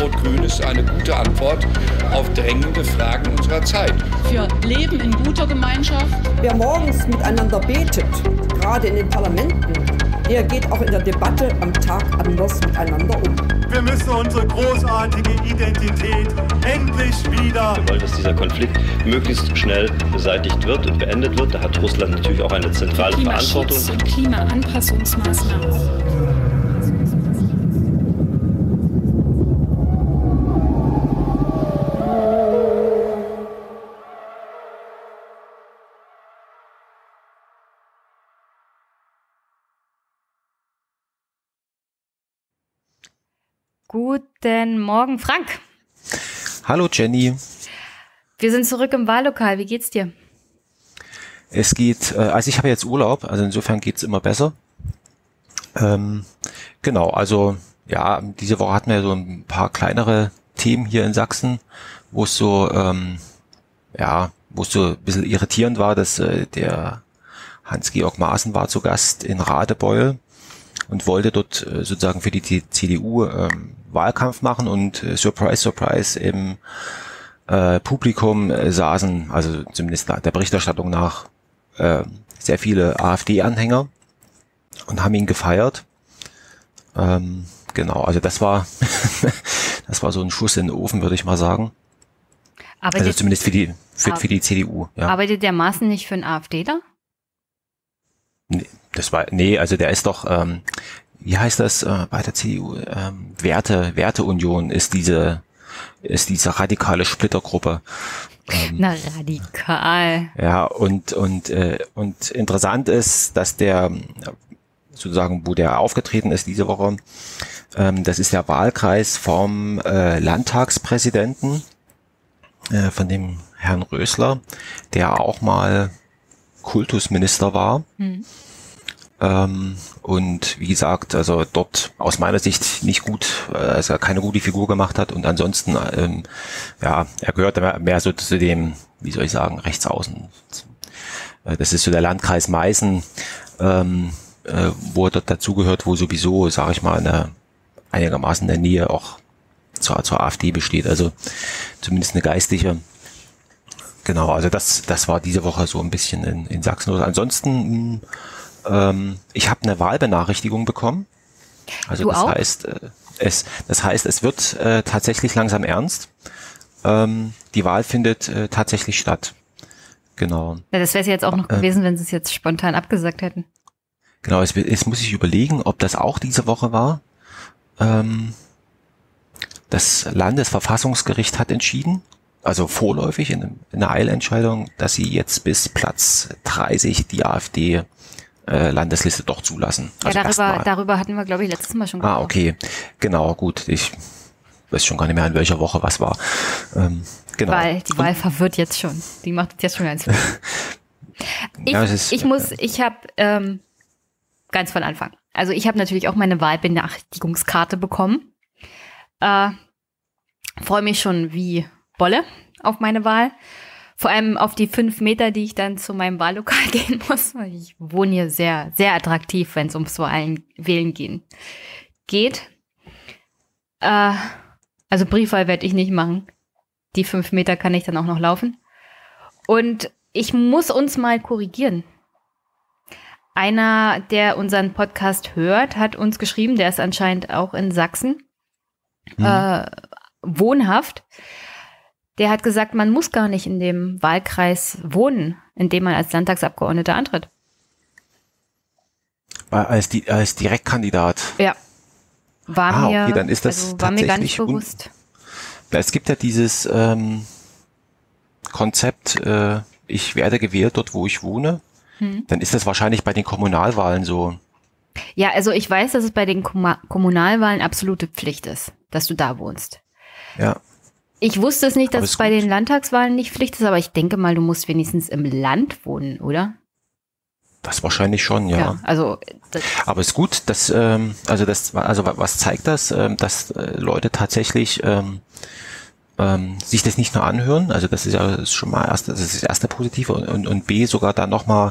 Rot-Grün ist eine gute Antwort auf drängende Fragen unserer Zeit. Für Leben in guter Gemeinschaft. Wer morgens miteinander betet, gerade in den Parlamenten, der geht auch in der Debatte am Tag anders miteinander um. Wir müssen unsere großartige Identität endlich wieder... Wir wollen, dass dieser Konflikt möglichst schnell beseitigt wird und beendet wird. Da hat Russland natürlich auch eine zentrale Verantwortung. Klimaschutz und Klimaanpassungsmaßnahmen. Guten Morgen, Frank. Hallo Jenny. Wir sind zurück im Wahllokal. Wie geht's dir? Es geht, also ich habe jetzt Urlaub, also insofern geht's immer besser. Genau, also ja, diese Woche hatten wir so ein paar kleinere Themen hier in Sachsen, wo es so, wo es so ein bisschen irritierend war, dass der Hans-Georg Maaßen war zu Gast in Radebeul und wollte dort sozusagen für die CDU Wahlkampf machen und surprise, surprise, im Publikum saßen, also zumindest der Berichterstattung nach, sehr viele AfD-Anhänger und haben ihn gefeiert. Genau, also das war das war so ein Schuss in den Ofen, würde ich mal sagen. Also zumindest für die CDU. Ja. Arbeitet der Maaßen nicht für einen AfDler? Nee, also der ist doch, wie heißt das bei der CDU? Werteunion ist diese radikale Splittergruppe. Na, radikal. Ja, und interessant ist, dass der sozusagen, wo der aufgetreten ist diese Woche, das ist der Wahlkreis vom Landtagspräsidenten, von dem Herrn Rösler, der auch mal Kultusminister war. Und wie gesagt, also dort aus meiner Sicht nicht gut, also keine gute Figur gemacht hat und ansonsten, er gehört mehr so zu dem, wie soll ich sagen, Rechtsaußen. Das ist so der Landkreis Meißen, wo er dort dazugehört, wo sowieso, sage ich mal, einigermaßen in der Nähe auch zur AfD besteht, also zumindest eine geistliche. Genau, also das war diese Woche so ein bisschen in Sachsen. Ansonsten, ich habe eine Wahlbenachrichtigung bekommen. Also das heißt, es wird tatsächlich langsam ernst. Die Wahl findet tatsächlich statt. Genau. Ja, das wäre es jetzt auch noch gewesen, wenn sie es jetzt spontan abgesagt hätten. Genau, jetzt muss ich überlegen, ob das auch diese Woche war. Das Landesverfassungsgericht hat entschieden, also vorläufig in einer Eilentscheidung, dass sie jetzt bis Platz 30 die AfD Landesliste doch zulassen. Also darüber hatten wir, glaube ich, letztes Mal schon gesprochen. Okay. Genau, gut. Ich weiß schon gar nicht mehr, in welcher Woche was war. Genau. Die Wahl verwirrt jetzt schon. Die macht jetzt schon ganz viel. Ich habe ganz von Anfang. Also ich habe natürlich auch meine Wahlbenachrichtigungskarte bekommen. Freue mich schon wie Bolle auf meine Wahl. Vor allem auf die 5 Meter, die ich dann zu meinem Wahllokal gehen muss. Ich wohne hier sehr, sehr attraktiv, wenn es ums Wählen geht. Also Briefwahl werde ich nicht machen. Die 5 Meter kann ich dann auch noch laufen. Und ich muss uns mal korrigieren. Einer, der unseren Podcast hört, hat uns geschrieben, der ist anscheinend auch in Sachsen wohnhaft. Der hat gesagt, man muss gar nicht in dem Wahlkreis wohnen, in dem man als Landtagsabgeordneter antritt. Als Direktkandidat? Ja. War mir dann ist das war mir gar nicht bewusst. Es gibt ja dieses Konzept, ich werde gewählt dort, wo ich wohne. Dann ist das wahrscheinlich bei den Kommunalwahlen so. Ja, also ich weiß, dass es bei den Kommunalwahlen absolute Pflicht ist, dass du da wohnst. Ja. Ich wusste es nicht, dass es bei den Landtagswahlen nicht Pflicht ist, aber ich denke mal, du musst wenigstens im Land wohnen, oder? Das wahrscheinlich schon, ja. Also aber es ist gut, dass was zeigt das, dass Leute tatsächlich sich das nicht nur anhören, also das ist ja schon mal das ist das erste Positive und B sogar dann nochmal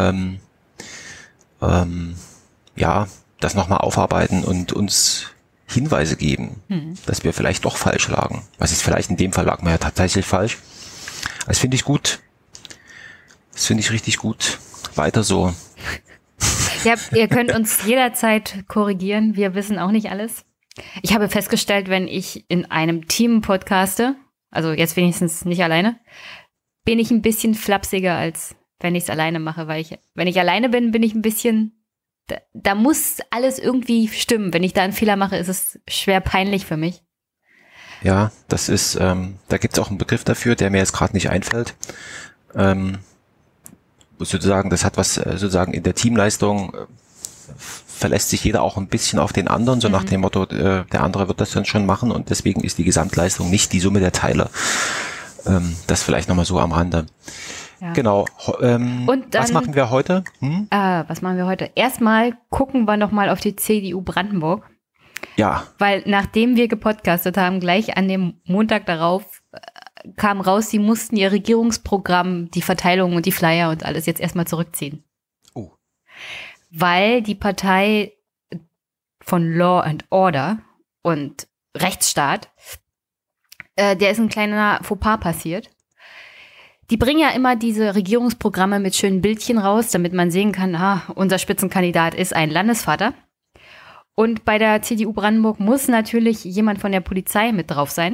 das nochmal aufarbeiten und uns Hinweise geben, dass wir vielleicht doch falsch lagen. Was ist vielleicht in dem Fall lagen wir ja tatsächlich falsch. Das finde ich gut. Das finde ich richtig gut. Weiter so. Ja, ihr könnt uns jederzeit korrigieren. Wir wissen auch nicht alles. Ich habe festgestellt, wenn ich in einem Team podcaste, also jetzt wenigstens nicht alleine, bin ich ein bisschen flapsiger, als wenn ich es alleine mache. Weil wenn ich alleine bin, bin ich ein bisschen, da muss alles irgendwie stimmen. Wenn ich da einen Fehler mache, ist es schwer peinlich für mich. Ja, das ist, da gibt es auch einen Begriff dafür, der mir jetzt gerade nicht einfällt. Sozusagen, das hat was sozusagen in der Teamleistung, verlässt sich jeder auch ein bisschen auf den anderen, so nach dem Motto, der andere wird das dann schon machen und deswegen ist die Gesamtleistung nicht die Summe der Teile. Das vielleicht nochmal so am Rande. Ja. Genau. Und dann, was machen wir heute? Was machen wir heute? Erstmal gucken wir nochmal auf die CDU Brandenburg. Ja. Weil nachdem wir gepodcastet haben, gleich an dem Montag darauf kam raus, sie mussten ihr Regierungsprogramm, die Verteilung und die Flyer und alles jetzt erstmal zurückziehen. Oh. Weil die Partei von Law and Order und Rechtsstaat, der ist ein kleiner Fauxpas passiert. Die bringen ja immer diese Regierungsprogramme mit schönen Bildchen raus, damit man sehen kann, unser Spitzenkandidat ist ein Landesvater. Und bei der CDU Brandenburg muss natürlich jemand von der Polizei mit drauf sein.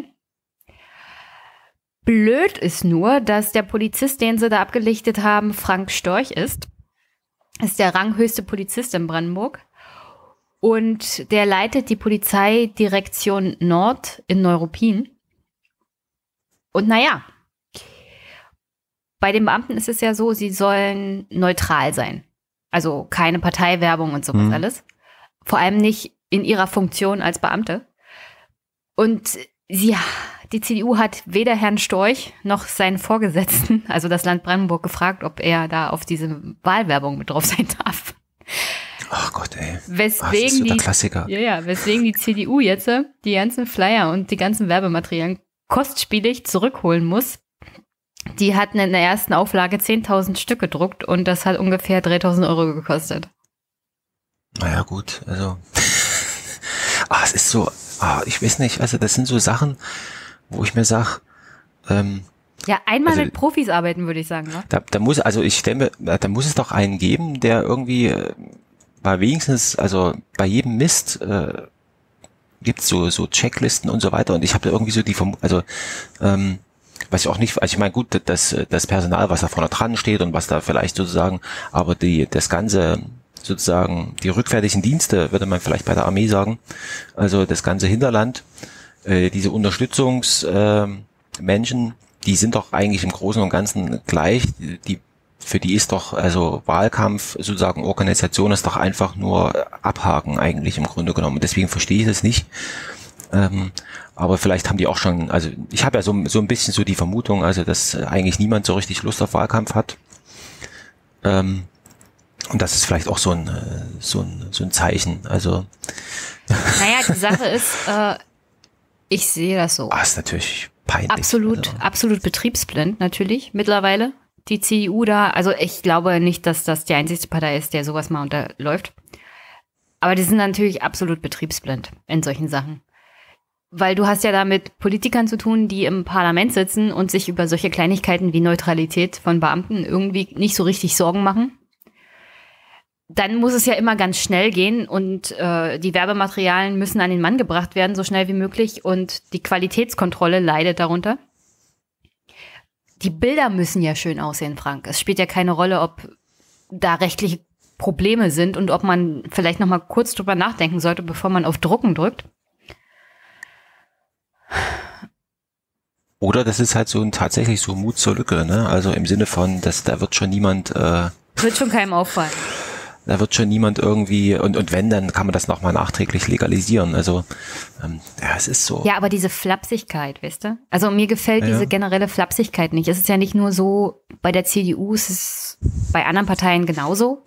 Blöd ist nur, dass der Polizist, den sie da abgelichtet haben, Frank Storch ist. Ist der ranghöchste Polizist in Brandenburg. Und der leitet die Polizeidirektion Nord in Neuruppin. Und naja, bei den Beamten ist es ja so, sie sollen neutral sein. Also keine Parteiwerbung und sowas alles. Vor allem nicht in ihrer Funktion als Beamte. Und die CDU hat weder Herrn Storch noch seinen Vorgesetzten, also das Land Brandenburg, gefragt, ob er da auf diese Wahlwerbung mit drauf sein darf. Ach Gott, ey. Weswegen das ist so der Klassiker. Weswegen die CDU jetzt die ganzen Flyer und die ganzen Werbematerialien kostspielig zurückholen muss. Die hatten in der ersten Auflage 10.000 Stück gedruckt und das hat ungefähr 3.000 Euro gekostet. Naja, gut, also es ist so, ich weiß nicht, also das sind so Sachen, wo ich mir sage, einmal mit Profis arbeiten, würde ich sagen, ne? Da muss, also ich denke, da muss es doch einen geben, der irgendwie mal wenigstens, also bei jedem Mist gibt's so Checklisten und so weiter und ich habe da irgendwie so weiß ich auch nicht, also ich meine, gut, das Personal, was da vorne dran steht und was da vielleicht sozusagen, aber das Ganze, sozusagen, die rückwärtigen Dienste, würde man vielleicht bei der Armee sagen, also das ganze Hinterland, diese Unterstützungsmenschen, die sind doch eigentlich im Großen und Ganzen gleich, für die ist doch, also Wahlkampf, sozusagen Organisation ist doch einfach nur abhaken eigentlich im Grunde genommen, deswegen verstehe ich das nicht. Aber vielleicht haben die auch schon, also ich habe ja so ein bisschen so die Vermutung, also dass eigentlich niemand so richtig Lust auf Wahlkampf hat. Und das ist vielleicht auch so ein Zeichen. Also naja, die Sache ist, ich sehe das so. Ist natürlich peinlich. Absolut betriebsblind natürlich mittlerweile. Die CDU da, also ich glaube nicht, dass das die einzige Partei ist, der sowas mal unterläuft. Aber die sind natürlich absolut betriebsblind in solchen Sachen. Weil du hast ja da mit Politikern zu tun, die im Parlament sitzen und sich über solche Kleinigkeiten wie Neutralität von Beamten irgendwie nicht so richtig Sorgen machen. Dann muss es ja immer ganz schnell gehen und die Werbematerialien müssen an den Mann gebracht werden, so schnell wie möglich. Und die Qualitätskontrolle leidet darunter. Die Bilder müssen ja schön aussehen, Frank. Es spielt ja keine Rolle, ob da rechtliche Probleme sind und ob man vielleicht noch mal kurz drüber nachdenken sollte, bevor man auf Drucken drückt. Oder das ist halt tatsächlich so Mut zur Lücke, ne? Also im Sinne von, dass da wird schon niemand wird schon keinem auffallen. Da wird schon niemand irgendwie, und wenn, dann kann man das nochmal nachträglich legalisieren. Also es ist so. Ja, aber diese Flapsigkeit, weißt du? Also mir gefällt diese generelle Flapsigkeit nicht. Es ist ja nicht nur so bei der CDU, es ist bei anderen Parteien genauso.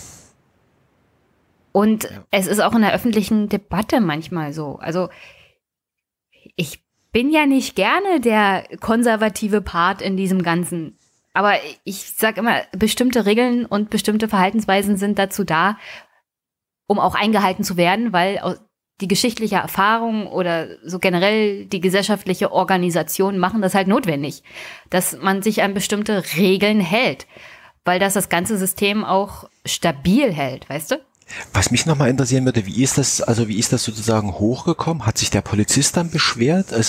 Und es ist auch in der öffentlichen Debatte manchmal so. Also ich bin ja nicht gerne der konservative Part in diesem Ganzen. Aber ich sage immer, bestimmte Regeln und bestimmte Verhaltensweisen sind dazu da, um auch eingehalten zu werden, weil die geschichtliche Erfahrung oder so generell die gesellschaftliche Organisation machen das halt notwendig, dass man sich an bestimmte Regeln hält, weil das ganze System auch stabil hält, weißt du? Was mich nochmal interessieren würde, wie ist das sozusagen hochgekommen? Hat sich der Polizist dann beschwert? Das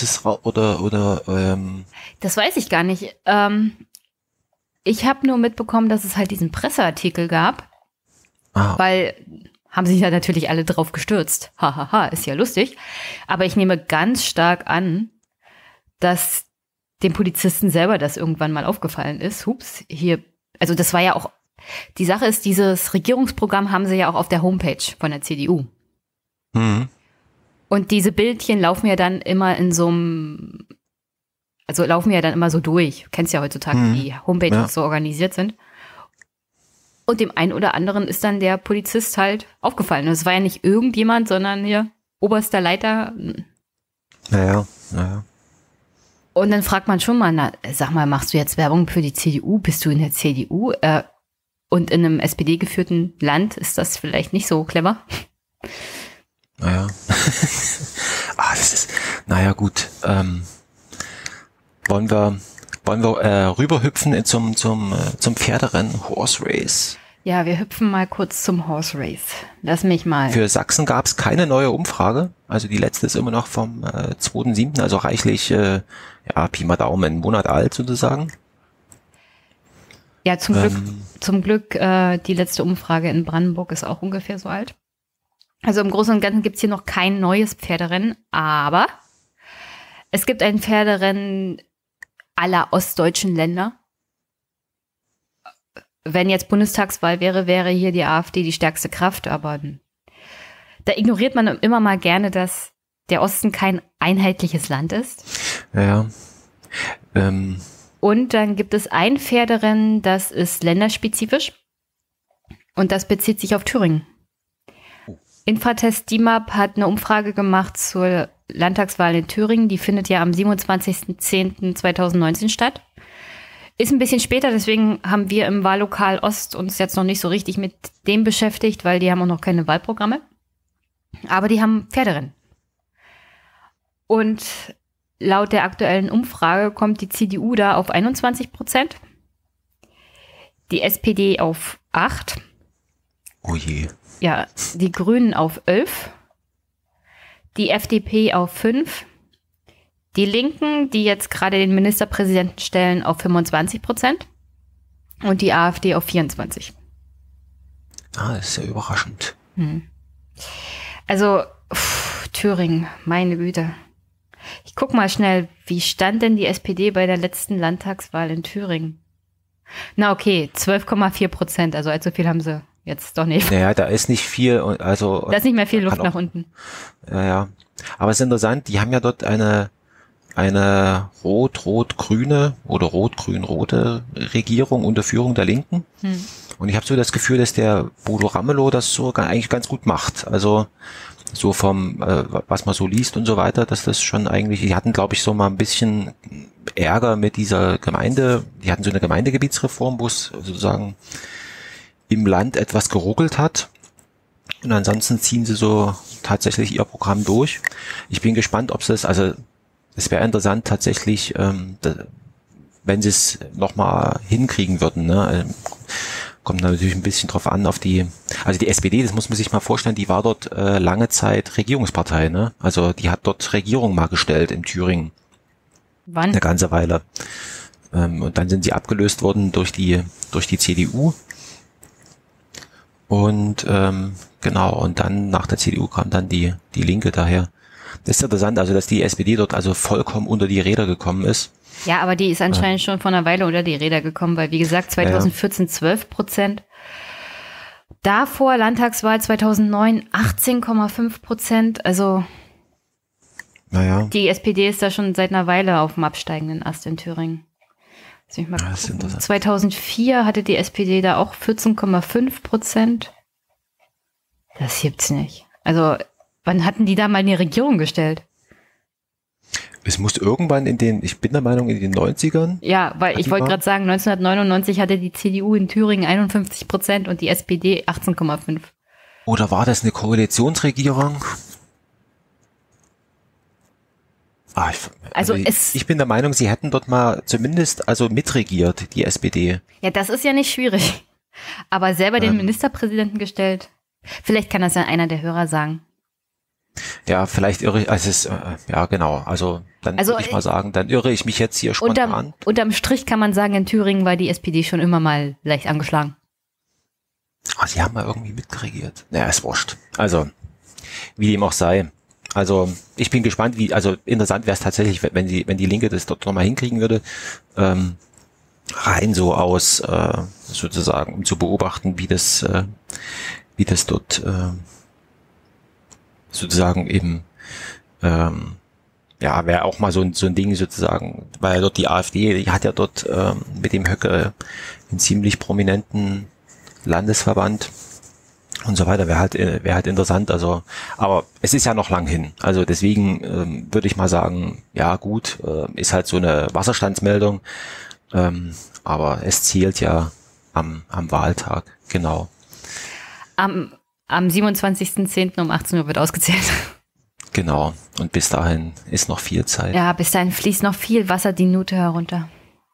weiß ich gar nicht. Ich habe nur mitbekommen, dass es halt diesen Presseartikel gab, weil haben sich ja natürlich alle drauf gestürzt. Hahaha, ist ja lustig. Aber ich nehme ganz stark an, dass dem Polizisten selber das irgendwann mal aufgefallen ist. Hups, hier, also das war ja auch, die Sache ist, dieses Regierungsprogramm haben sie ja auch auf der Homepage von der CDU. Mhm. Und diese Bildchen laufen ja dann immer in so einem, also laufen ja dann immer so durch. Du kennst ja heutzutage, wie die Homepages so organisiert sind. Und dem einen oder anderen ist dann der Polizist halt aufgefallen. Und es war ja nicht irgendjemand, sondern hier oberster Leiter. Naja. Und dann fragt man schon mal, na, sag mal, machst du jetzt Werbung für die CDU? Bist du in der CDU? Und in einem SPD-geführten Land ist das vielleicht nicht so clever. Naja. Naja, gut. Wollen wir rüberhüpfen zum Pferderennen Horse Race? Ja, wir hüpfen mal kurz zum Horse Race. Lass mich mal. Für Sachsen gab es keine neue Umfrage. Also die letzte ist immer noch vom 2.7., also reichlich, Pi mal Daumen, einen Monat alt sozusagen. Ja, zum Glück, die letzte Umfrage in Brandenburg ist auch ungefähr so alt. Also im Großen und Ganzen gibt es hier noch kein neues Pferderennen, aber es gibt ein Pferderennen aller ostdeutschen Länder. Wenn jetzt Bundestagswahl wäre hier die AfD die stärkste Kraft, aber da ignoriert man immer mal gerne, dass der Osten kein einheitliches Land ist. Ja. Und dann gibt es ein Pferderennen, das ist länderspezifisch und das bezieht sich auf Thüringen. Infratest DIMAP hat eine Umfrage gemacht zur Landtagswahl in Thüringen. Die findet ja am 27.10.2019 statt. Ist ein bisschen später, deswegen haben wir im Wahllokal Ost uns jetzt noch nicht so richtig mit dem beschäftigt, weil die haben auch noch keine Wahlprogramme. Aber die haben Pferderennen. Und laut der aktuellen Umfrage kommt die CDU da auf 21%, die SPD auf 8%. Oh je. Ja, die Grünen auf 11%, die FDP auf 5%, die Linken, die jetzt gerade den Ministerpräsidenten stellen, auf 25% und die AfD auf 24%. Das ist ja überraschend. Also, Thüringen, meine Güte. Ich guck mal schnell, wie stand denn die SPD bei der letzten Landtagswahl in Thüringen? Na okay, 12,4%, also allzu viel haben sie jetzt doch nicht. Naja, da ist nicht viel, also. Da ist nicht mehr viel Luft nach unten. Ja. Aber es ist interessant, die haben ja dort eine rot-rot-grüne oder rot-grün-rote Regierung unter Führung der Linken. Und ich habe so das Gefühl, dass der Bodo Ramelow das so eigentlich ganz gut macht. Also so vom, was man so liest und so weiter, dass das schon eigentlich, die hatten, glaube ich, so mal ein bisschen Ärger mit dieser Gemeinde. Die hatten so eine Gemeindegebietsreform, wo es sozusagen im Land etwas geruckelt hat. Und ansonsten ziehen sie so tatsächlich ihr Programm durch. Ich bin gespannt, ob sie es, also es wäre interessant tatsächlich, wenn sie es nochmal hinkriegen würden. Ne? Kommt natürlich ein bisschen drauf an auf die, also die SPD, das muss man sich mal vorstellen, die war dort lange Zeit Regierungspartei. Ne? Also die hat dort Regierung mal gestellt in Thüringen. Wann? Eine ganze Weile. Und dann sind sie abgelöst worden durch die CDU. Und genau, und dann nach der CDU kam dann die Linke daher. Das ist interessant, also dass die SPD dort also vollkommen unter die Räder gekommen ist. Ja, aber die ist anscheinend schon vor einer Weile unter die Räder gekommen, weil wie gesagt 2014 12%. Davor Landtagswahl 2009 18,5%. Also die SPD ist da schon seit einer Weile auf dem absteigenden Ast in Thüringen. Lass mich mal gucken. 2004 hatte die SPD da auch 14,5%. Das gibt's nicht. Also wann hatten die da mal eine Regierung gestellt? Es muss irgendwann ich bin der Meinung, in den 90ern. Ja, weil ich wollte gerade sagen, 1999 hatte die CDU in Thüringen 51% und die SPD 18,5%. Oder war das eine Koalitionsregierung? Ich bin der Meinung, sie hätten dort mal zumindest mitregiert, die SPD. Ja, das ist ja nicht schwierig. Aber selber den Ministerpräsidenten gestellt, vielleicht kann das ja einer der Hörer sagen. Ja, vielleicht irre ich, genau. Also dann würde ich mal sagen, dann irre ich mich jetzt hier spontan. Unterm Strich kann man sagen, in Thüringen war die SPD schon immer mal leicht angeschlagen. Sie haben mal irgendwie mitregiert. Naja, ist wurscht. Also, wie dem auch sei. Also, ich bin gespannt, interessant wäre es tatsächlich, wenn die Linke das dort nochmal hinkriegen würde, rein so aus, sozusagen, um zu beobachten, wie das dort, sozusagen eben, wäre auch mal so ein Ding sozusagen, weil ja dort die AfD, die hat ja dort mit dem Höcke einen ziemlich prominenten Landesverband und so weiter, wäre halt interessant, also, aber es ist ja noch lang hin, also deswegen würde ich mal sagen, ja gut, ist halt so eine Wasserstandsmeldung, aber es zählt ja am Wahltag, genau. Am 27.10. um 18 Uhr wird ausgezählt. Genau, und bis dahin ist noch viel Zeit. Ja, bis dahin fließt noch viel Wasser die Nute herunter.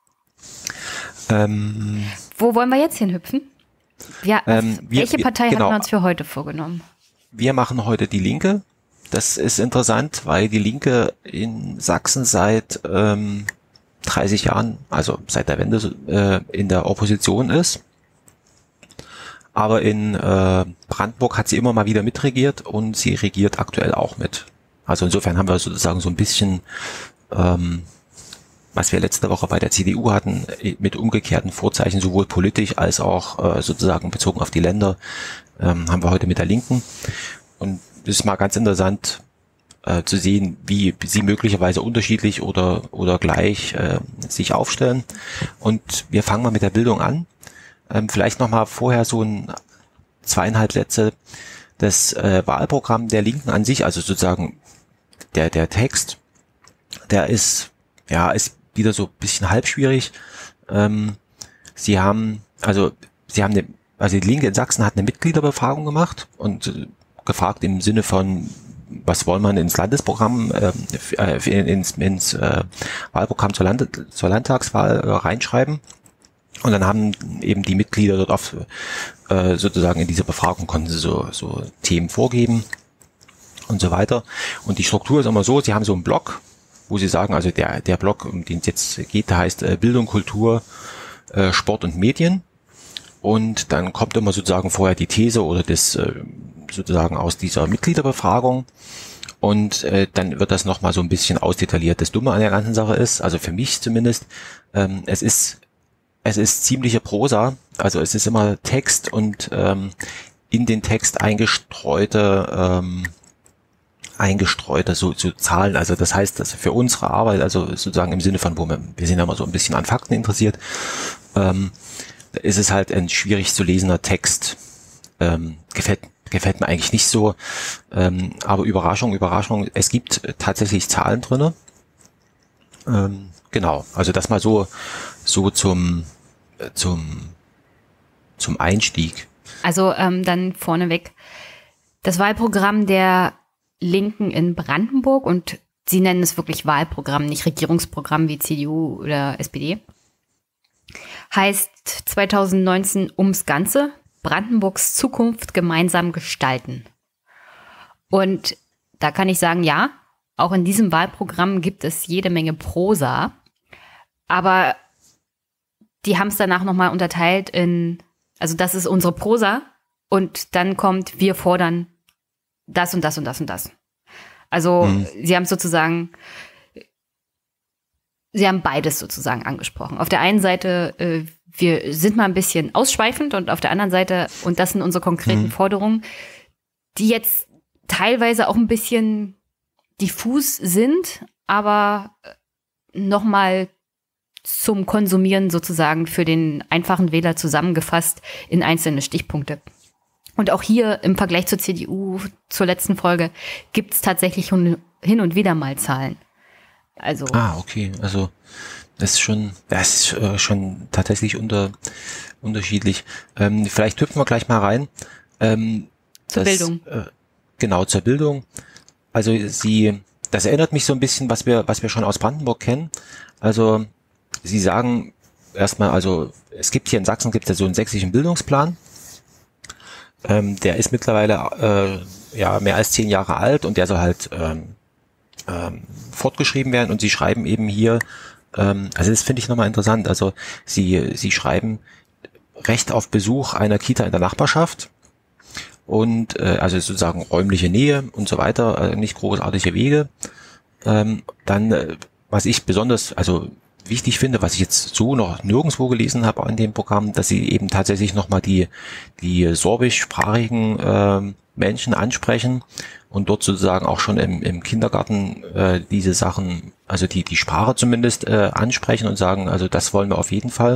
Wo wollen wir jetzt hinhüpfen? Ja, welche Partei haben wir uns für heute vorgenommen? Wir machen heute die Linke. Das ist interessant, weil die Linke in Sachsen seit 30 Jahren, also seit der Wende, in der Opposition ist. Aber in Brandenburg hat sie immer mal wieder mitregiert und sie regiert aktuell auch mit. Also insofern haben wir sozusagen so ein bisschen, was wir letzte Woche bei der CDU hatten, mit umgekehrten Vorzeichen, sowohl politisch als auch sozusagen bezogen auf die Länder, haben wir heute mit der Linken. Und es ist mal ganz interessant zu sehen, wie sie möglicherweise unterschiedlich oder gleich sich aufstellen. Und wir fangen mal mit der Bildung an. Vielleicht nochmal vorher so 2,5 Sätze. Das Wahlprogramm der Linken an sich, also sozusagen der Text, der ist wieder so ein bisschen halbschwierig. Die Linke in Sachsen hat eine Mitgliederbefragung gemacht und gefragt im Sinne von, was wollen man ins Landesprogramm, ins Wahlprogramm zur Landtagswahl reinschreiben. Und dann haben eben die Mitglieder dort sozusagen in dieser Befragung konnten sie so Themen vorgeben und so weiter. Und die Struktur ist immer so, sie haben so einen Block, wo sie sagen, also der Block, um den es jetzt geht, der heißt Bildung, Kultur, Sport und Medien. Und dann kommt immer sozusagen vorher die These oder das sozusagen aus dieser Mitgliederbefragung. Und dann wird das nochmal so ein bisschen ausdetailliert. Das Dumme an der ganzen Sache ist, also für mich zumindest, es ist ziemliche Prosa, also es ist immer Text und in den Text eingestreute so Zahlen, also das heißt, dass für unsere Arbeit, also sozusagen im Sinne von, wir sind ja immer so ein bisschen an Fakten interessiert, ist es halt ein schwierig zu lesender Text. Gefällt mir eigentlich nicht so, aber Überraschung, es gibt tatsächlich Zahlen drinne. Genau, also das mal so zum Einstieg. Also dann vorneweg. Das Wahlprogramm der Linken in Brandenburg, und sie nennen es wirklich Wahlprogramm, nicht Regierungsprogramm wie CDU oder SPD, heißt 2019 ums Ganze, Brandenburgs Zukunft gemeinsam gestalten. Und da kann ich sagen, ja, auch in diesem Wahlprogramm gibt es jede Menge Prosa, aber die haben es danach nochmal unterteilt also das ist unsere Prosa und dann kommt, wir fordern das und das und das und das. Also sie haben beides sozusagen angesprochen. Auf der einen Seite, wir sind mal ein bisschen ausschweifend und auf der anderen Seite, und das sind unsere konkreten Forderungen, die jetzt teilweise auch ein bisschen diffus sind, aber nochmal zum Konsumieren sozusagen für den einfachen Wähler zusammengefasst in einzelne Stichpunkte. Und auch hier im Vergleich zur CDU, zur letzten Folge, gibt es tatsächlich hin und wieder mal Zahlen. Also. Okay. Also das ist schon tatsächlich unterschiedlich. Vielleicht hüpfen wir gleich mal rein. Zur Bildung. Genau, zur Bildung. Also das erinnert mich so ein bisschen, was wir schon aus Brandenburg kennen. Also Sie sagen erstmal, also es gibt hier in Sachsen gibt es ja so einen sächsischen Bildungsplan. Der ist mittlerweile mehr als 10 Jahre alt und der soll halt fortgeschrieben werden, und Sie schreiben eben hier, also das finde ich nochmal interessant, also Sie schreiben Recht auf Besuch einer Kita in der Nachbarschaft und also sozusagen räumliche Nähe und so weiter, nicht großartige Wege. Dann, was ich besonders wichtig finde, was ich jetzt so noch nirgendwo gelesen habe in dem Programm, dass Sie eben tatsächlich nochmal die sorbischsprachigen Menschen ansprechen und dort sozusagen auch schon im Kindergarten diese Sachen, also die Sprache zumindest ansprechen und sagen, also das wollen wir auf jeden Fall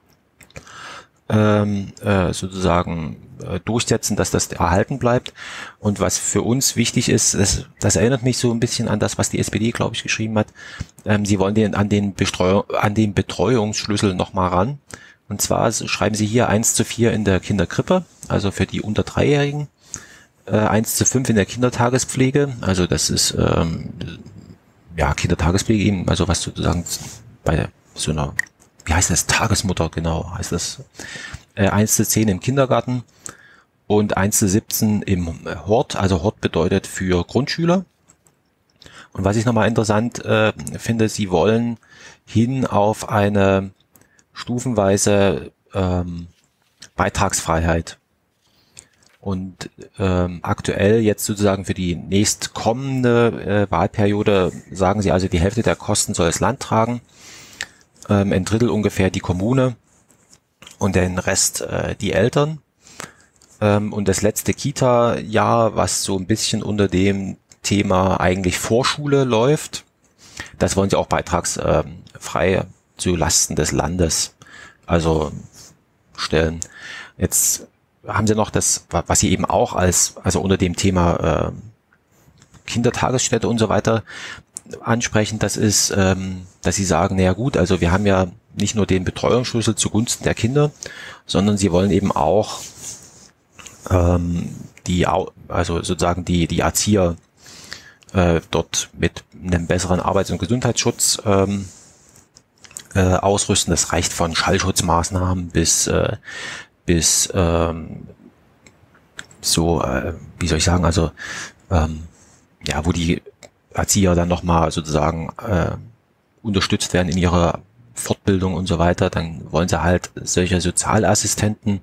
sozusagen durchsetzen, dass das erhalten bleibt. Und was für uns wichtig ist, das erinnert mich so ein bisschen an das, was die SPD, glaube ich, geschrieben hat. Sie wollen an den Betreuungsschlüssel nochmal ran. Und zwar schreiben Sie hier 1:4 in der Kinderkrippe, also für die unter 3-Jährigen, 1:5 in der Kindertagespflege, also das ist Kindertagespflege eben, also was sozusagen bei so einer, wie heißt das, Tagesmutter genau, heißt das, 1:10 im Kindergarten und 1:17 im Hort, also Hort bedeutet für Grundschüler. Und was ich nochmal interessant finde, Sie wollen hin auf eine stufenweise Beitragsfreiheit. Und aktuell jetzt sozusagen für die nächstkommende Wahlperiode sagen Sie also, die Hälfte der Kosten soll das Land tragen, ein Drittel ungefähr die Kommune und den Rest die Eltern. Und das letzte Kita-Jahr, was so ein bisschen unter dem Thema eigentlich Vorschule läuft, das wollen Sie auch beitragsfrei zu Lasten des Landes stellen. Jetzt haben Sie noch das, was Sie eben auch also unter dem Thema Kindertagesstätte und so weiter ansprechen, das ist, dass Sie sagen, naja gut, also wir haben ja nicht nur den Betreuungsschlüssel zugunsten der Kinder, sondern Sie wollen eben auch die Erzieher dort mit einem besseren Arbeits- und Gesundheitsschutz ausrüsten. Das reicht von Schallschutzmaßnahmen bis wie soll ich sagen, wo die Erzieher dann nochmal sozusagen unterstützt werden in ihrer Fortbildung und so weiter. Dann wollen sie halt solche Sozialassistenten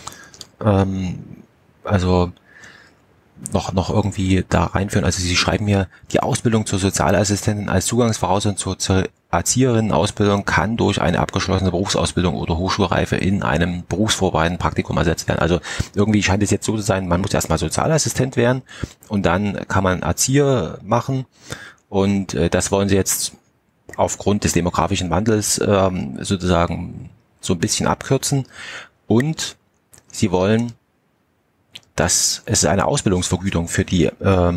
noch irgendwie da reinführen. Also Sie schreiben hier, die Ausbildung zur Sozialassistentin als Zugangsvoraussetzung zur Erzieherinnenausbildung kann durch eine abgeschlossene Berufsausbildung oder Hochschulreife in einem berufsvorbereitenden Praktikum ersetzt werden. Also irgendwie scheint es jetzt so zu sein, man muss erstmal Sozialassistent werden und dann kann man Erzieher machen, und das wollen Sie jetzt aufgrund des demografischen Wandels sozusagen so ein bisschen abkürzen, und Sie wollen, dass es eine Ausbildungsvergütung für die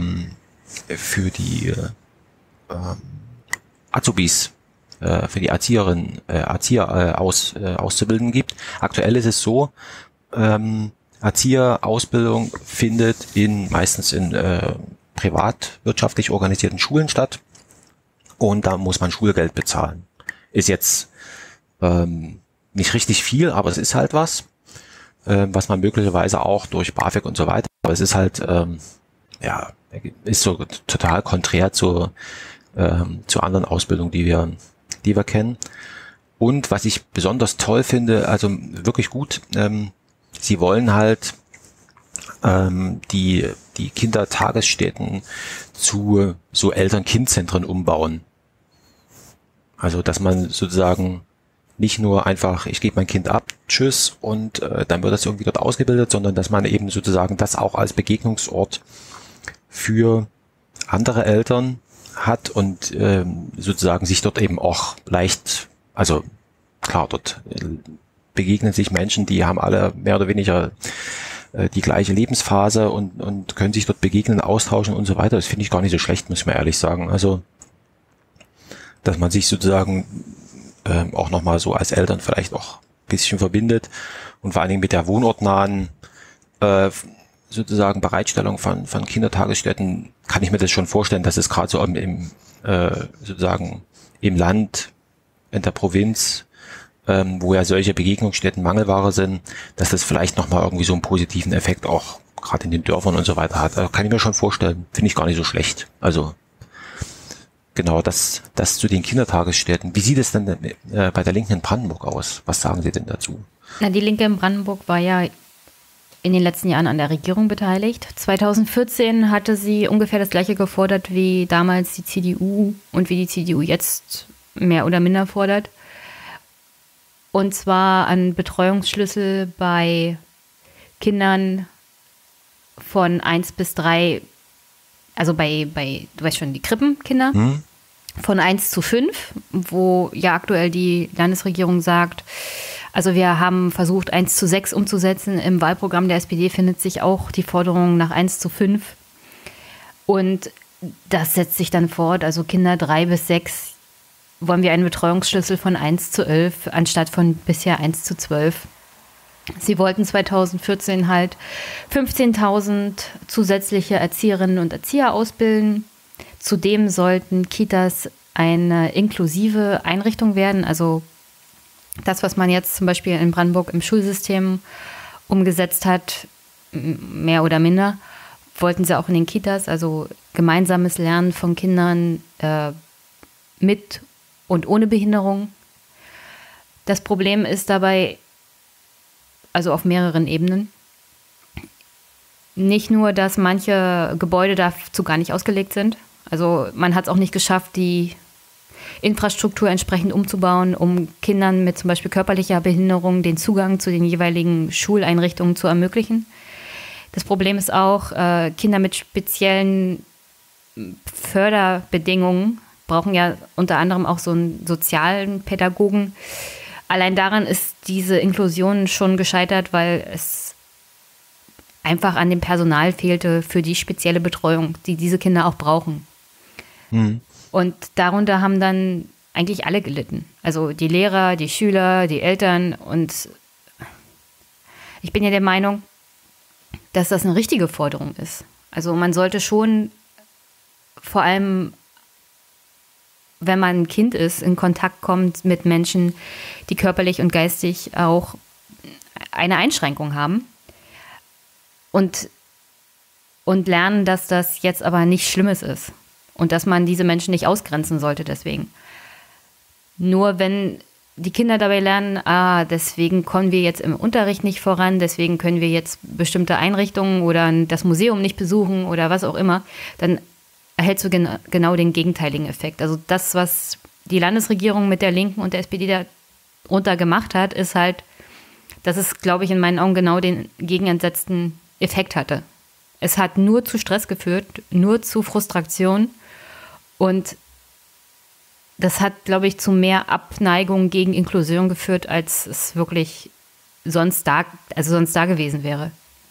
Azubis, für die Erzieher auszubilden gibt. Aktuell ist es so, Erzieherausbildung findet meistens in privatwirtschaftlich organisierten Schulen statt, und da muss man Schulgeld bezahlen. Ist jetzt nicht richtig viel, aber es ist halt was man möglicherweise auch durch BAföG und so weiter, aber es ist halt, ist so total konträr zu anderen Ausbildungen, die wir kennen. Und was ich besonders toll finde, also wirklich gut, Sie wollen halt die Kindertagesstätten zu so Eltern-Kind-Zentren umbauen. Also, dass man sozusagen nicht nur einfach, ich gebe mein Kind ab, tschüss, und dann wird das irgendwie dort ausgebildet, sondern dass man eben sozusagen das auch als Begegnungsort für andere Eltern hat und sozusagen sich dort eben auch leicht, also klar, dort begegnen sich Menschen, die haben alle mehr oder weniger die gleiche Lebensphase und können sich dort begegnen, austauschen und so weiter. Das finde ich gar nicht so schlecht, muss ich mal ehrlich sagen. Also, dass man sich sozusagen auch nochmal so als Eltern vielleicht auch ein bisschen verbindet und vor allen Dingen mit der wohnortnahen sozusagen Bereitstellung von Kindertagesstätten kann ich mir das schon vorstellen, dass es gerade so sozusagen im Land, in der Provinz, wo ja solche Begegnungsstätten Mangelware sind, dass das vielleicht nochmal irgendwie so einen positiven Effekt auch gerade in den Dörfern und so weiter hat. Kann ich mir schon vorstellen. Finde ich gar nicht so schlecht. Also genau, das zu den Kindertagesstätten. Wie sieht es denn bei der Linken in Brandenburg aus? Was sagen Sie denn dazu? Na, die Linke in Brandenburg war ja in den letzten Jahren an der Regierung beteiligt. 2014 hatte sie ungefähr das Gleiche gefordert wie damals die CDU und wie die CDU jetzt mehr oder minder fordert. Und zwar an Betreuungsschlüssel bei Kindern von 1 bis 3, also bei du weißt schon, die Krippenkinder, von 1 zu 5, wo ja aktuell die Landesregierung sagt, also wir haben versucht, 1 zu 6 umzusetzen. Im Wahlprogramm der SPD findet sich auch die Forderung nach 1 zu 5. Und das setzt sich dann fort. Also Kinder 3 bis 6 wollen wir einen Betreuungsschlüssel von 1 zu 11 anstatt von bisher 1 zu 12. Sie wollten 2014 halt 15.000 zusätzliche Erzieherinnen und Erzieher ausbilden. Zudem sollten Kitas eine inklusive Einrichtung werden, also das, was man jetzt zum Beispiel in Brandenburg im Schulsystem umgesetzt hat, mehr oder minder, wollten sie auch in den Kitas, also gemeinsames Lernen von Kindern mit und ohne Behinderung. Das Problem ist dabei, also auf mehreren Ebenen, nicht nur, dass manche Gebäude dazu gar nicht ausgelegt sind. Also man hat es auch nicht geschafft, die Infrastruktur entsprechend umzubauen, um Kindern mit zum Beispiel körperlicher Behinderung den Zugang zu den jeweiligen Schuleinrichtungen zu ermöglichen. Das Problem ist auch, Kinder mit speziellen Förderbedingungen brauchen ja unter anderem auch so einen sozialen Pädagogen. Allein daran ist diese Inklusion schon gescheitert, weil es einfach an dem Personal fehlte für die spezielle Betreuung, die diese Kinder auch brauchen. Und darunter haben dann eigentlich alle gelitten. Also die Lehrer, die Schüler, die Eltern. Und ich bin ja der Meinung, dass das eine richtige Forderung ist. Also man sollte schon vor allem, wenn man ein Kind ist, in Kontakt kommt mit Menschen, die körperlich und geistig auch eine Einschränkung haben. Und lernen, dass das jetzt aber nichts Schlimmes ist. Und dass man diese Menschen nicht ausgrenzen sollte deswegen. Nur wenn die Kinder dabei lernen, deswegen kommen wir jetzt im Unterricht nicht voran, deswegen können wir jetzt bestimmte Einrichtungen oder das Museum nicht besuchen oder was auch immer, dann erhältst du genau den gegenteiligen Effekt. Also das, was die Landesregierung mit der Linken und der SPD darunter gemacht hat, ist halt, dass es, glaube ich, in meinen Augen genau den gegenentsetzten Effekt hatte. Es hat nur zu Stress geführt, nur zu Frustration. Und das hat, glaube ich, zu mehr Abneigung gegen Inklusion geführt, als es wirklich sonst da gewesen wäre.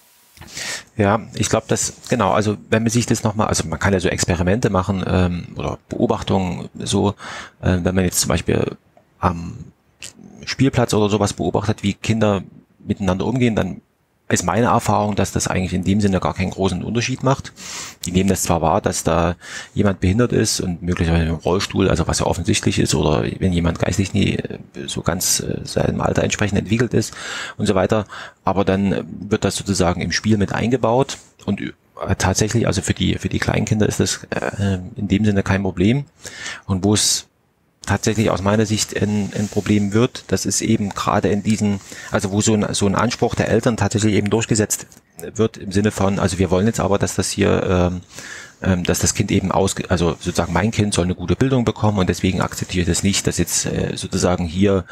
Ja, ich glaube, also wenn man sich das nochmal, also man kann ja so Experimente machen oder Beobachtungen so, wenn man jetzt zum Beispiel am Spielplatz oder sowas beobachtet, wie Kinder miteinander umgehen, dann ist meine Erfahrung, dass das eigentlich in dem Sinne gar keinen großen Unterschied macht. Die nehmen das zwar wahr, dass da jemand behindert ist und möglicherweise im Rollstuhl, also was ja offensichtlich ist, oder wenn jemand geistig nie so ganz seinem Alter entsprechend entwickelt ist und so weiter, aber dann wird das sozusagen im Spiel mit eingebaut und tatsächlich, also für die Kleinkinder ist das in dem Sinne kein Problem. Und wo es tatsächlich aus meiner Sicht ein Problem wird, das ist eben gerade in diesen, also wo so ein Anspruch der Eltern tatsächlich eben durchgesetzt wird im Sinne von, also wir wollen jetzt aber, dass das hier, dass das Kind eben also sozusagen mein Kind soll eine gute Bildung bekommen und deswegen akzeptiere ich das nicht, dass jetzt sozusagen hier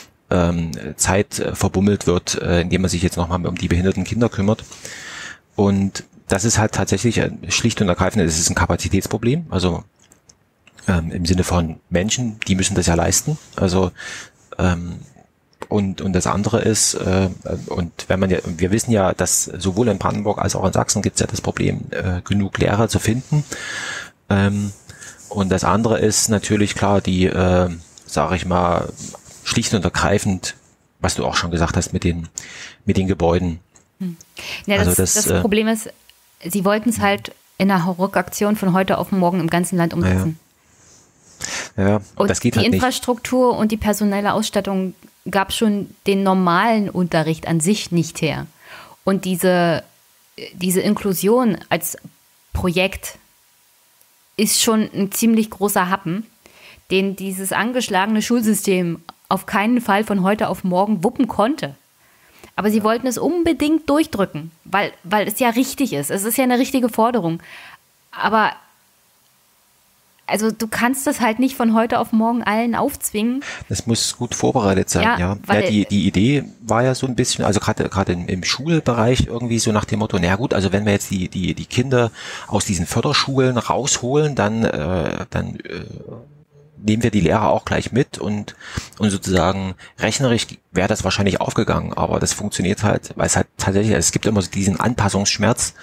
Zeit verbummelt wird, indem man sich jetzt nochmal um die behinderten Kinder kümmert. Und das ist halt tatsächlich schlicht und ergreifend, es ist ein Kapazitätsproblem, also im Sinne von Menschen, die müssen das ja leisten. Also und das andere ist, und wenn man ja, wir wissen ja, dass sowohl in Brandenburg als auch in Sachsen gibt es ja das Problem, genug Lehrer zu finden. Und das andere ist natürlich klar, die, sage ich mal, schlicht und ergreifend, was du auch schon gesagt hast mit den Gebäuden. Ja, Also das Problem ist, sie wollten es halt in einer Hauruck-Aktion von heute auf morgen im ganzen Land umsetzen. Ja, und das geht die halt nicht. Infrastruktur und die personelle Ausstattung gab schon den normalen Unterricht an sich nicht her. Und diese Inklusion als Projekt ist schon ein ziemlich großer Happen, den dieses angeschlagene Schulsystem auf keinen Fall von heute auf morgen wuppen konnte. Aber sie wollten es unbedingt durchdrücken, weil es ja richtig ist. Es ist ja eine richtige Forderung. Aber also du kannst das halt nicht von heute auf morgen allen aufzwingen. Das muss gut vorbereitet sein, ja. Die Idee war ja so ein bisschen, also gerade im Schulbereich irgendwie so nach dem Motto, na gut, also wenn wir jetzt die Kinder aus diesen Förderschulen rausholen, dann nehmen wir die Lehrer auch gleich mit und sozusagen rechnerisch wäre das wahrscheinlich aufgegangen, aber das funktioniert halt, weil es halt tatsächlich, es gibt immer so diesen Anpassungsschmerz,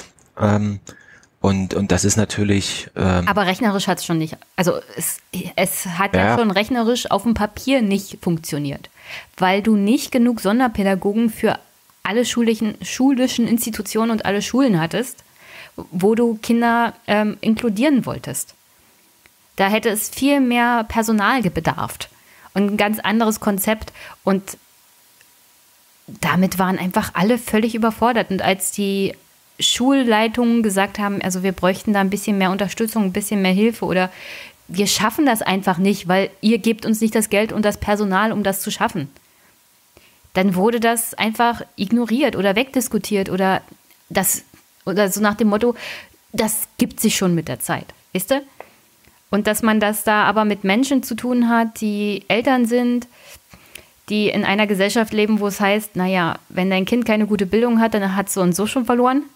und das ist natürlich... aber rechnerisch hat es schon nicht, also es hat ja schon rechnerisch auf dem Papier nicht funktioniert, weil du nicht genug Sonderpädagogen für alle schulischen Institutionen und alle Schulen hattest, wo du Kinder inkludieren wolltest. Da hätte es viel mehr Personal bedarf und ein ganz anderes Konzept. Und damit waren einfach alle völlig überfordert. Und als die Schulleitungen gesagt haben, also wir bräuchten da ein bisschen mehr Unterstützung, ein bisschen mehr Hilfe oder wir schaffen das einfach nicht, weil ihr gebt uns nicht das Geld und das Personal, um das zu schaffen, dann wurde das einfach ignoriert oder wegdiskutiert oder so nach dem Motto, das gibt sich schon mit der Zeit, weißt du? Und dass man das da aber mit Menschen zu tun hat, die Eltern sind, die in einer Gesellschaft leben, wo es heißt, naja, wenn dein Kind keine gute Bildung hat, dann hat es so und so schon verloren.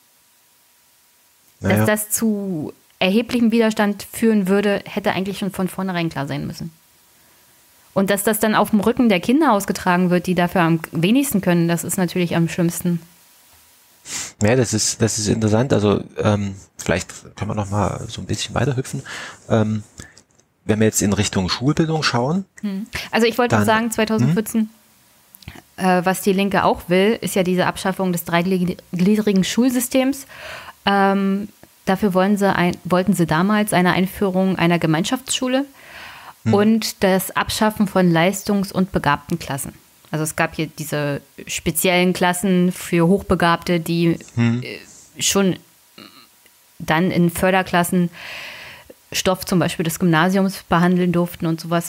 Naja. Dass das zu erheblichem Widerstand führen würde, hätte eigentlich schon von vornherein klar sein müssen. Und dass das dann auf dem Rücken der Kinder ausgetragen wird, die dafür am wenigsten können, das ist natürlich am schlimmsten. Ja, das ist interessant. Also vielleicht können wir noch mal so ein bisschen weiter hüpfen. Wenn wir jetzt in Richtung Schulbildung schauen. Also ich wollte noch sagen, 2014, was die Linke auch will, ist ja diese Abschaffung des dreigliedrigen Schulsystems. Dafür wollten sie damals eine Einführung einer Gemeinschaftsschule und das Abschaffen von Leistungs- und begabten Klassen. Also es gab hier diese speziellen Klassen für Hochbegabte, die schon dann in Förderklassen Stoff zum Beispiel des Gymnasiums behandeln durften und sowas.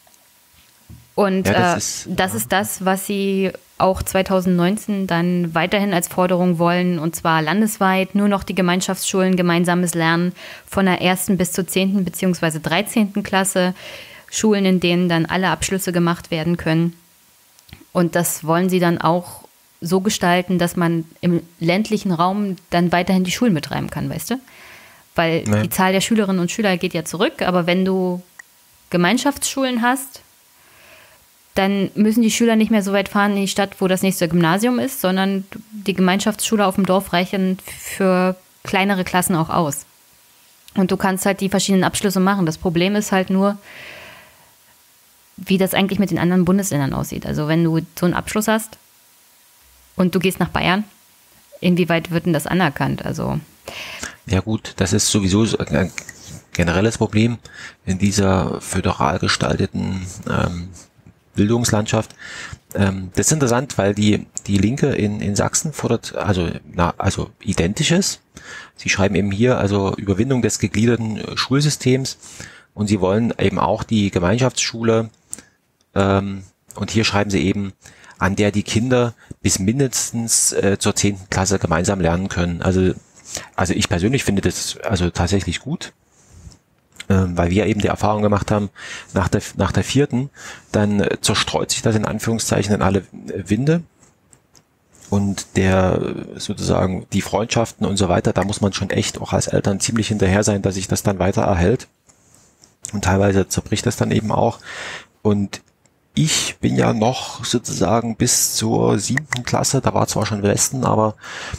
Und das ist das, was sie auch 2019 dann weiterhin als Forderung wollen, und zwar landesweit nur noch die Gemeinschaftsschulen, gemeinsames Lernen von der 1. bis zur 10. bzw. 13. Klasse, Schulen, in denen dann alle Abschlüsse gemacht werden können. Und das wollen sie dann auch so gestalten, dass man im ländlichen Raum dann weiterhin die Schulen betreiben kann, weißt du? Weil die Zahl der Schülerinnen und Schüler geht ja zurück, aber wenn du Gemeinschaftsschulen hast, dann müssen die Schüler nicht mehr so weit fahren in die Stadt, wo das nächste Gymnasium ist, sondern die Gemeinschaftsschule auf dem Dorf reichen für kleinere Klassen auch aus. Und du kannst halt die verschiedenen Abschlüsse machen. Das Problem ist halt nur, wie das eigentlich mit den anderen Bundesländern aussieht. Also wenn du so einen Abschluss hast und du gehst nach Bayern, inwieweit wird denn das anerkannt? Also ja gut, das ist sowieso ein generelles Problem in dieser föderal gestalteten Bildungslandschaft. Das ist interessant, weil die Linke in Sachsen fordert also Identisches. Sie schreiben eben hier also Überwindung des gegliederten Schulsystems und sie wollen eben auch die Gemeinschaftsschule und hier schreiben sie eben, an der die Kinder bis mindestens zur 10. Klasse gemeinsam lernen können. Also ich persönlich finde das also tatsächlich gut, weil wir eben die Erfahrung gemacht haben, nach der 4. dann zerstreut sich das in Anführungszeichen in alle Winde und sozusagen die Freundschaften und so weiter, da muss man schon echt auch als Eltern ziemlich hinterher sein, dass sich das dann weiter erhält und teilweise zerbricht das dann eben auch. Und ich bin ja noch sozusagen bis zur 7. Klasse, da war zwar schon Westen, aber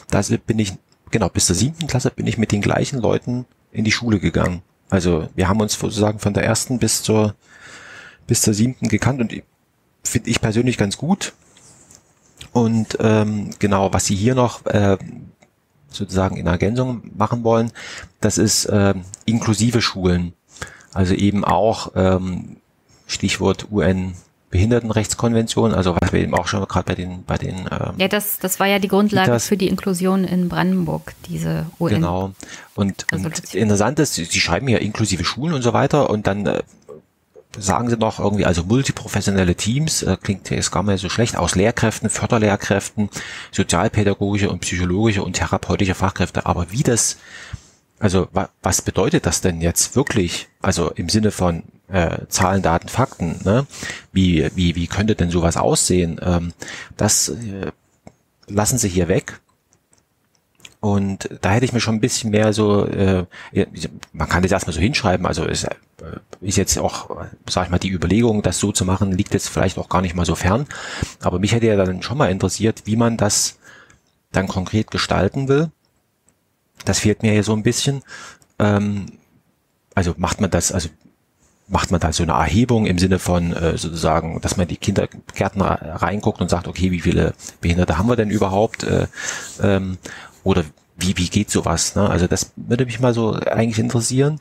bis zur 7. Klasse bin ich mit den gleichen Leuten in die Schule gegangen. Also wir haben uns sozusagen von der 1. bis zur 7. gekannt und finde ich persönlich ganz gut. Und genau, was sie hier noch sozusagen in Ergänzung machen wollen, das ist inklusive Schulen. Also eben auch Stichwort UN-Behindertenrechtskonvention, also was wir eben auch schon gerade bei den ja, das war ja die Grundlage für die Inklusion in Brandenburg, diese UN. Genau. Und interessant ist, sie schreiben ja inklusive Schulen und so weiter und dann sagen sie noch irgendwie, also multiprofessionelle Teams, klingt jetzt gar nicht so schlecht, aus Lehrkräften, Förderlehrkräften, sozialpädagogische und psychologische und therapeutische Fachkräfte. Aber wie das, also was bedeutet das denn jetzt wirklich? Also im Sinne von Zahlen, Daten, Fakten, ne? Wie könnte denn sowas aussehen? Das lassen sie hier weg. Und da hätte ich mir schon ein bisschen mehr so, man kann das erstmal so hinschreiben, also es ist jetzt auch, sag ich mal, die Überlegung, das so zu machen, liegt jetzt vielleicht auch gar nicht mal so fern. Aber mich hätte ja dann schon mal interessiert, wie man das dann konkret gestalten will. Das fehlt mir hier so ein bisschen. Also macht man da so eine Erhebung im Sinne von sozusagen, dass man die Kindergärten reinguckt und sagt, okay, wie viele Behinderte haben wir denn überhaupt? Oder wie geht sowas? Ne? Also das würde mich mal so eigentlich interessieren.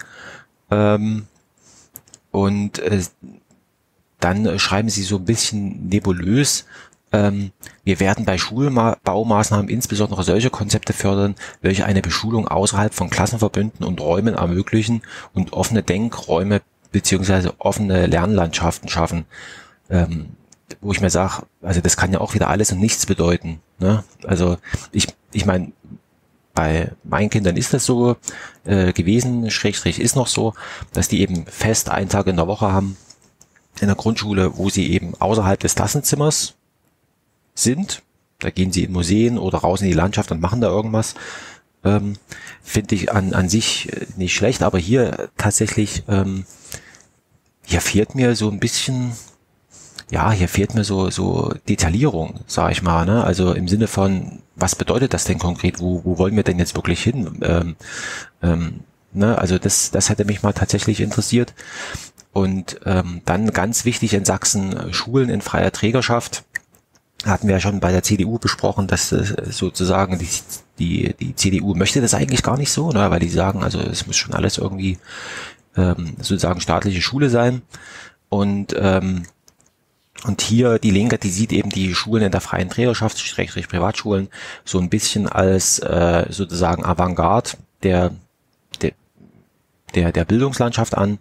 Und dann schreiben sie so ein bisschen nebulös, wir werden bei Schulbaumaßnahmen insbesondere solche Konzepte fördern, welche eine Beschulung außerhalb von Klassenverbünden und Räumen ermöglichen und offene Denkräume beziehungsweise offene Lernlandschaften schaffen. Wo ich mir sage, also das kann ja auch wieder alles und nichts bedeuten. Ne? Also ich meine, bei meinen Kindern ist das so gewesen, Schrägstrich ist noch so, dass die eben fest einen Tag in der Woche haben in der Grundschule, wo sie eben außerhalb des Klassenzimmers sind. Da gehen sie in Museen oder raus in die Landschaft und machen da irgendwas. Finde ich an sich nicht schlecht, aber hier tatsächlich, hier fehlt mir so ein bisschen, ja, hier fehlt mir so Detaillierung, sag ich mal, ne? Also im Sinne von, was bedeutet das denn konkret? Wo wollen wir denn jetzt wirklich hin? Ne? Also das hätte mich mal tatsächlich interessiert. Und dann ganz wichtig in Sachsen, Schulen in freier Trägerschaft. Hatten wir ja schon bei der CDU besprochen, dass sozusagen die CDU möchte das eigentlich gar nicht so, ne? Weil die sagen, also es muss schon alles irgendwie sozusagen staatliche Schule sein. Und hier die Linke, die sieht eben die Schulen in der freien Trägerschaft, Schrägstrich Privatschulen, so ein bisschen als sozusagen Avantgarde der Bildungslandschaft an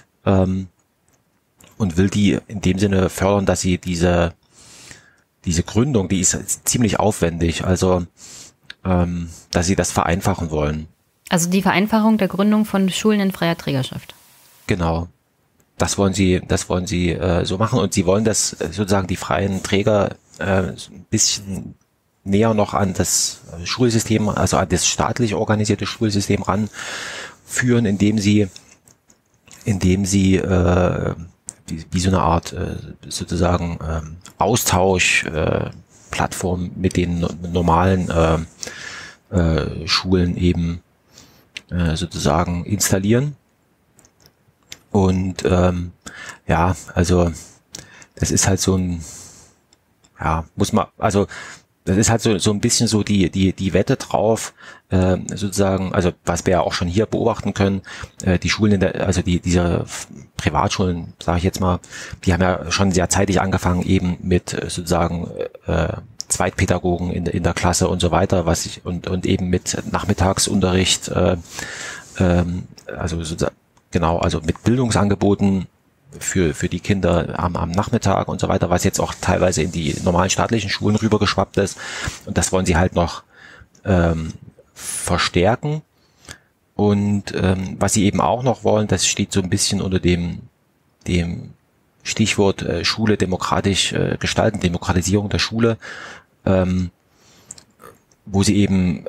und will die in dem Sinne fördern, dass sie diese Gründung, die ist ziemlich aufwendig, also dass sie das vereinfachen wollen. Also die Vereinfachung der Gründung von Schulen in freier Trägerschaft. Genau. Das wollen sie so machen und sie wollen das sozusagen die freien Träger ein bisschen näher noch an das Schulsystem, also an das staatlich organisierte Schulsystem ranführen, indem sie wie so eine Art sozusagen Austausch Plattform mit den normalen Schulen eben sozusagen installieren. Und ja, also das ist halt so ein, ja, das ist halt so ein bisschen so die Wette drauf, sozusagen, also was wir ja auch schon hier beobachten können, die Schulen diese Privatschulen, sage ich jetzt mal, die haben ja schon sehr zeitig angefangen eben mit sozusagen Zweitpädagogen in der Klasse und so weiter, und eben mit Nachmittagsunterricht, also sozusagen, genau, also mit Bildungsangeboten für die Kinder am Nachmittag und so weiter, was jetzt auch teilweise in die normalen staatlichen Schulen rübergeschwappt ist. Und das wollen sie halt noch verstärken. Und was sie eben auch noch wollen, das steht so ein bisschen unter dem Stichwort Schule demokratisch gestalten, Demokratisierung der Schule, wo sie eben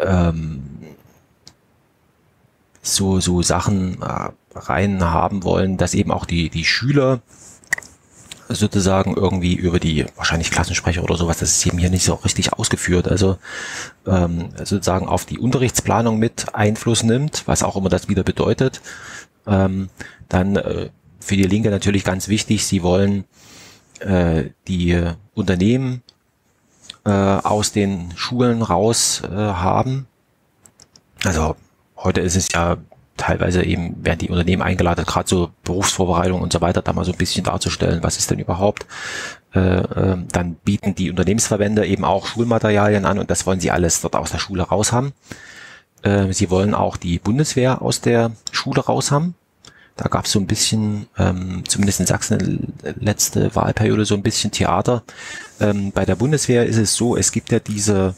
so Sachen rein haben wollen, dass eben auch die Schüler sozusagen irgendwie über die wahrscheinlich Klassensprecher oder sowas, das ist eben hier nicht so richtig ausgeführt, also sozusagen auf die Unterrichtsplanung mit Einfluss nimmt, was auch immer das wieder bedeutet. Dann für die Linke natürlich ganz wichtig, sie wollen die Unternehmen aus den Schulen raus haben. Also heute ist es ja teilweise eben, werden die Unternehmen eingeladen, gerade so Berufsvorbereitung und so weiter, da mal so ein bisschen darzustellen, was ist denn überhaupt. Dann bieten die Unternehmensverbände eben auch Schulmaterialien an und das wollen sie alles dort aus der Schule raus haben. Sie wollen auch die Bundeswehr aus der Schule raus haben. Da gab es so ein bisschen, zumindest in Sachsen letzte Wahlperiode, so ein bisschen Theater. Bei der Bundeswehr ist es so, es gibt ja diese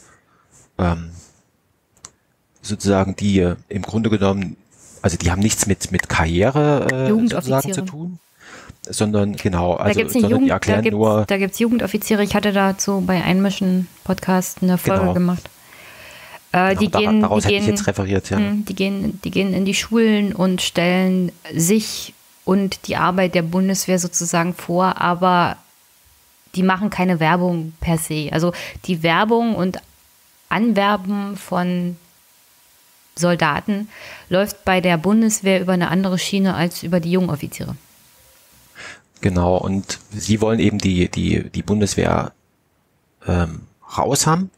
sozusagen, die im Grunde genommen, also die haben nichts mit Karriere sozusagen zu tun, sondern genau, also die erklären nur. Da gibt's Jugendoffiziere, ich hatte dazu bei Einmischen-Podcast eine Folge gemacht. Daraus hätte ich jetzt referiert, ja. Die gehen in die Schulen und stellen sich und die Arbeit der Bundeswehr sozusagen vor, aber die machen keine Werbung per se. Also die Werbung und Anwerben von Soldaten läuft bei der Bundeswehr über eine andere Schiene als über die Jungoffiziere. Genau, und sie wollen eben die Bundeswehr raus haben.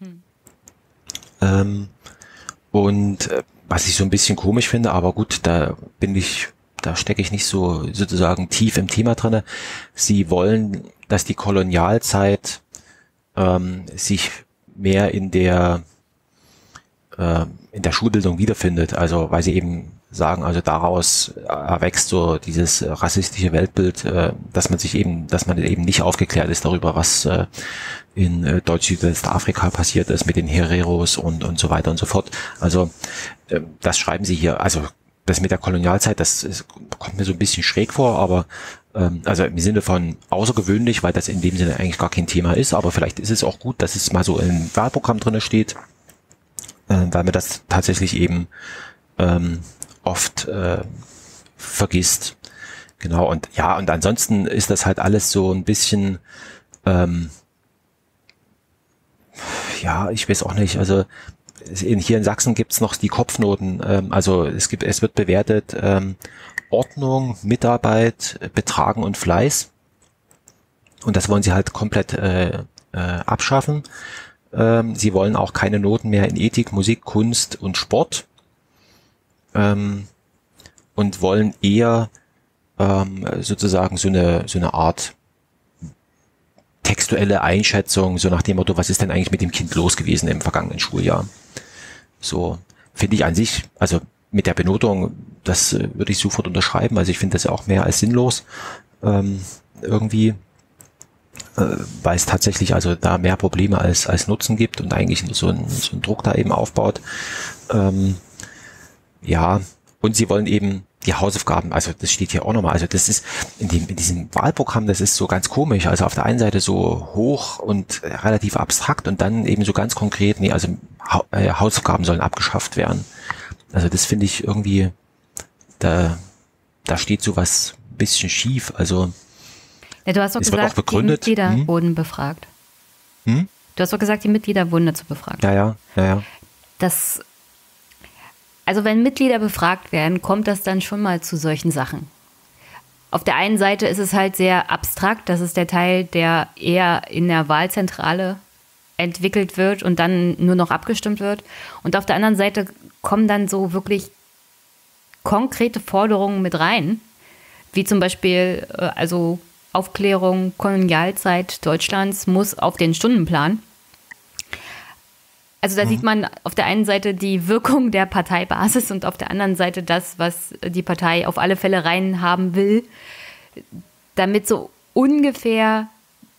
Und was ich so ein bisschen komisch finde, aber gut, da stecke ich nicht so sozusagen tief im Thema drinne. Sie wollen, dass die Kolonialzeit sich mehr in der Schulbildung wiederfindet. Also weil sie eben sagen, also daraus erwächst so dieses rassistische Weltbild, dass man eben nicht aufgeklärt ist darüber, was in Deutsch-Südwestafrika passiert ist mit den Hereros und so weiter und so fort. Also das schreiben sie hier. Also das mit der Kolonialzeit, kommt mir so ein bisschen schräg vor, aber also im Sinne von außergewöhnlich, weil das in dem Sinne eigentlich gar kein Thema ist, aber vielleicht ist es auch gut, dass es mal so im Wahlprogramm drinne steht, weil man das tatsächlich eben oft vergisst. Genau, und ja, und ansonsten ist das halt alles so ein bisschen ja, ich weiß auch nicht, also hier in Sachsen gibt's noch die Kopfnoten, also es wird bewertet Ordnung, Mitarbeit, Betragen und Fleiß, und das wollen sie halt komplett abschaffen. Sie wollen auch keine Noten mehr in Ethik, Musik, Kunst und Sport, und wollen eher sozusagen so eine Art textuelle Einschätzung, so nach dem Motto, was ist denn eigentlich mit dem Kind los gewesen im vergangenen Schuljahr? So, finde ich an sich, also mit der Benotung, das würde ich sofort unterschreiben, also ich finde das ja auch mehr als sinnlos, irgendwie, weil es tatsächlich also da mehr Probleme als Nutzen gibt und eigentlich so ein Druck da eben aufbaut. Ja, und sie wollen eben die Hausaufgaben, also das steht hier auch nochmal, also das ist in diesem Wahlprogramm, das ist so ganz komisch, also auf der einen Seite so hoch und relativ abstrakt und dann eben so ganz konkret, nee, also Hausaufgaben sollen abgeschafft werden. Also das finde ich irgendwie, da steht so was ein bisschen schief, also ja, du hast doch gesagt, die Mitglieder wurden befragt. Du hast doch gesagt, die Mitglieder wurden dazu befragt. Ja. Also wenn Mitglieder befragt werden, kommt das dann schon mal zu solchen Sachen. Auf der einen Seite ist es halt sehr abstrakt, das ist der Teil, der eher in der Wahlzentrale entwickelt wird und dann nur noch abgestimmt wird. Und auf der anderen Seite kommen dann so wirklich konkrete Forderungen mit rein, wie zum Beispiel also Aufklärung, Kolonialzeit Deutschlands muss auf den Stundenplan. Also da sieht man auf der einen Seite die Wirkung der Parteibasis und auf der anderen Seite das, was die Partei auf alle Fälle rein haben will, damit so ungefähr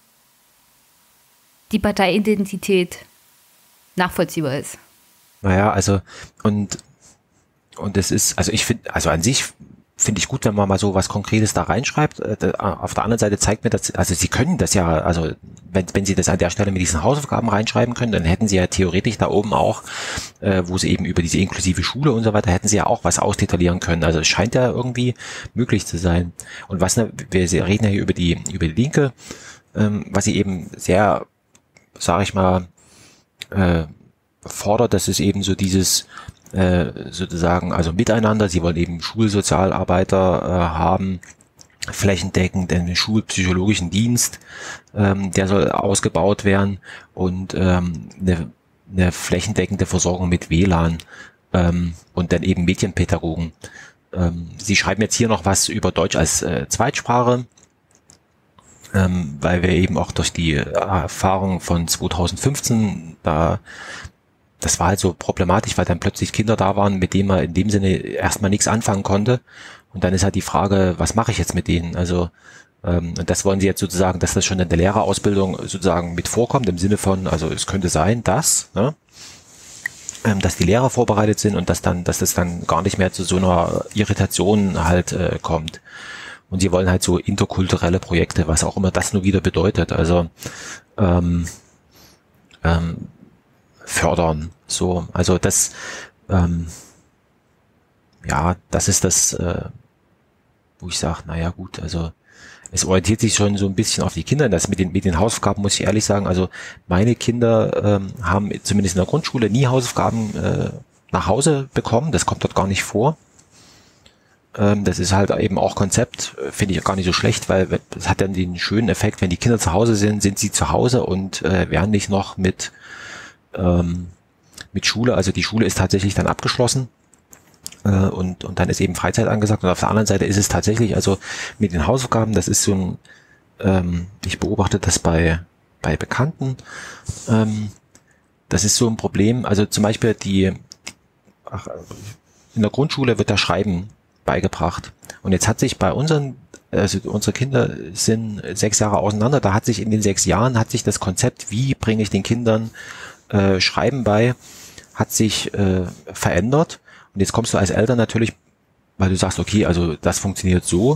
die Parteiidentität nachvollziehbar ist. Naja, also und es ist, also ich finde, also an sich finde ich gut, wenn man mal so was Konkretes da reinschreibt. Auf der anderen Seite zeigt mir das, also sie können das ja, also wenn sie das an der Stelle mit diesen Hausaufgaben reinschreiben können, dann hätten sie ja theoretisch da oben auch, wo sie eben über diese inklusive Schule und so weiter, hätten sie ja auch was ausdetaillieren können. Also es scheint ja irgendwie möglich zu sein. Und wir reden ja hier über die Linke, was sie eben sehr, sage ich mal, fordert, dass es eben so dieses sozusagen, also miteinander, sie wollen eben Schulsozialarbeiter haben, flächendeckenden schulpsychologischen Dienst, der soll ausgebaut werden und eine flächendeckende Versorgung mit WLAN und dann eben Medienpädagogen. Sie schreiben jetzt hier noch was über Deutsch als Zweitsprache, weil wir eben auch durch die Erfahrung von 2015 das war halt so problematisch, weil dann plötzlich Kinder da waren, mit denen man in dem Sinne erstmal nichts anfangen konnte. Und dann ist halt die Frage, was mache ich jetzt mit denen? Also und das wollen Sie jetzt sozusagen, dass das schon in der Lehrerausbildung sozusagen mit vorkommt, im Sinne von, also es könnte sein, dass die Lehrer vorbereitet sind und dass das dann gar nicht mehr zu so einer Irritation halt kommt. Und sie wollen halt so interkulturelle Projekte, was auch immer das nur wieder bedeutet, also fördern. So, also das, das ist das, wo ich sage, naja gut, also es orientiert sich schon so ein bisschen auf die Kinder. Das mit den Hausaufgaben muss ich ehrlich sagen, also meine Kinder haben zumindest in der Grundschule nie Hausaufgaben nach Hause bekommen. Das kommt dort gar nicht vor. Das ist halt eben auch Konzept, finde ich gar nicht so schlecht, weil es hat dann den schönen Effekt, wenn die Kinder zu Hause sind sie zu Hause und werden nicht noch mit Schule, also die Schule ist tatsächlich dann abgeschlossen und dann ist eben Freizeit angesagt und auf der anderen Seite ist es tatsächlich, also mit den Hausaufgaben, das ist so ein, ich beobachte das bei Bekannten, das ist so ein Problem, also zum Beispiel in der Grundschule wird das Schreiben beigebracht und jetzt hat sich bei unsere Kinder sind 6 Jahre auseinander, da hat sich in den 6 Jahren das Konzept, wie bringe ich den Kindern Schreiben bei, hat sich verändert. Und jetzt kommst du als Eltern natürlich, weil du sagst, okay, also das funktioniert so,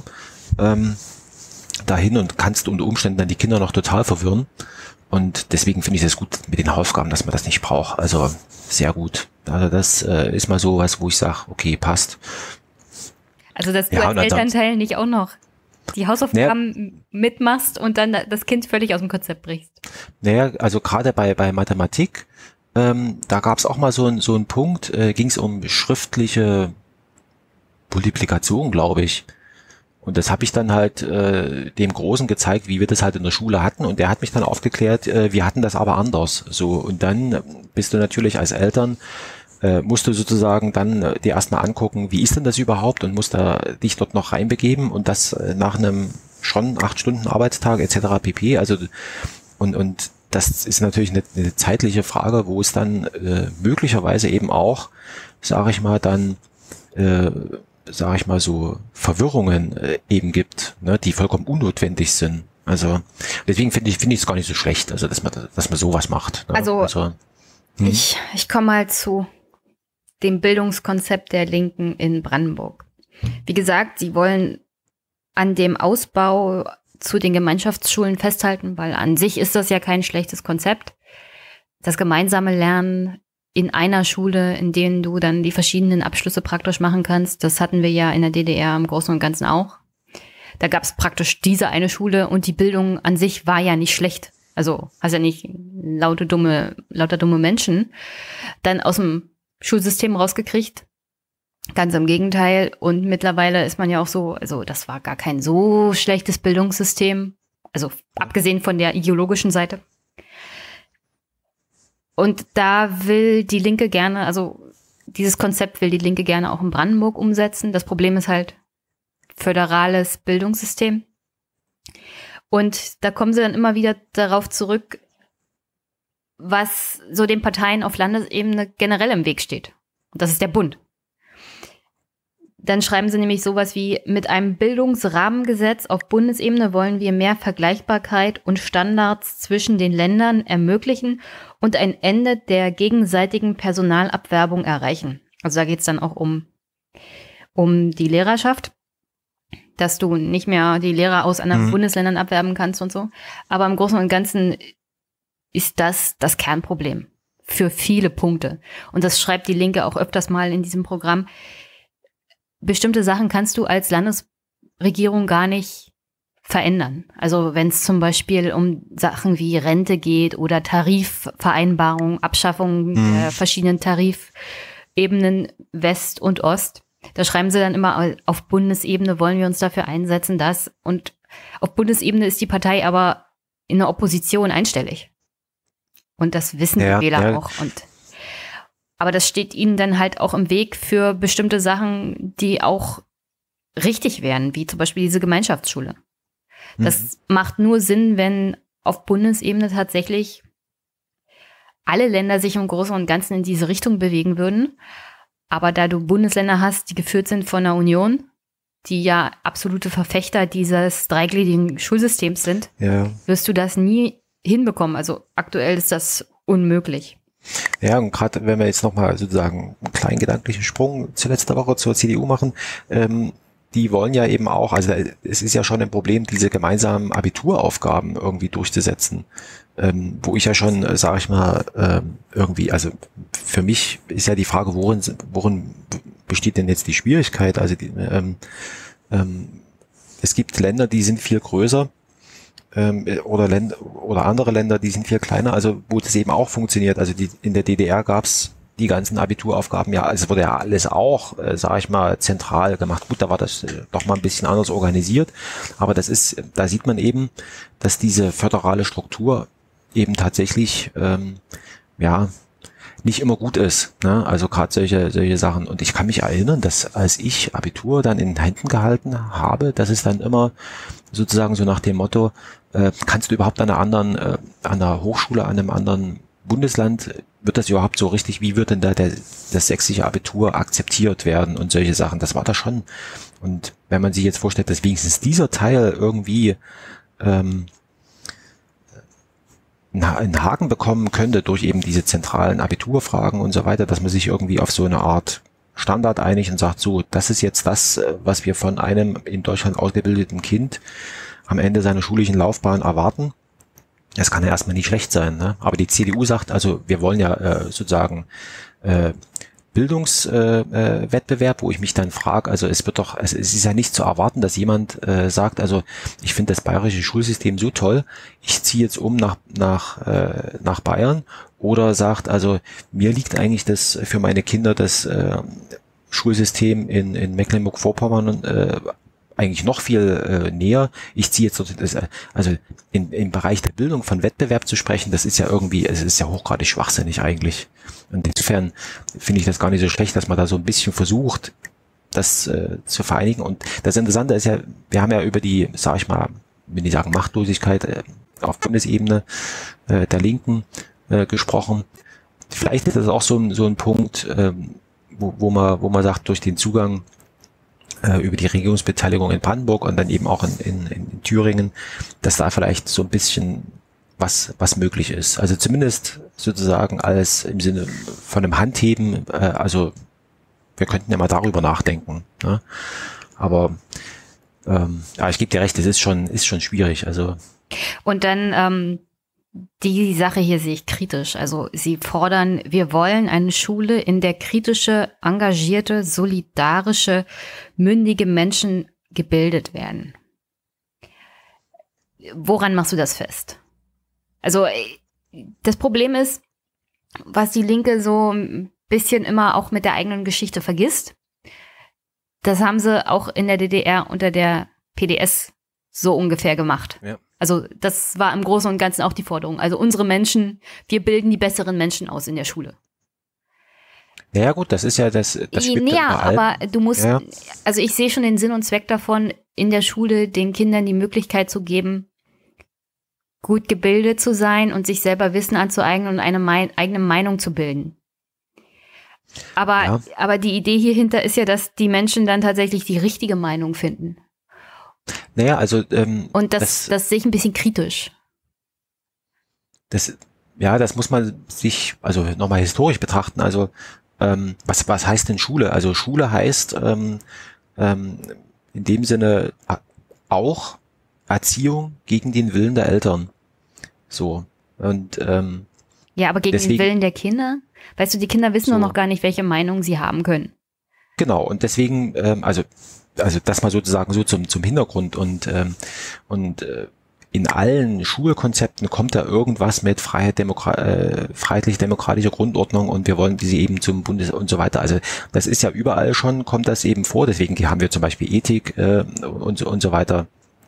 dahin und kannst unter Umständen dann die Kinder noch total verwirren. Und deswegen finde ich es gut mit den Hausaufgaben, dass man das nicht braucht. Also sehr gut. Also das ist mal so was, wo ich sage, okay, passt. Also dass du als Elternteil nicht auch noch die Hausaufgaben mitmachst und dann das Kind völlig aus dem Konzept brichst. Naja, also gerade bei Mathematik, da gab es auch mal so einen Punkt, ging es um schriftliche Multiplikation, glaube ich. Und das habe ich dann halt dem Großen gezeigt, wie wir das halt in der Schule hatten. Und der hat mich dann aufgeklärt, wir hatten das aber anders. So, und dann bist du natürlich als Eltern, musst du sozusagen dann dir erstmal angucken, wie ist denn das überhaupt und musst da dich dort noch reinbegeben und das nach einem schon 8 Stunden Arbeitstag etc. pp. Also und das ist natürlich eine zeitliche Frage, wo es dann möglicherweise eben auch, sage ich mal, so Verwirrungen eben gibt, ne, die vollkommen unnotwendig sind. Also deswegen finde ich es gar nicht so schlecht, also dass man sowas macht. Ne? Also ich komme mal zu dem Bildungskonzept der Linken in Brandenburg. Wie gesagt, sie wollen an dem Ausbau zu den Gemeinschaftsschulen festhalten, weil an sich ist das ja kein schlechtes Konzept. Das gemeinsame Lernen in einer Schule, in denen du dann die verschiedenen Abschlüsse praktisch machen kannst, das hatten wir ja in der DDR im Großen und Ganzen auch. Da gab es praktisch diese eine Schule und die Bildung an sich war ja nicht schlecht. Also hast ja nicht lauter dumme Menschen dann aus dem Schulsystem rausgekriegt. Ganz im Gegenteil. Und mittlerweile ist man ja auch so, also das war gar kein so schlechtes Bildungssystem. Also abgesehen von der ideologischen Seite. Und da will die Linke gerne, also dieses Konzept will die Linke gerne auch in Brandenburg umsetzen. Das Problem ist halt föderales Bildungssystem. Und da kommen sie dann immer wieder darauf zurück, was so den Parteien auf Landesebene generell im Weg steht. Und das ist der Bund. Dann schreiben sie nämlich sowas wie, mit einem Bildungsrahmengesetz auf Bundesebene wollen wir mehr Vergleichbarkeit und Standards zwischen den Ländern ermöglichen und ein Ende der gegenseitigen Personalabwerbung erreichen. Also da geht es dann auch um die Lehrerschaft, dass du nicht mehr die Lehrer aus anderen Bundesländern abwerben kannst und so. Aber im Großen und Ganzen ist das Kernproblem für viele Punkte. Und das schreibt die Linke auch öfters mal in diesem Programm. Bestimmte Sachen kannst du als Landesregierung gar nicht verändern. Also wenn es zum Beispiel um Sachen wie Rente geht oder Tarifvereinbarungen, Abschaffung der verschiedenen Tarifebenen West und Ost, Da schreiben sie dann immer, auf Bundesebene wollen wir uns dafür einsetzen, das. Und auf Bundesebene ist die Partei aber in der Opposition einstellig. Und das wissen die Wähler auch. Aber das steht ihnen dann halt auch im Weg für bestimmte Sachen, die auch richtig wären, wie zum Beispiel diese Gemeinschaftsschule. Das macht nur Sinn, wenn auf Bundesebene tatsächlich alle Länder sich im Großen und Ganzen in diese Richtung bewegen würden. Aber da du Bundesländer hast, die geführt sind von der Union, die ja absolute Verfechter dieses dreigliedrigen Schulsystems sind, wirst du das nie hinbekommen. Also aktuell ist das unmöglich. Ja, und gerade wenn wir jetzt nochmal sozusagen einen kleinen gedanklichen Sprung zur letzten Woche zur CDU machen, die wollen ja eben auch, also es ist ja schon ein Problem, diese gemeinsamen Abituraufgaben irgendwie durchzusetzen, wo ich ja schon, sage ich mal, irgendwie, also für mich ist ja die Frage, worin besteht denn jetzt die Schwierigkeit? Also es gibt Länder, die sind viel größer, oder andere Länder, die sind viel kleiner, also wo das eben auch funktioniert. Also in der DDR gab's die ganzen Abituraufgaben, ja, also wurde ja alles auch, sage ich mal, zentral gemacht. Gut, da war das doch mal ein bisschen anders organisiert, aber da sieht man eben, dass diese föderale Struktur eben tatsächlich, nicht immer gut ist, ne? Also gerade solche Sachen. Und ich kann mich erinnern, dass als ich Abitur dann in den Händen gehalten habe, dass es dann immer sozusagen so nach dem Motto, kannst du überhaupt an einer Hochschule, an einem anderen Bundesland, wird das überhaupt so richtig, wie wird denn da das sächsische Abitur akzeptiert werden und solche Sachen, das war da schon. Und wenn man sich jetzt vorstellt, dass wenigstens dieser Teil irgendwie einen Haken bekommen könnte durch eben diese zentralen Abiturfragen und so weiter, dass man sich irgendwie auf so eine Art Standard einigt und sagt, so, das ist jetzt das, was wir von einem in Deutschland ausgebildeten Kind am Ende seiner schulischen Laufbahn erwarten. Das kann ja erstmal nicht schlecht sein, ne? Aber die CDU sagt, also wir wollen ja sozusagen Bildungswettbewerb, wo ich mich dann frage, also es ist ja nicht zu erwarten, dass jemand sagt, also ich finde das bayerische Schulsystem so toll, ich ziehe jetzt um nach Bayern, oder sagt, also mir liegt eigentlich das für meine Kinder das Schulsystem in Mecklenburg-Vorpommern eigentlich noch viel näher. Ich ziehe jetzt also im Bereich der Bildung von Wettbewerb zu sprechen, das ist ja irgendwie, es ist ja hochgradig schwachsinnig eigentlich. Und insofern finde ich das gar nicht so schlecht, dass man da so ein bisschen versucht, das zu vereinigen. Und das Interessante ist ja, wir haben ja über die, sag ich mal, wenn ich sagen Machtlosigkeit auf Bundesebene der Linken gesprochen. Vielleicht ist das auch so ein Punkt, wo man sagt, durch den Zugang über die Regierungsbeteiligung in Brandenburg und dann eben auch in Thüringen, dass da vielleicht so ein bisschen was möglich ist. Also zumindest sozusagen als im Sinne von einem Handheben, also wir könnten ja mal darüber nachdenken. Ne? Aber ja, ich gebe dir recht, es ist schon schwierig. Also. Und dann die Sache hier sehe ich kritisch. Also sie fordern, wir wollen eine Schule, in der kritische, engagierte, solidarische, mündige Menschen gebildet werden. Woran machst du das fest? Also das Problem ist, was die Linke so ein bisschen immer auch mit der eigenen Geschichte vergisst, das haben sie auch in der DDR unter der PDS so ungefähr gemacht. Ja. Also das war im Großen und Ganzen auch die Forderung. Also unsere Menschen, wir bilden die besseren Menschen aus in der Schule. Ja gut, das ist ja das ja, aber du musst, also ich sehe schon den Sinn und Zweck davon, in der Schule den Kindern die Möglichkeit zu geben, gut gebildet zu sein und sich selber Wissen anzueignen und eine eigene Meinung zu bilden. Aber die Idee hierhinter ist ja, dass die Menschen dann tatsächlich die richtige Meinung finden. Naja, also und das sehe ich ein bisschen kritisch. Das muss man sich also nochmal historisch betrachten. Also was heißt denn Schule? Also Schule heißt in dem Sinne auch Erziehung gegen den Willen der Eltern. So und ja, aber gegen den Willen der Kinder? Weißt du, die Kinder wissen doch noch gar nicht, welche Meinung sie haben können. Genau, und deswegen, also das mal sozusagen so zum Hintergrund und in allen Schulkonzepten kommt da irgendwas mit freiheitlich-demokratischer Grundordnung und wir wollen diese eben zum Bundes und so weiter. Also das ist ja überall schon, kommt das eben vor. Deswegen haben wir zum Beispiel Ethik und so weiter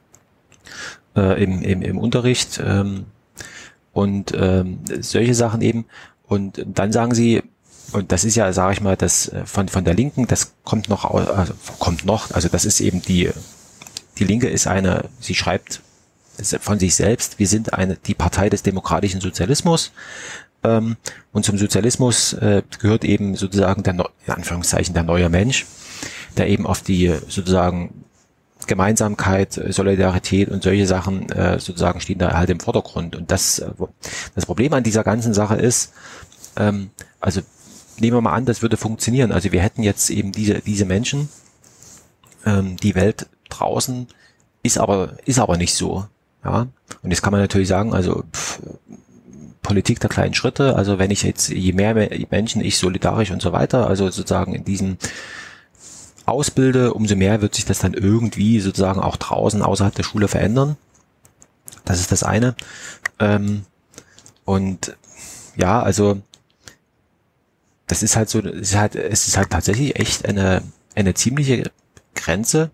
im Unterricht und solche Sachen eben. Und dann sagen sie, und das ist ja, sage ich mal, das von der Linken, das kommt noch, also das ist eben die Linke ist sie schreibt von sich selbst, wir sind die Partei des demokratischen Sozialismus, und zum Sozialismus gehört eben sozusagen in Anführungszeichen der neue Mensch, der eben auf die sozusagen Gemeinsamkeit, Solidarität und solche Sachen sozusagen stehen da halt im Vordergrund. Und das Problem an dieser ganzen Sache ist, also nehmen wir mal an, das würde funktionieren. Also wir hätten jetzt eben diese Menschen, die Welt draußen ist aber nicht so. Ja, und jetzt kann man natürlich sagen, also Politik der kleinen Schritte, also wenn ich jetzt, je mehr Menschen ich solidarisch und so weiter, also sozusagen in diesem ausbilde, umso mehr wird sich das dann irgendwie sozusagen auch draußen außerhalb der Schule verändern. Das ist das eine. Und ja, also das ist halt so, es ist halt tatsächlich echt eine ziemliche Grenze,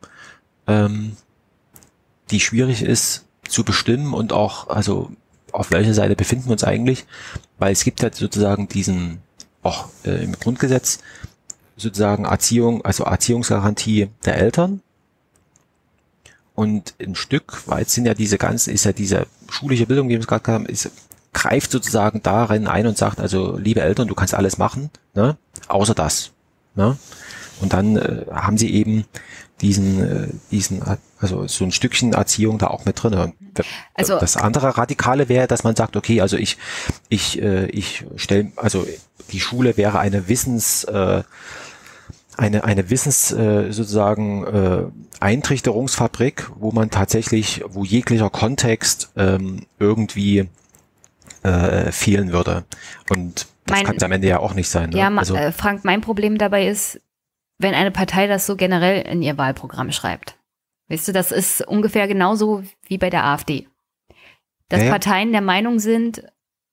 die schwierig ist zu bestimmen und auch, also auf welcher Seite befinden wir uns eigentlich, weil es gibt halt sozusagen diesen, auch im Grundgesetz, sozusagen Erziehungsgarantie der Eltern. Und ein Stück weit ist ja diese schulische Bildung, die wir gerade haben, greift sozusagen darin ein und sagt, also liebe Eltern, du kannst alles machen, ne, außer das. Ne? Und dann haben sie eben also so ein Stückchen Erziehung da auch mit drin. Also das andere Radikale wäre, dass man sagt, okay, also ich stelle, also die Schule wäre eine sozusagen Eintrichterungsfabrik, wo jeglicher Kontext irgendwie fehlen würde. Und das kann es am Ende ja auch nicht sein. Ne? Ja, also, Frank, mein Problem dabei ist, wenn eine Partei das so generell in ihr Wahlprogramm schreibt. Weißt du, das ist ungefähr genauso wie bei der AfD. Dass Parteien der Meinung sind,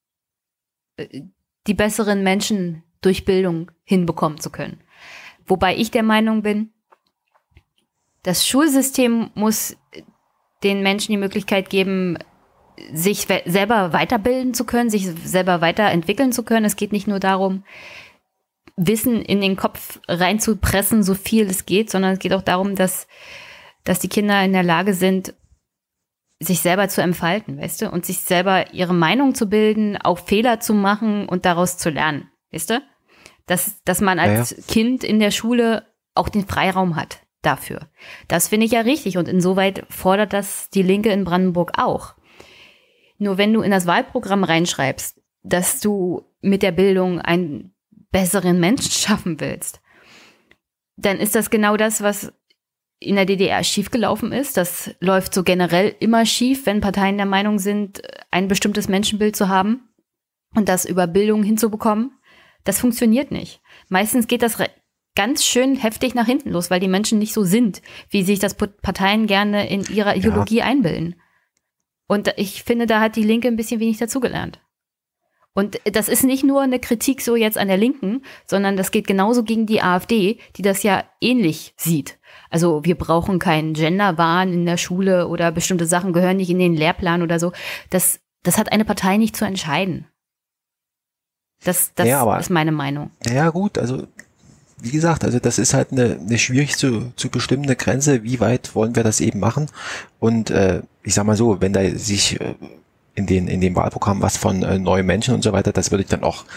die besseren Menschen durch Bildung hinbekommen zu können. Wobei ich der Meinung bin, das Schulsystem muss den Menschen die Möglichkeit geben, sich selber weiterbilden zu können, sich selber weiterentwickeln zu können. Es geht nicht nur darum, Wissen in den Kopf reinzupressen, so viel es geht, sondern es geht auch darum, dass die Kinder in der Lage sind, sich selber zu entfalten, weißt du, und sich selber ihre Meinung zu bilden, auch Fehler zu machen und daraus zu lernen, weißt du? Dass man als Kind in der Schule auch den Freiraum hat dafür. Das finde ich ja richtig und insoweit fordert das die Linke in Brandenburg auch. Nur wenn du in das Wahlprogramm reinschreibst, dass du mit der Bildung einen besseren Menschen schaffen willst, dann ist das genau das, was in der DDR schiefgelaufen ist. Das läuft so generell immer schief, wenn Parteien der Meinung sind, ein bestimmtes Menschenbild zu haben und das über Bildung hinzubekommen. Das funktioniert nicht. Meistens geht das ganz schön heftig nach hinten los, weil die Menschen nicht so sind, wie sich das Parteien gerne in ihrer Ideologie einbilden. Und ich finde, da hat die Linke ein bisschen wenig dazugelernt. Und das ist nicht nur eine Kritik so jetzt an der Linken, sondern das geht genauso gegen die AfD, die das ja ähnlich sieht. Also wir brauchen keinen Genderwahn in der Schule oder bestimmte Sachen gehören nicht in den Lehrplan oder so. Das hat eine Partei nicht zu entscheiden. Das ist meine Meinung. Ja gut, also wie gesagt, also das ist halt eine schwierig zu bestimmende Grenze, wie weit wollen wir das eben machen. Und ich sag mal so, wenn da sich in dem Wahlprogramm was von neuen Menschen und so weiter, das würde ich dann auch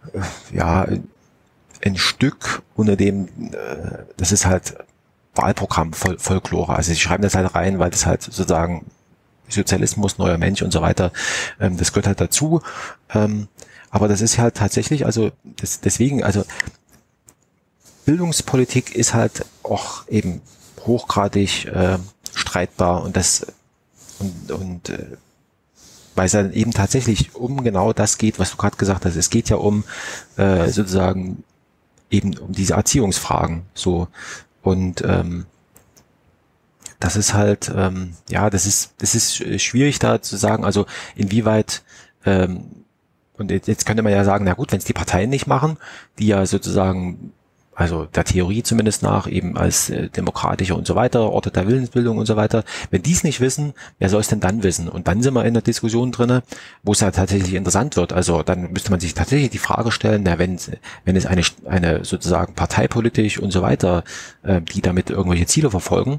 ein Stück unter dem, das ist halt Wahlprogramm, Folklore. Also sie schreiben das halt rein, weil das halt sozusagen Sozialismus, neuer Mensch und so weiter, das gehört halt dazu. Aber das ist halt tatsächlich, also deswegen, also Bildungspolitik ist halt auch eben hochgradig streitbar und weil es dann eben tatsächlich um genau das geht, was du gerade gesagt hast. Es geht ja um sozusagen eben um diese Erziehungsfragen so und das ist halt, das ist schwierig da zu sagen, also inwieweit, und jetzt könnte man ja sagen, na gut, wenn es die Parteien nicht machen, die ja sozusagen, also der Theorie zumindest nach, eben als demokratische und so weiter, Orte der Willensbildung und so weiter, wenn die es nicht wissen, wer soll es denn dann wissen? Und dann sind wir in der Diskussion drinne, wo es ja tatsächlich interessant wird. Also dann müsste man sich tatsächlich die Frage stellen, na, wenn es eine sozusagen parteipolitisch und so weiter, die damit irgendwelche Ziele verfolgen,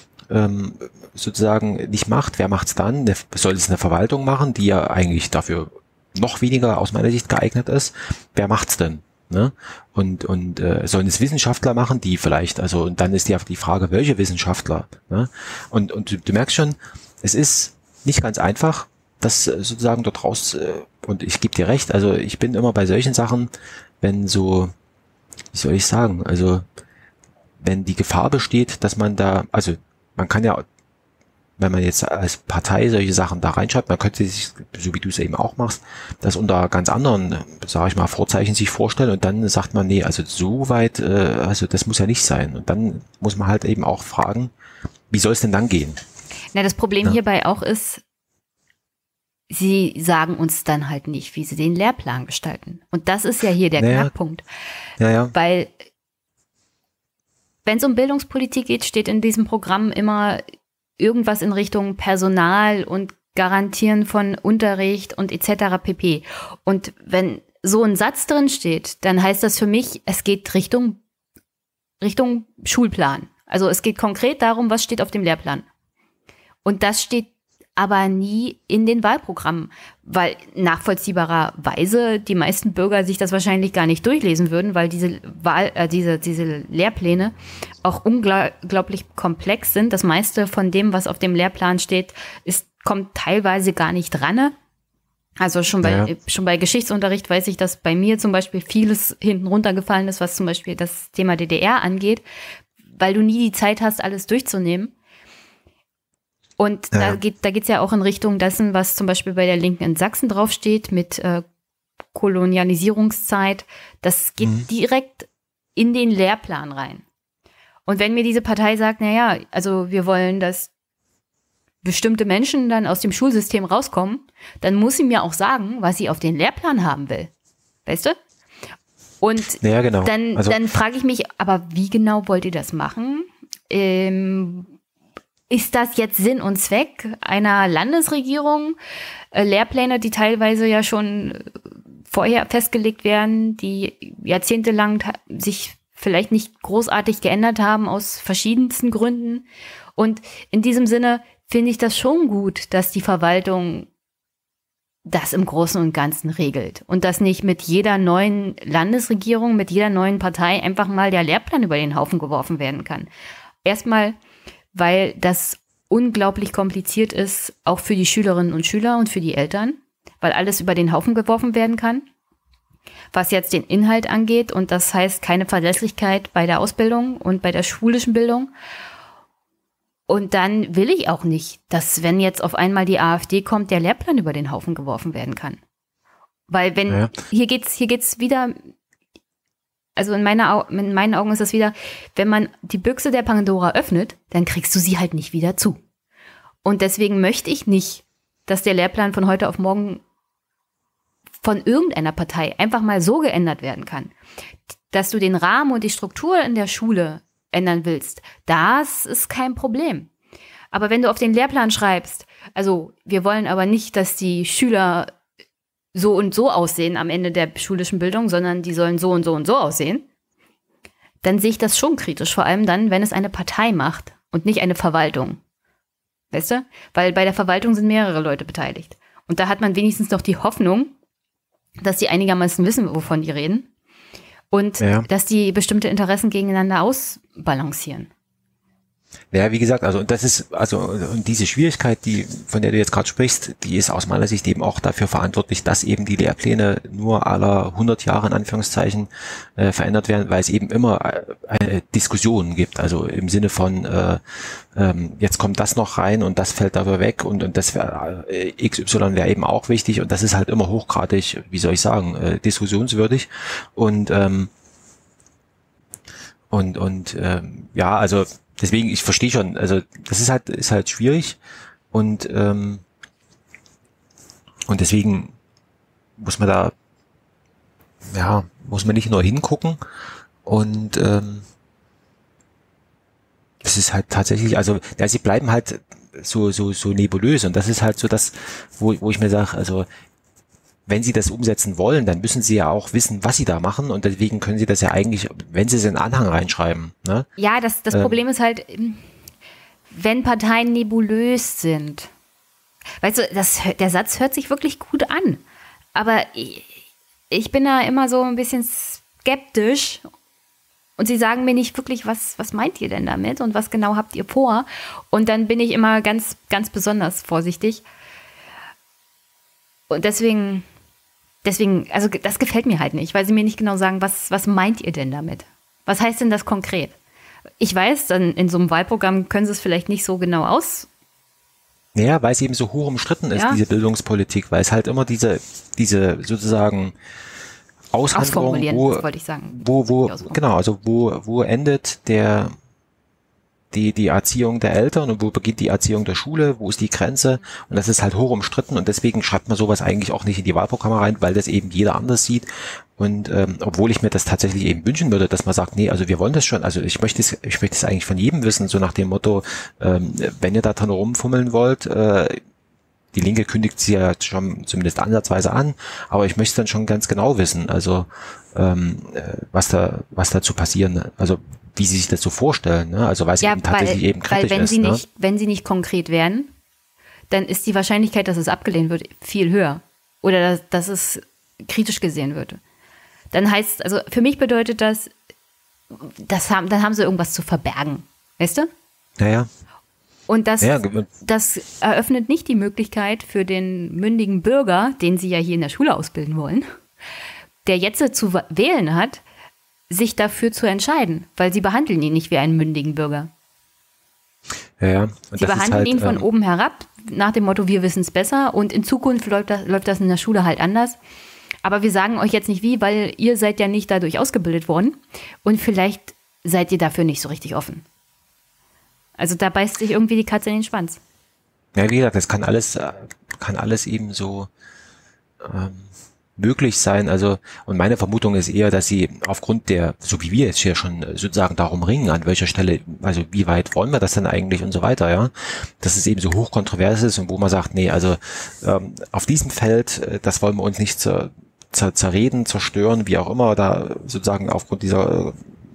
sozusagen nicht macht, wer macht's dann? Soll es eine Verwaltung machen, die ja eigentlich dafür noch weniger aus meiner Sicht geeignet ist? Wer macht's denn? Ne? Und sollen es Wissenschaftler machen, die vielleicht, also, und dann ist ja die Frage, welche Wissenschaftler? Ne? Und du merkst schon, es ist nicht ganz einfach, das sozusagen dort raus, und ich gebe dir recht, also ich bin immer bei solchen Sachen, wenn so, wie soll ich sagen, also wenn die Gefahr besteht, dass man da, also man kann ja, wenn man jetzt als Partei solche Sachen da reinschreibt, man könnte sich, so wie du es eben auch machst, das unter ganz anderen, sage ich mal, Vorzeichen sich vorstellen und dann sagt man, nee, also so weit, also das muss ja nicht sein. Und dann muss man halt eben auch fragen, wie soll es denn dann gehen? Na, das Problem hierbei auch ist, sie sagen uns dann halt nicht, wie sie den Lehrplan gestalten. Und das ist ja hier der Knackpunkt. Ja. Weil, wenn es um Bildungspolitik geht, steht in diesem Programm immer irgendwas in Richtung Personal und Garantieren von Unterricht und etc. pp. Und wenn so ein Satz drin steht, dann heißt das für mich, es geht Richtung Schulplan. Also es geht konkret darum, was steht auf dem Lehrplan. Und das steht aber nie in den Wahlprogrammen, weil nachvollziehbarerweise die meisten Bürger sich das wahrscheinlich gar nicht durchlesen würden, weil diese Lehrpläne auch unglaublich komplex sind. Das meiste von dem, was auf dem Lehrplan steht, kommt teilweise gar nicht dran. Also schon bei Geschichtsunterricht weiß ich, dass bei mir zum Beispiel vieles hinten runtergefallen ist, was zum Beispiel das Thema DDR angeht, weil du nie die Zeit hast, alles durchzunehmen. Und da geht's ja auch in Richtung dessen, was zum Beispiel bei der Linken in Sachsen draufsteht mit Kolonialisierungszeit. Das geht direkt in den Lehrplan rein. Und wenn mir diese Partei sagt, naja, also wir wollen, dass bestimmte Menschen dann aus dem Schulsystem rauskommen, dann muss sie mir auch sagen, was sie auf den Lehrplan haben will. Weißt du? Und genau. Dann frage ich mich, aber wie genau wollt ihr das machen? Ist das jetzt Sinn und Zweck einer Landesregierung? Lehrpläne, die teilweise ja schon vorher festgelegt werden, die jahrzehntelang sich vielleicht nicht großartig geändert haben aus verschiedensten Gründen. Und in diesem Sinne finde ich das schon gut, dass die Verwaltung das im Großen und Ganzen regelt und dass nicht mit jeder neuen Landesregierung, mit jeder neuen Partei einfach mal der Lehrplan über den Haufen geworfen werden kann. Erstmal, weil das unglaublich kompliziert ist, auch für die Schülerinnen und Schüler und für die Eltern, weil alles über den Haufen geworfen werden kann, was jetzt den Inhalt angeht. Und das heißt keine Verlässlichkeit bei der Ausbildung und bei der schulischen Bildung. Und dann will ich auch nicht, dass, wenn jetzt auf einmal die AfD kommt, der Lehrplan über den Haufen geworfen werden kann. Weil hier geht's wieder, also in meinen Augen ist das wieder, wenn man die Büchse der Pandora öffnet, dann kriegst du sie halt nicht wieder zu. Und deswegen möchte ich nicht, dass der Lehrplan von heute auf morgen von irgendeiner Partei einfach mal so geändert werden kann. Dass du den Rahmen und die Struktur in der Schule ändern willst, das ist kein Problem. Aber wenn du auf den Lehrplan schreibst, also wir wollen aber nicht, dass die Schüler so und so aussehen am Ende der schulischen Bildung, sondern die sollen so und so und so aussehen, dann sehe ich das schon kritisch, vor allem dann, wenn es eine Partei macht und nicht eine Verwaltung. Weißt du? Weil bei der Verwaltung sind mehrere Leute beteiligt. Und da hat man wenigstens noch die Hoffnung, dass die einigermaßen wissen, wovon die reden. Und dass die bestimmte Interessen gegeneinander ausbalancieren. Ja, wie gesagt, also das ist, also und diese Schwierigkeit, von der du jetzt gerade sprichst, die ist aus meiner Sicht eben auch dafür verantwortlich, dass eben die Lehrpläne nur alle 100 Jahre in Anführungszeichen verändert werden, weil es eben immer eine Diskussion gibt, also im Sinne von jetzt kommt das noch rein und das fällt dafür weg und das wäre XY wäre eben auch wichtig und das ist halt immer hochgradig, wie soll ich sagen, diskussionswürdig und ja, also deswegen, ich verstehe schon, also das ist halt schwierig und deswegen muss man nicht nur hingucken und es ist halt tatsächlich, also ja, sie bleiben halt so nebulös und das ist halt so das, wo ich mir sage, also wenn sie das umsetzen wollen, dann müssen sie ja auch wissen, was sie da machen und deswegen können sie das ja eigentlich, wenn sie es in den Anhang reinschreiben. Ne? Ja, das Problem ist halt, wenn Parteien nebulös sind. Weißt du, der Satz hört sich wirklich gut an, aber ich bin da immer so ein bisschen skeptisch und sie sagen mir nicht wirklich, was meint ihr denn damit und was genau habt ihr vor? Und dann bin ich immer ganz, ganz besonders vorsichtig. Und deswegen, also das gefällt mir halt nicht, weil sie mir nicht genau sagen, was meint ihr denn damit? Was heißt denn das konkret? Ich weiß, dann in so einem Wahlprogramm können sie es vielleicht nicht so genau Ja, weil es eben so hoch umstritten ist, diese Bildungspolitik, weil es halt immer diese sozusagen Aushandlung, das wollte ich sagen. Genau, also wo endet die Erziehung der Eltern und wo beginnt die Erziehung der Schule, wo ist die Grenze und das ist halt hoch umstritten und deswegen schreibt man sowas eigentlich auch nicht in die Wahlprogramme rein, weil das eben jeder anders sieht und obwohl ich mir das tatsächlich eben wünschen würde, dass man sagt, nee, also wir wollen das schon, also ich möchte es eigentlich von jedem wissen, so nach dem Motto, wenn ihr da dran rumfummeln wollt, die Linke kündigt sie ja schon zumindest ansatzweise an, aber ich möchte es dann schon ganz genau wissen, also was dazu passieren, also wie sie sich das so vorstellen, ne? Also weil es eben tatsächlich eben kritisch ist. Wenn sie nicht konkret werden, dann ist die Wahrscheinlichkeit, dass es abgelehnt wird, viel höher. Oder dass es kritisch gesehen wird. Dann heißt, also für mich bedeutet dann haben sie irgendwas zu verbergen. Weißt du? Naja. Und das eröffnet nicht die Möglichkeit für den mündigen Bürger, den sie ja hier in der Schule ausbilden wollen, der jetzt zu wählen hat, sich dafür zu entscheiden, weil sie behandeln ihn nicht wie einen mündigen Bürger. Ja, sie behandeln ihn von oben herab, nach dem Motto, wir wissen es besser und in Zukunft läuft das in der Schule halt anders. Aber wir sagen euch jetzt nicht wie, weil ihr seid ja nicht dadurch ausgebildet worden und vielleicht seid ihr dafür nicht so richtig offen. Also da beißt sich irgendwie die Katze in den Schwanz. Ja, wie gesagt, das kann alles eben so möglich sein. Also, und meine Vermutung ist eher, dass sie aufgrund der, so wie wir jetzt hier schon sozusagen darum ringen, an welcher Stelle, also wie weit wollen wir das denn eigentlich und so weiter, ja, dass es eben so hochkontrovers ist und wo man sagt, nee, also auf diesem Feld, das wollen wir uns nicht zerreden, zerstören, wie auch immer, da sozusagen aufgrund dieser,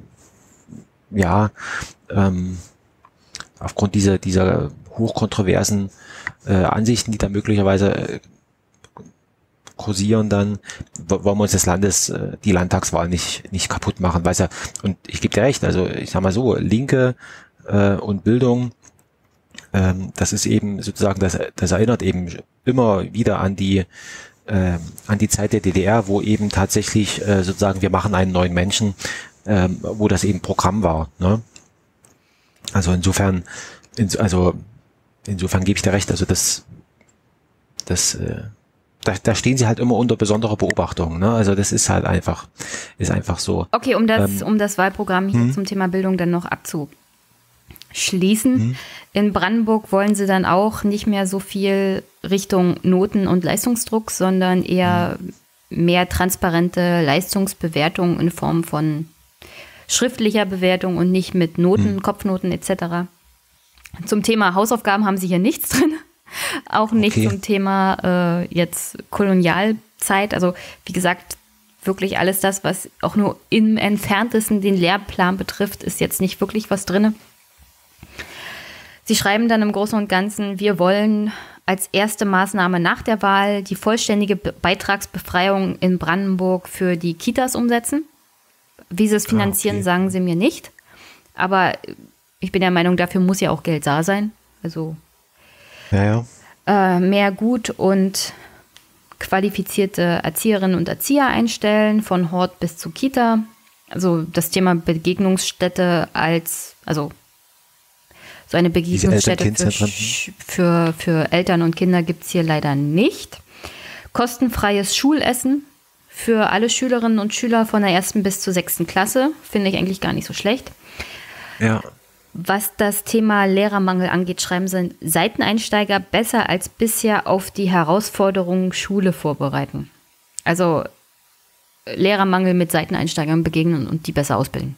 aufgrund dieser hochkontroversen Ansichten, die da möglicherweise kursieren, dann wollen wir uns die Landtagswahl nicht kaputt machen, weiß ja, und ich gebe dir recht, also ich sag mal so, Linke und Bildung, das ist eben sozusagen, das erinnert eben immer wieder an die Zeit der DDR, wo eben tatsächlich sozusagen wir machen einen neuen Menschen, wo das eben Programm war, ne? Also insofern gebe ich dir recht, also da stehen sie halt immer unter besonderer Beobachtung, ne? Also das ist halt einfach so. Okay, um das Wahlprogramm hier zum Thema Bildung dann noch abzuschließen. In Brandenburg wollen sie dann auch nicht mehr so viel Richtung Noten- und Leistungsdruck, sondern eher mehr transparente Leistungsbewertung in Form von schriftlicher Bewertung und nicht mit Noten, Kopfnoten etc. Zum Thema Hausaufgaben haben sie hier nichts drin. Auch nicht zum Thema jetzt Kolonialzeit. Also wie gesagt, wirklich alles das, was auch nur im Entferntesten den Lehrplan betrifft, ist jetzt nicht wirklich was drin. Sie schreiben dann im Großen und Ganzen, wir wollen als erste Maßnahme nach der Wahl die vollständige Beitragsbefreiung in Brandenburg für die Kitas umsetzen. Wie sie es finanzieren, sagen sie mir nicht. Aber ich bin der Meinung, dafür muss ja auch Geld da sein. Also mehr gut und qualifizierte Erzieherinnen und Erzieher einstellen, von Hort bis zu Kita. Also das Thema Begegnungsstätte so eine Begegnungsstätte für Eltern und Kinder gibt es hier leider nicht. Kostenfreies Schulessen für alle Schülerinnen und Schüler von der 1. bis zur 6. Klasse. Finde ich eigentlich gar nicht so schlecht. Ja. Was das Thema Lehrermangel angeht, schreiben sie, Seiteneinsteiger besser als bisher auf die Herausforderungen Schule vorbereiten. Also Lehrermangel mit Seiteneinsteigern begegnen und die besser ausbilden.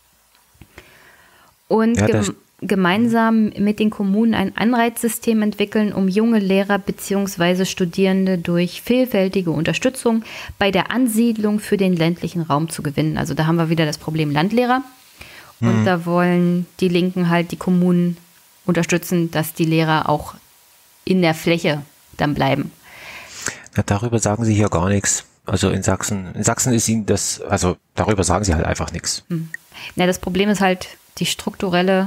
Und gemeinsam mit den Kommunen ein Anreizsystem entwickeln, um junge Lehrer bzw. Studierende durch vielfältige Unterstützung bei der Ansiedlung für den ländlichen Raum zu gewinnen. Also da haben wir wieder das Problem Landlehrer. Und da wollen die Linken halt die Kommunen unterstützen, dass die Lehrer auch in der Fläche dann bleiben. Ja, darüber sagen sie hier gar nichts. Also in Sachsen ist ihnen das, also darüber sagen sie halt einfach nichts. Ja, das Problem ist halt die strukturelle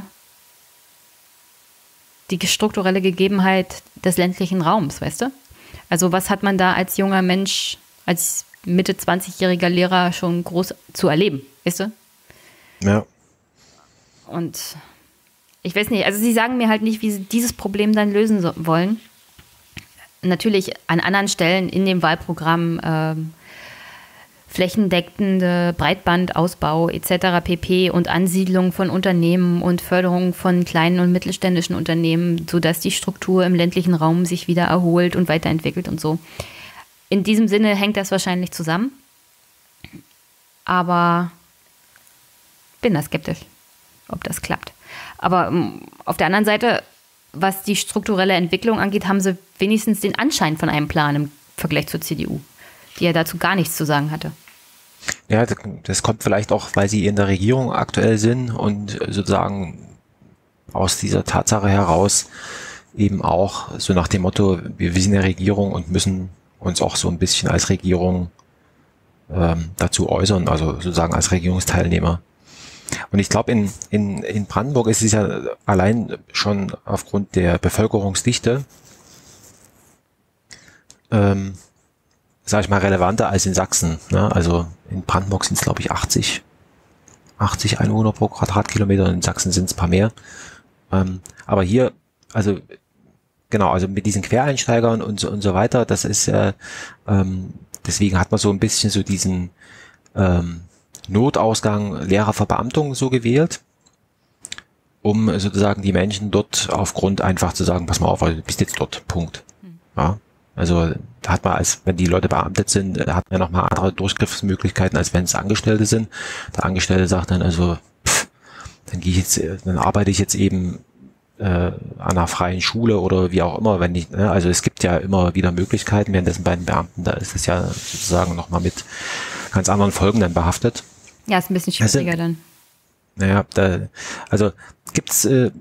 Gegebenheit des ländlichen Raums, weißt du? Also was hat man da als junger Mensch, als Mitte 20-jähriger Lehrer schon groß zu erleben, weißt du? Ja. Und ich weiß nicht, also sie sagen mir halt nicht, wie sie dieses Problem dann lösen wollen. Natürlich an anderen Stellen in dem Wahlprogramm flächendeckende Breitbandausbau etc. pp. Und Ansiedlung von Unternehmen und Förderung von kleinen und mittelständischen Unternehmen, sodass die Struktur im ländlichen Raum sich wieder erholt und weiterentwickelt und so. In diesem Sinne hängt das wahrscheinlich zusammen. Aber bin da skeptisch, ob das klappt. Aber auf der anderen Seite, was die strukturelle Entwicklung angeht, haben sie wenigstens den Anschein von einem Plan im Vergleich zur CDU, die ja dazu gar nichts zu sagen hatte. Ja, das kommt vielleicht auch, weil sie in der Regierung aktuell sind und sozusagen aus dieser Tatsache heraus eben auch so nach dem Motto, wir sind in der Regierung und müssen uns auch so ein bisschen als Regierung dazu äußern, also sozusagen als Regierungsteilnehmer. Und ich glaube, in Brandenburg ist es ja allein schon aufgrund der Bevölkerungsdichte, sage ich mal, relevanter als in Sachsen. Ne? Also in Brandenburg sind es, glaube ich, 80 Einwohner pro Quadratkilometer, und in Sachsen sind es ein paar mehr. Aber hier, also genau, also mit diesen Quereinsteigern und so weiter, das ist deswegen hat man so ein bisschen so diesen Notausgang Lehrerverbeamtung so gewählt, um sozusagen die Menschen dort aufgrund einfach zu sagen, pass mal auf, du bist jetzt dort, Punkt. Ja, also da hat man, als wenn die Leute beamtet sind, hat man nochmal andere Durchgriffsmöglichkeiten, als wenn es Angestellte sind. Der Angestellte sagt dann also, dann arbeite ich jetzt eben an einer freien Schule oder wie auch immer, wenn nicht, ne? Also es gibt ja immer wieder Möglichkeiten, währenddessen bei den Beamten, da ist es ja sozusagen nochmal mit ganz anderen Folgen dann behaftet. Ja, ist ein bisschen schwieriger also, dann. Naja, also gibt's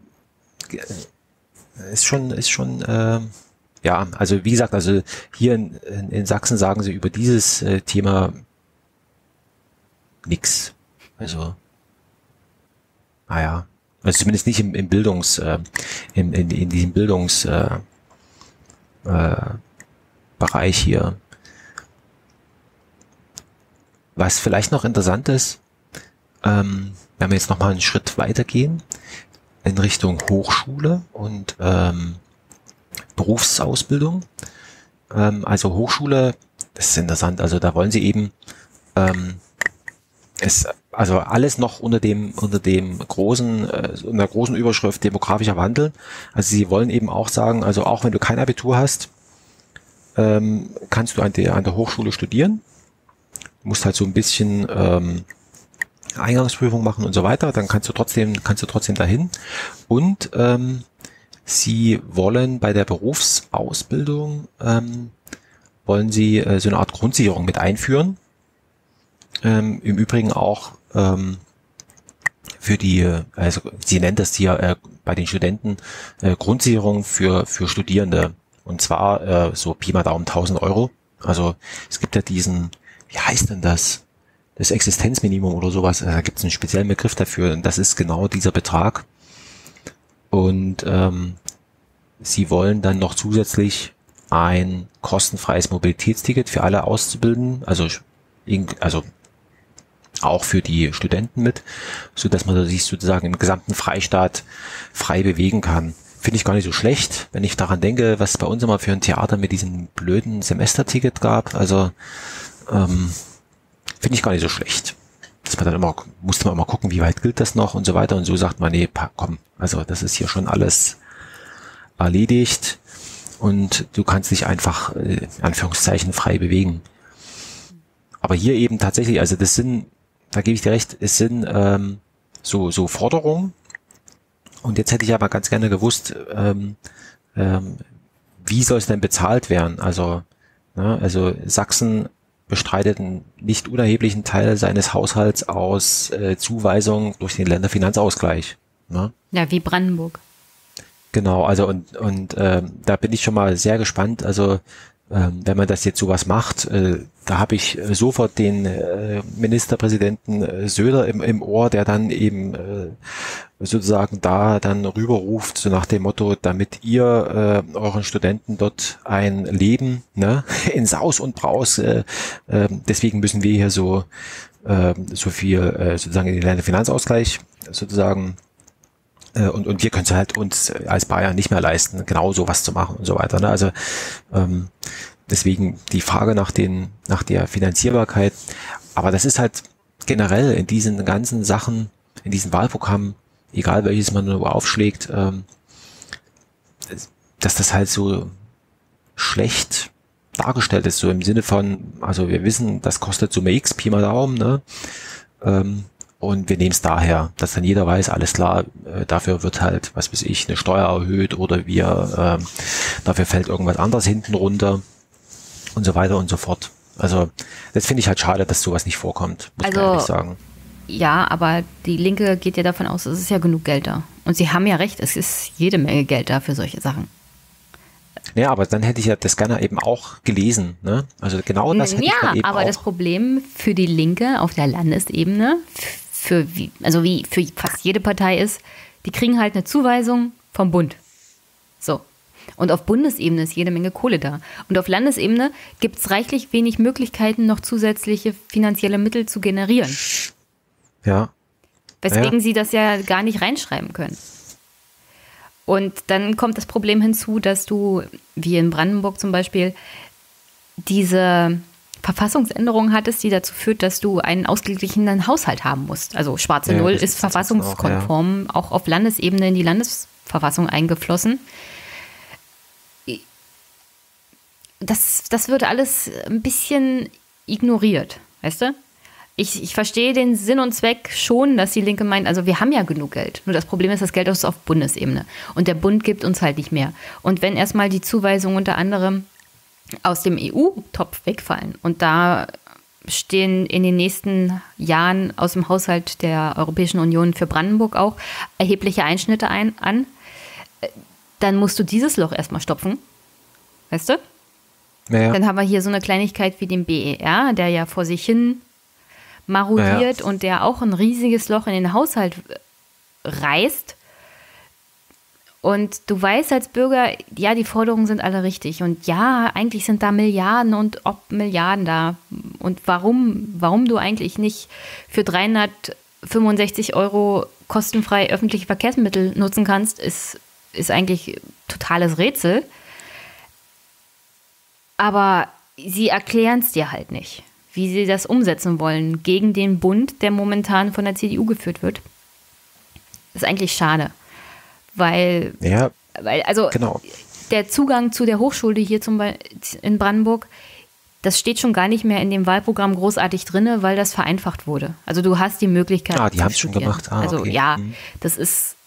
ist schon ja, also wie gesagt, also hier in Sachsen sagen sie über dieses Thema nix. Also naja, also zumindest nicht im Bildungs in diesem Bildungsbereich hier. Was vielleicht noch interessant ist, wenn wir jetzt noch mal einen Schritt weitergehen in Richtung Hochschule und Berufsausbildung. Also Hochschule, das ist interessant, also da wollen sie eben also alles noch unter der großen Überschrift demografischer Wandel. Also sie wollen eben auch sagen, also auch wenn du kein Abitur hast, kannst du an der Hochschule studieren. Du musst halt so ein bisschen Eingangsprüfung machen und so weiter, dann kannst du trotzdem dahin. Und sie wollen bei der Berufsausbildung wollen sie so eine Art Grundsicherung mit einführen. Im Übrigen auch für die, also sie nennt das hier bei den Studenten Grundsicherung für Studierende. Und zwar so Pi mal Daumen 1.000 Euro. Also es gibt ja diesen, wie heißt denn das? Das Existenzminimum oder sowas. Da gibt es einen speziellen Begriff dafür. Und das ist genau dieser Betrag. Und sie wollen dann noch zusätzlich ein kostenfreies Mobilitätsticket für alle Auszubildenden, also auch für die Studenten mit, so dass man sich sozusagen im gesamten Freistaat frei bewegen kann. Finde ich gar nicht so schlecht, wenn ich daran denke, was es bei uns immer für ein Theater mit diesem blöden Semesterticket gab. Also finde ich gar nicht so schlecht, musste man immer gucken, wie weit gilt das noch und so weiter. Und so sagt man, nee, komm, also das ist hier schon alles erledigt und du kannst dich einfach, in Anführungszeichen, frei bewegen. Aber hier eben tatsächlich, also das sind, da gebe ich dir recht, es sind so Forderungen. Und jetzt hätte ich aber ganz gerne gewusst, wie soll es denn bezahlt werden? Also Sachsen bestreitet einen nicht unerheblichen Teil seines Haushalts aus Zuweisungen durch den Länderfinanzausgleich. Ne? Ja, wie Brandenburg. Genau, also und da bin ich schon mal sehr gespannt. Also wenn man das jetzt sowas macht, da habe ich sofort den Ministerpräsidenten Söder im Ohr, der dann eben sozusagen da dann rüberruft, so nach dem Motto, damit ihr euren Studenten dort ein Leben, ne, in Saus und Braus, deswegen müssen wir hier so viel sozusagen in den Länderfinanzausgleich sozusagen und wir können es halt uns als Bayern nicht mehr leisten, genau sowas zu machen und so weiter. Ne? Also deswegen die Frage nach der Finanzierbarkeit. Aber das ist halt generell in diesen ganzen Sachen, in diesen Wahlprogrammen, egal welches man nur aufschlägt, dass das halt so schlecht dargestellt ist, so im Sinne von, also wir wissen, das kostet Summe X, Pi mal Daumen, ne? Und wir nehmen es daher, dass dann jeder weiß, alles klar, dafür wird halt, was weiß ich, eine Steuer erhöht oder dafür fällt irgendwas anderes hinten runter und so weiter und so fort. Also das finde ich halt schade, dass sowas nicht vorkommt, muss ich ehrlich sagen. Ja, aber die Linke geht ja davon aus, es ist ja genug Geld da. Und sie haben ja recht, es ist jede Menge Geld da für solche Sachen. Ja, aber dann hätte ich ja das gerne eben auch gelesen. Ne? Also genau das hätte ich dann eben aber auch. Das Problem für die Linke auf der Landesebene, wie für fast jede Partei ist, die kriegen halt eine Zuweisung vom Bund. So. Und auf Bundesebene ist jede Menge Kohle da. Und auf Landesebene gibt es reichlich wenig Möglichkeiten, noch zusätzliche finanzielle Mittel zu generieren. Ja. Weswegen sie das ja gar nicht reinschreiben können. Und dann kommt das Problem hinzu, dass du, wie in Brandenburg zum Beispiel, diese Verfassungsänderung hattest, die dazu führt, dass du einen ausgeglichenen Haushalt haben musst. Also schwarze Null ist verfassungskonform, auch auf Landesebene in die Landesverfassung eingeflossen. Das wird alles ein bisschen ignoriert, weißt du? Ich verstehe den Sinn und Zweck schon, dass die Linke meint, also wir haben ja genug Geld. Nur das Problem ist, das Geld ist auf Bundesebene. Und der Bund gibt uns halt nicht mehr. Und wenn erstmal die Zuweisungen unter anderem aus dem EU-Topf wegfallen und da stehen in den nächsten Jahren aus dem Haushalt der Europäischen Union für Brandenburg auch erhebliche Einschnitte an, dann musst du dieses Loch erstmal stopfen. Weißt du? Ja. Dann haben wir hier so eine Kleinigkeit wie den BER, der ja vor sich hin marodiert und der auch ein riesiges Loch in den Haushalt reißt. Und du weißt als Bürger, ja, die Forderungen sind alle richtig. Und ja, eigentlich sind da Milliarden und ob Milliarden da. Und warum du eigentlich nicht für 365 € kostenfrei öffentliche Verkehrsmittel nutzen kannst, ist eigentlich totales Rätsel. Aber sie erklären es dir halt nicht, wie sie das umsetzen wollen gegen den Bund, der momentan von der CDU geführt wird. Das ist eigentlich schade, weil genau. Der Zugang zu der Hochschule hier in Brandenburg, das steht schon gar nicht mehr in dem Wahlprogramm großartig drin, weil das vereinfacht wurde. Also du hast die Möglichkeit. Die haben es schon gemacht. Also okay. Ja, das ist...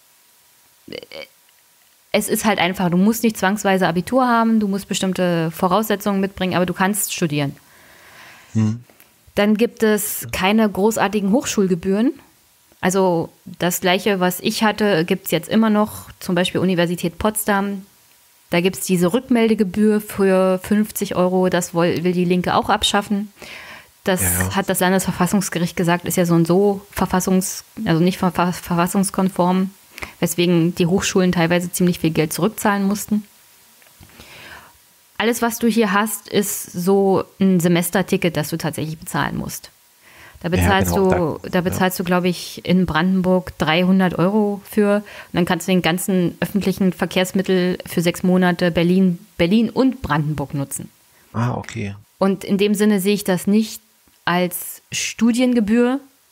Es ist halt einfach, du musst nicht zwangsweise Abitur haben, du musst bestimmte Voraussetzungen mitbringen, aber du kannst studieren. Dann gibt es keine großartigen Hochschulgebühren. Also das Gleiche, was ich hatte, gibt es jetzt immer noch, zum Beispiel Universität Potsdam. Da gibt es diese Rückmeldegebühr für 50 €, das will die Linke auch abschaffen. Das hat das Landesverfassungsgericht gesagt, ist ja so und so nicht verfassungskonform. Weswegen die Hochschulen teilweise ziemlich viel Geld zurückzahlen mussten. Alles, was du hier hast, ist so ein Semesterticket, das du tatsächlich bezahlen musst. Da bezahlst du, glaube ich, in Brandenburg 300 € für. Und dann kannst du den ganzen öffentlichen Verkehrsmittel für 6 Monate Berlin und Brandenburg nutzen. Okay. Und in dem Sinne sehe ich das nicht als Studiengebühr,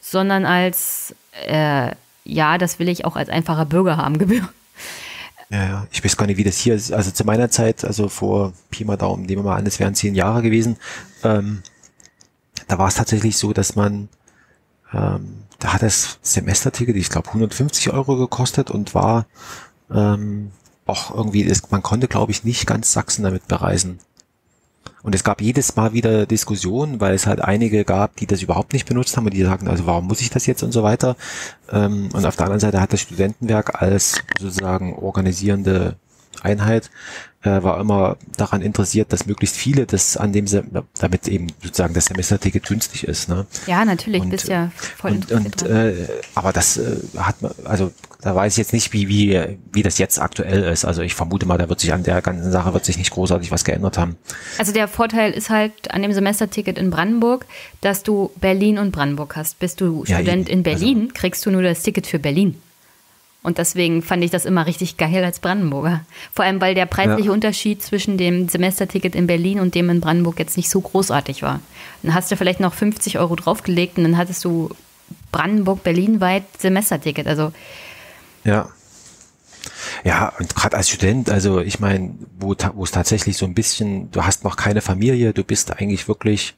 sondern als, ja, das will ich auch als einfacher Bürger haben, Gebühr. Ja, ich weiß gar nicht, wie das hier ist. Also zu meiner Zeit, also vor Pi mal Daumen, nehmen wir mal an, es wären 10 Jahre gewesen, da war es tatsächlich so, dass man, da hat das Semesterticket, ich glaube 150 € gekostet und war auch irgendwie, man konnte, glaube ich, nicht ganz Sachsen damit bereisen. Und es gab jedes Mal wieder Diskussionen, weil es halt einige gab, die das überhaupt nicht benutzt haben und die sagten, also warum muss ich das jetzt und so weiter. Und auf der anderen Seite hat das Studentenwerk als sozusagen organisierende Einheit war immer daran interessiert, dass möglichst viele das an dem, damit eben sozusagen das Semesterticket günstig ist. Ne? Ja, natürlich, und, bist ja voll interessiert. Aber das hat man, also da weiß ich jetzt nicht, wie das jetzt aktuell ist. Also ich vermute mal, da wird sich an der ganzen Sache nicht großartig was geändert haben. Also der Vorteil ist halt an dem Semesterticket in Brandenburg, dass du Berlin und Brandenburg hast. Bist du Student in Berlin, kriegst du nur das Ticket für Berlin. Und deswegen fand ich das immer richtig geil als Brandenburger. Vor allem, weil der preisliche Unterschied zwischen dem Semesterticket in Berlin und dem in Brandenburg jetzt nicht so großartig war. Dann hast du vielleicht noch 50 € draufgelegt und dann hattest du Brandenburg-Berlin-weit Semesterticket. Also ja, und gerade als Student, also ich meine, wo es tatsächlich so ein bisschen, du hast noch keine Familie, du bist eigentlich wirklich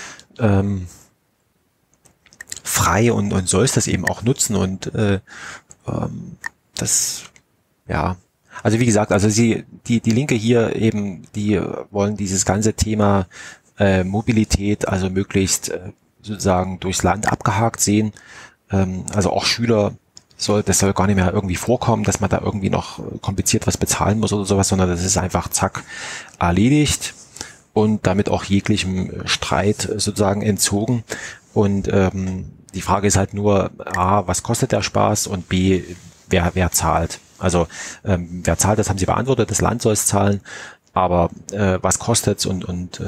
frei und sollst das eben auch nutzen und das, ja, also wie gesagt, also die Linke hier eben, die wollen dieses ganze Thema Mobilität, also möglichst sozusagen durchs Land abgehakt sehen, also auch Schüler, das soll gar nicht mehr irgendwie vorkommen, dass man da irgendwie noch kompliziert was bezahlen muss oder sowas, sondern das ist einfach zack, erledigt und damit auch jeglichem Streit sozusagen entzogen und die Frage ist halt nur, A, was kostet der Spaß und B, wer zahlt? Also wer zahlt, das haben Sie beantwortet, das Land soll es zahlen, aber was kostet's und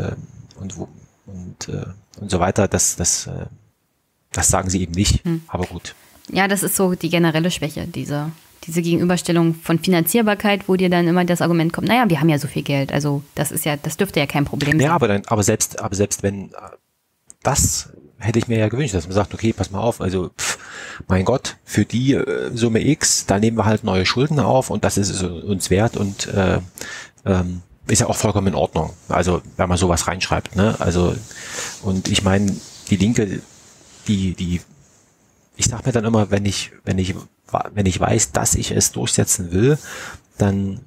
so weiter, das sagen Sie eben nicht, aber gut. Ja, das ist so die generelle Schwäche, diese Gegenüberstellung von Finanzierbarkeit, wo dir dann immer das Argument kommt, naja, wir haben ja so viel Geld, also das dürfte ja kein Problem sein. Ja, aber selbst wenn das hätte ich mir ja gewünscht, dass man sagt, okay, pass mal auf, also mein Gott, für die Summe X, da nehmen wir halt neue Schulden auf und das ist es uns wert und ist ja auch vollkommen in Ordnung. Also wenn man sowas reinschreibt, ne? Also und ich meine, die Linke, ich sag mir dann immer, wenn ich weiß, dass ich es durchsetzen will, dann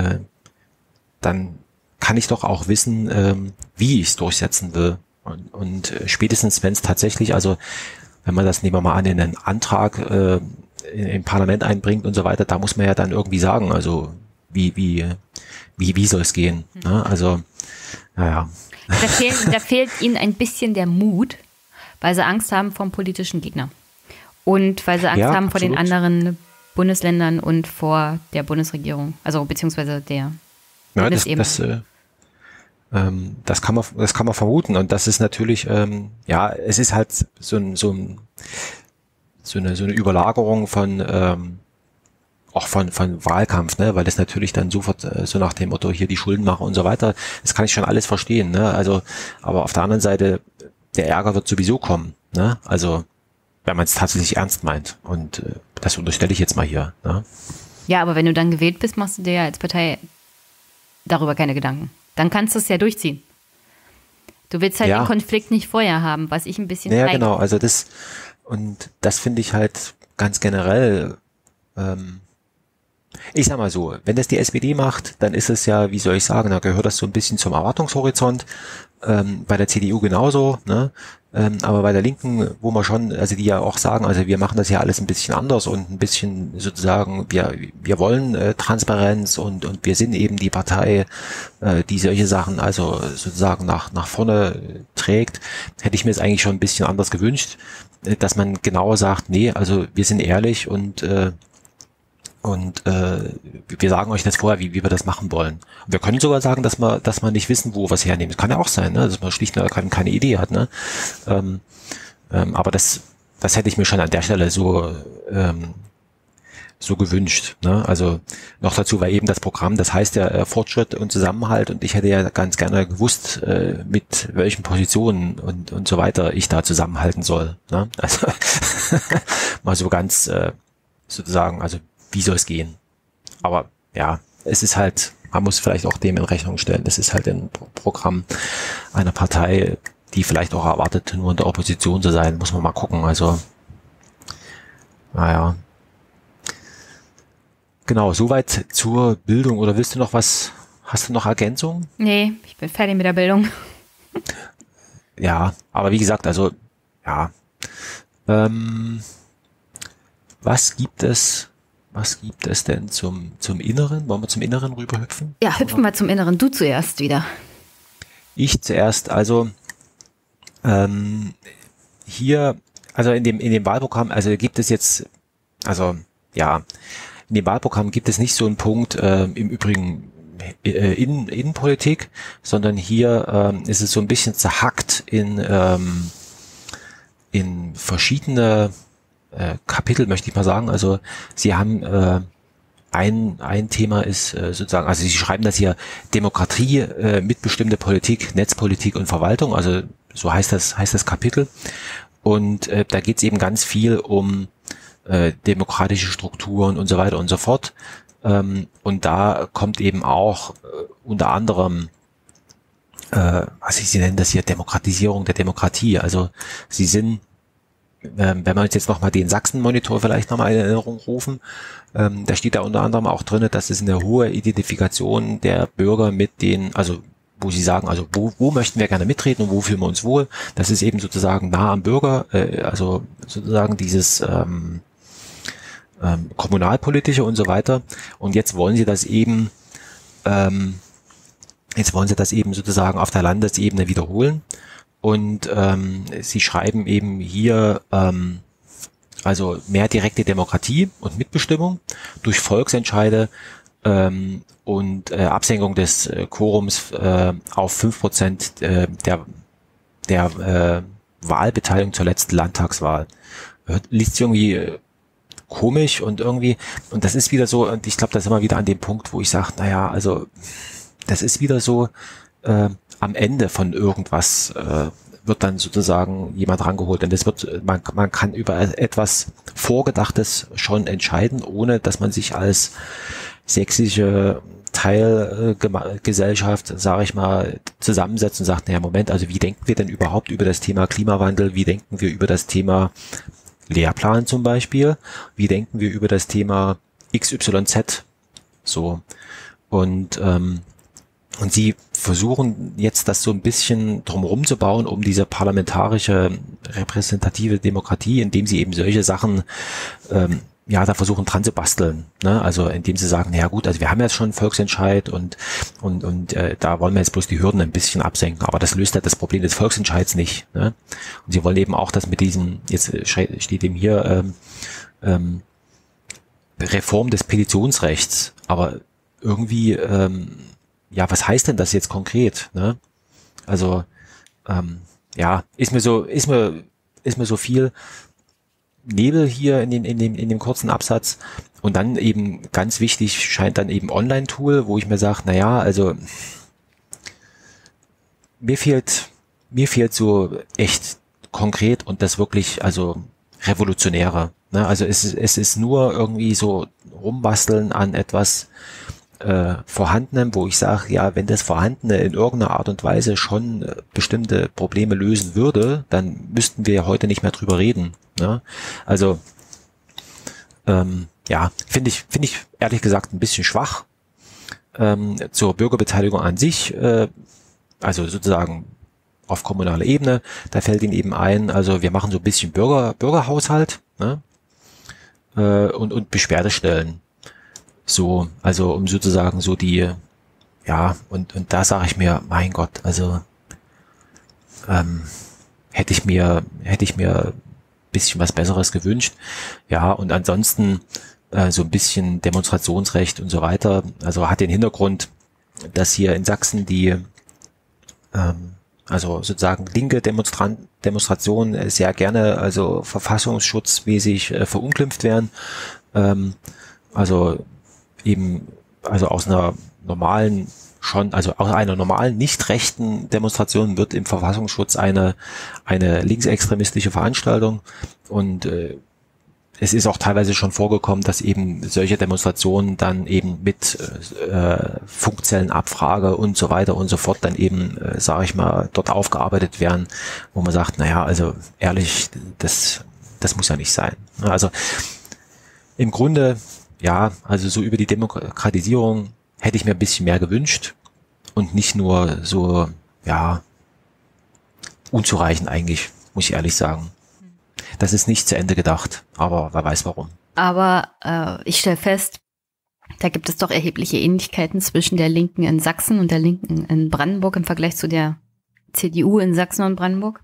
kann ich doch auch wissen, wie ich es durchsetzen will. Und spätestens, wenn es tatsächlich, also wenn man das, nehmen wir mal an, in einen Antrag im Parlament einbringt und so weiter, da muss man ja dann irgendwie sagen, also wie soll es gehen? Ne? Also, naja. Da fehlt ihnen ein bisschen der Mut, weil sie Angst haben vom politischen Gegner. Und weil sie Angst haben vor den anderen Bundesländern und vor der Bundesregierung, also beziehungsweise der Bundesebene. Das kann man vermuten und das ist natürlich, es ist halt so eine Überlagerung von auch von Wahlkampf, ne, weil das natürlich dann sofort so nach dem Motto hier die Schulden machen und so weiter, das kann ich schon alles verstehen, ne, also, aber auf der anderen Seite, der Ärger wird sowieso kommen, ne, also, wenn man es tatsächlich ernst meint und das unterstelle ich jetzt mal hier, ne. Ja, aber wenn du dann gewählt bist, machst du dir ja als Partei darüber keine Gedanken. Dann kannst du es ja durchziehen. Du willst halt den Konflikt nicht vorher haben, was ich ein bisschen... Ja, genau, also das finde ich halt ganz generell, ich sag mal so, wenn das die SPD macht, dann ist es ja, wie soll ich sagen, da gehört das so ein bisschen zum Erwartungshorizont, bei der CDU genauso, ne? Aber bei der Linken, wo man schon, also die ja auch sagen, also wir machen das ja alles ein bisschen anders und ein bisschen sozusagen, wir wollen Transparenz und wir sind eben die Partei, die solche Sachen also sozusagen nach vorne trägt, hätte ich mir es eigentlich schon ein bisschen anders gewünscht, dass man genauer sagt, nee, also wir sind ehrlich und wir sagen euch das vorher, wie wir das machen wollen. Und wir können sogar sagen, dass wir nicht wissen, wo wir es hernehmen. Das kann ja auch sein, ne? Dass man schlicht keine Idee hat, ne? Aber das hätte ich mir schon an der Stelle so so gewünscht. Ne? Also noch dazu war eben das Programm, das heißt ja Fortschritt und Zusammenhalt, und ich hätte ja ganz gerne gewusst, mit welchen Positionen und so weiter ich da zusammenhalten soll. Ne? Also mal so ganz sozusagen, also wie soll es gehen? Aber ja, es ist halt, man muss vielleicht auch dem in Rechnung stellen, es ist halt ein Programm einer Partei, die vielleicht auch erwartet, nur in der Opposition zu sein, muss man mal gucken. Also naja. Genau, soweit zur Bildung. Oder willst du noch was, hast du noch Ergänzungen? Nee, ich bin fertig mit der Bildung. Ja, aber wie gesagt, also, ja. Was gibt es denn zum Inneren? Wollen wir zum Inneren rüberhüpfen? Ja, hüpfen wir zum Inneren. Du zuerst wieder. Ich zuerst, also, hier, also in dem Wahlprogramm, also gibt es jetzt, also, ja, in dem Wahlprogramm gibt es nicht so einen Punkt, im Übrigen Innenpolitik, sondern hier ist es so ein bisschen zerhackt in verschiedene Kapitel, möchte ich mal sagen. Also sie haben ein Thema ist sozusagen, also sie schreiben das hier Demokratie, mitbestimmte Politik, Netzpolitik und Verwaltung, also so heißt das Kapitel. Und da geht es eben ganz viel um demokratische Strukturen und so weiter und so fort. Und da kommt eben auch unter anderem, sie nennen das hier Demokratisierung der Demokratie. Also sie sind, wenn wir uns jetzt nochmal den Sachsen-Monitor vielleicht nochmal in Erinnerung rufen, da steht da unter anderem auch drin, dass es eine hohe Identifikation der Bürger mit den, also wo sie sagen, also wo möchten wir gerne mitreden und wo fühlen wir uns wohl. Das ist eben sozusagen nah am Bürger, also sozusagen dieses kommunalpolitische und so weiter. Und jetzt wollen sie das eben sozusagen auf der Landesebene wiederholen. Und sie schreiben eben hier also mehr direkte Demokratie und Mitbestimmung durch Volksentscheide und Absenkung des Quorums auf 5% der Wahlbeteiligung zur letzten Landtagswahl. Liest sich irgendwie komisch und irgendwie, und das ist wieder so, und ich glaube, da sind wir wieder an dem Punkt, wo ich sage, naja, also das ist wieder so, am Ende von irgendwas wird dann sozusagen jemand rangeholt, und das wird, man kann über etwas Vorgedachtes schon entscheiden, ohne dass man sich als sächsische Teilgesellschaft, sage ich mal, zusammensetzt und sagt, naja, Moment, also wie denken wir denn überhaupt über das Thema Klimawandel, wie denken wir über das Thema Lehrplan zum Beispiel, wie denken wir über das Thema XYZ, so, und sie versuchen jetzt das so ein bisschen drumherum zu bauen, um diese parlamentarische repräsentative Demokratie, indem sie eben solche Sachen da versuchen dran zu basteln, ne? Also indem sie sagen, naja gut, also wir haben jetzt schon einen Volksentscheid und da wollen wir jetzt bloß die Hürden ein bisschen absenken, aber das löst halt das Problem des Volksentscheids nicht, ne? Und sie wollen eben auch, dass mit diesem, jetzt steht eben hier Reform des Petitionsrechts, aber irgendwie was heißt denn das jetzt konkret, ne? Also ist mir so viel Nebel hier in dem kurzen Absatz. Und dann eben ganz wichtig scheint dann eben Online-Tool, wo ich mir sage, naja, also mir fehlt so echt konkret und das wirklich, also Revolutionäre, ne? Also es ist nur irgendwie so rumbasteln an etwas Vorhandenem, wo ich sage, ja, wenn das Vorhandene in irgendeiner Art und Weise schon bestimmte Probleme lösen würde, dann müssten wir heute nicht mehr drüber reden, ne? Also finde ich ehrlich gesagt ein bisschen schwach. Zur Bürgerbeteiligung an sich, also sozusagen auf kommunaler Ebene, da fällt Ihnen eben ein, also wir machen so ein bisschen Bürgerhaushalt, ne? Und Beschwerdestellen. So, also um sozusagen so die, und da sage ich mir, mein Gott, also hätte ich mir ein bisschen was Besseres gewünscht. Ja, und ansonsten so ein bisschen Demonstrationsrecht und so weiter. Also hat den Hintergrund, dass hier in Sachsen die also sozusagen linke Demonstrationen sehr gerne, also verfassungsschutzmäßig verunglimpft werden. Also eben, also aus einer normalen nicht rechten Demonstration wird im Verfassungsschutz eine linksextremistische Veranstaltung, und es ist auch teilweise schon vorgekommen, dass eben solche Demonstrationen dann eben mit Funkzellenabfrage und so weiter und so fort dann eben, sage ich mal, dort aufgearbeitet werden, wo man sagt, naja, also ehrlich, das muss ja nicht sein. Also im Grunde, ja, also so über die Demokratisierung hätte ich mir ein bisschen mehr gewünscht und nicht nur so, ja, unzureichend eigentlich, muss ich ehrlich sagen. Das ist nicht zu Ende gedacht, aber wer weiß warum. Aber ich stelle fest, da gibt es doch erhebliche Ähnlichkeiten zwischen der Linken in Sachsen und der Linken in Brandenburg im Vergleich zu der CDU in Sachsen und Brandenburg.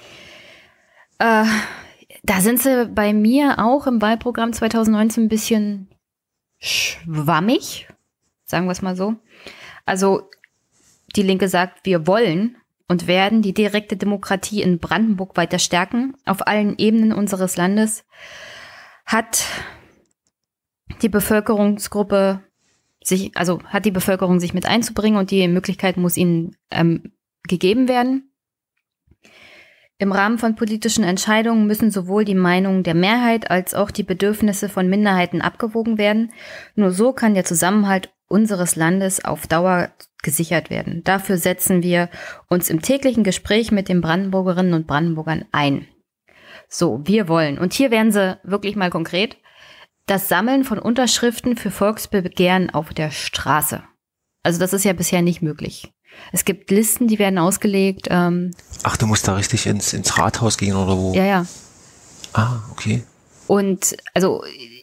Da sind sie bei mir auch im Wahlprogramm 2019 ein bisschen schwammig, sagen wir es mal so. Also die Linke sagt, wir wollen und werden die direkte Demokratie in Brandenburg weiter stärken. Auf allen Ebenen unseres Landes hat die Bevölkerung sich mit einzubringen, und die Möglichkeit muss ihnen gegeben werden. Im Rahmen von politischen Entscheidungen müssen sowohl die Meinungen der Mehrheit als auch die Bedürfnisse von Minderheiten abgewogen werden. Nur so kann der Zusammenhalt unseres Landes auf Dauer gesichert werden. Dafür setzen wir uns im täglichen Gespräch mit den Brandenburgerinnen und Brandenburgern ein. So, wir wollen, und hier werden sie wirklich mal konkret, das Sammeln von Unterschriften für Volksbegehren auf der Straße. Also das ist ja bisher nicht möglich. Es gibt Listen, die werden ausgelegt. Ach, du musst da richtig ins Rathaus gehen oder wo? Ja, ja. Ah, okay. Und also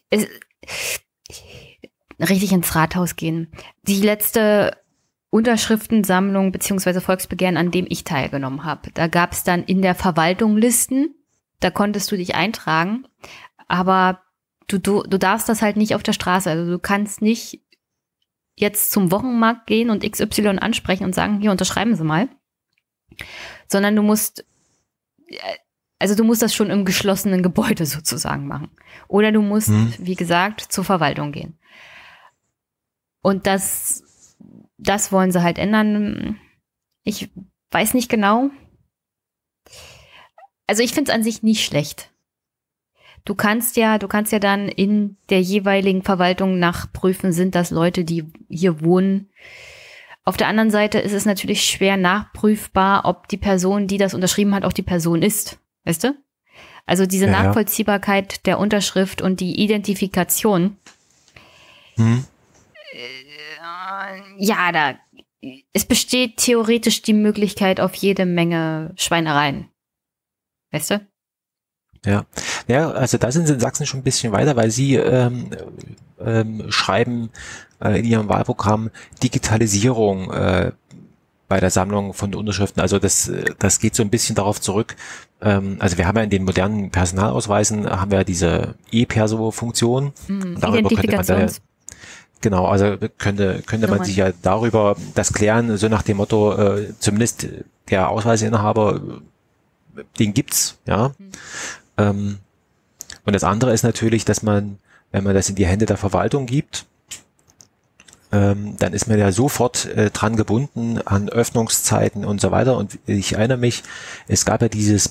richtig ins Rathaus gehen. Die letzte Unterschriftensammlung bzw. Volksbegehren, an dem ich teilgenommen habe, da gab es dann in der Verwaltung Listen, da konntest du dich eintragen, aber du darfst das halt nicht auf der Straße. Also du kannst nicht jetzt zum Wochenmarkt gehen und XY ansprechen und sagen, hier, unterschreiben Sie mal. Sondern du musst das schon im geschlossenen Gebäude sozusagen machen. Oder du musst, wie gesagt, zur Verwaltung gehen. Und das wollen sie halt ändern. Ich weiß nicht genau. Also ich finde es an sich nicht schlecht. Du kannst ja dann in der jeweiligen Verwaltung nachprüfen, sind das Leute, die hier wohnen. Auf der anderen Seite ist es natürlich schwer nachprüfbar, ob die Person, die das unterschrieben hat, auch die Person ist. Weißt du? Also diese Nachvollziehbarkeit der Unterschrift und die Identifikation. Es besteht theoretisch die Möglichkeit auf jede Menge Schweinereien. Weißt du? Ja, also da sind sie in Sachsen schon ein bisschen weiter, weil sie schreiben in ihrem Wahlprogramm Digitalisierung bei der Sammlung von Unterschriften. Also das geht so ein bisschen darauf zurück. Also wir haben ja in den modernen Personalausweisen haben wir diese E-Perso-Funktion. Darüber könnte man da, genau, also könnte man sich ja darüber das klären, so nach dem Motto, zumindest der Ausweisinhaber, den gibt's, ja. Und das andere ist natürlich, dass man, wenn man das in die Hände der Verwaltung gibt, dann ist man ja sofort dran gebunden an Öffnungszeiten und so weiter. Und ich erinnere mich, es gab ja dieses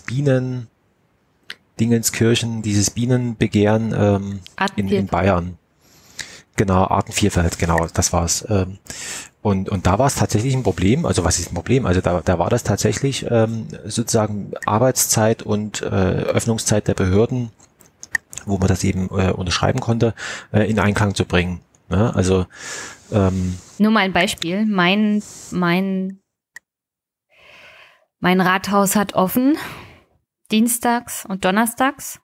dieses Bienenbegehren in Bayern. Genau, Artenvielfalt, genau, das war's. Und da war es tatsächlich ein Problem. Also was ist ein Problem? Also da war das tatsächlich sozusagen Arbeitszeit und Öffnungszeit der Behörden, wo man das eben unterschreiben konnte, in Einklang zu bringen. Ja, also nur mal ein Beispiel. Mein Rathaus hat offen dienstags und donnerstags.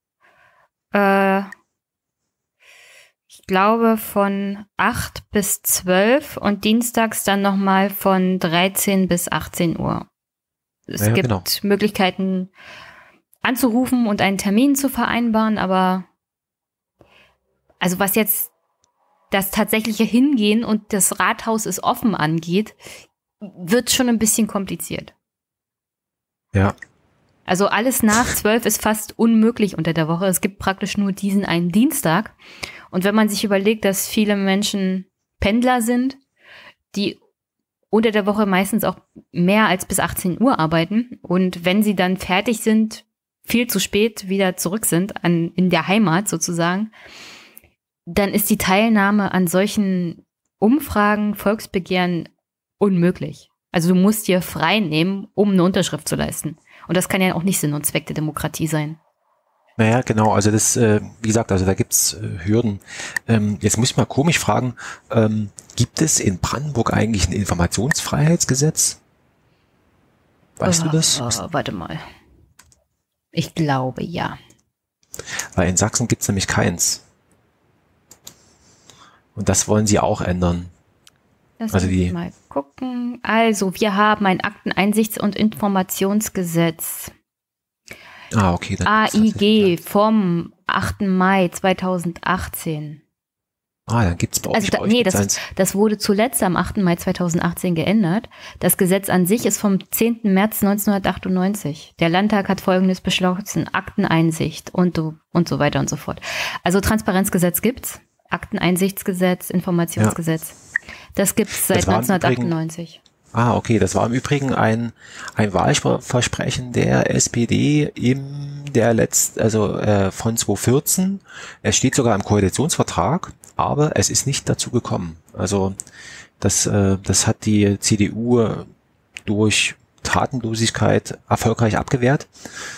Ich glaube von 8 bis 12 und dienstags dann nochmal von 13 bis 18 Uhr. Es gibt Möglichkeiten anzurufen und einen Termin zu vereinbaren, aber also was jetzt das tatsächliche Hingehen und das Rathaus ist offen angeht, wird schon ein bisschen kompliziert. Ja. Also alles nach 12 ist fast unmöglich unter der Woche. Es gibt praktisch nur diesen einen Dienstag. Und wenn man sich überlegt, dass viele Menschen Pendler sind, die unter der Woche meistens auch mehr als bis 18 Uhr arbeiten und wenn sie dann fertig sind, viel zu spät wieder zurück sind in der Heimat sozusagen, dann ist die Teilnahme an solchen Umfragen, Volksbegehren unmöglich. Also du musst dir frei nehmen, um eine Unterschrift zu leisten. Und das kann ja auch nicht Sinn und Zweck der Demokratie sein. Naja, genau, also das, wie gesagt, also da gibt's Hürden. Jetzt muss ich mal komisch fragen, gibt es in Brandenburg eigentlich ein Informationsfreiheitsgesetz? Weißt du das? Warte mal. Ich glaube, ja. Weil in Sachsen gibt's nämlich keins. Und das wollen sie auch ändern. Lass uns mal gucken. Also, wir haben ein Akteneinsichts- und Informationsgesetz. Ah, okay. AIG vom 8. Mai 2018. Dann gibt's bei euch. Also das wurde zuletzt am 8. Mai 2018 geändert. Das Gesetz an sich ist vom 10. März 1998. Der Landtag hat Folgendes beschlossen: Akteneinsicht und so weiter und so fort. Also Transparenzgesetz gibt's, Akteneinsichtsgesetz, Informationsgesetz. Ja. Das gibt's seit 1998. Okay, das war im Übrigen ein Wahlversprechen der SPD von 2014. Es steht sogar im Koalitionsvertrag, aber es ist nicht dazu gekommen. Also das hat die CDU durch Tatenlosigkeit erfolgreich abgewehrt.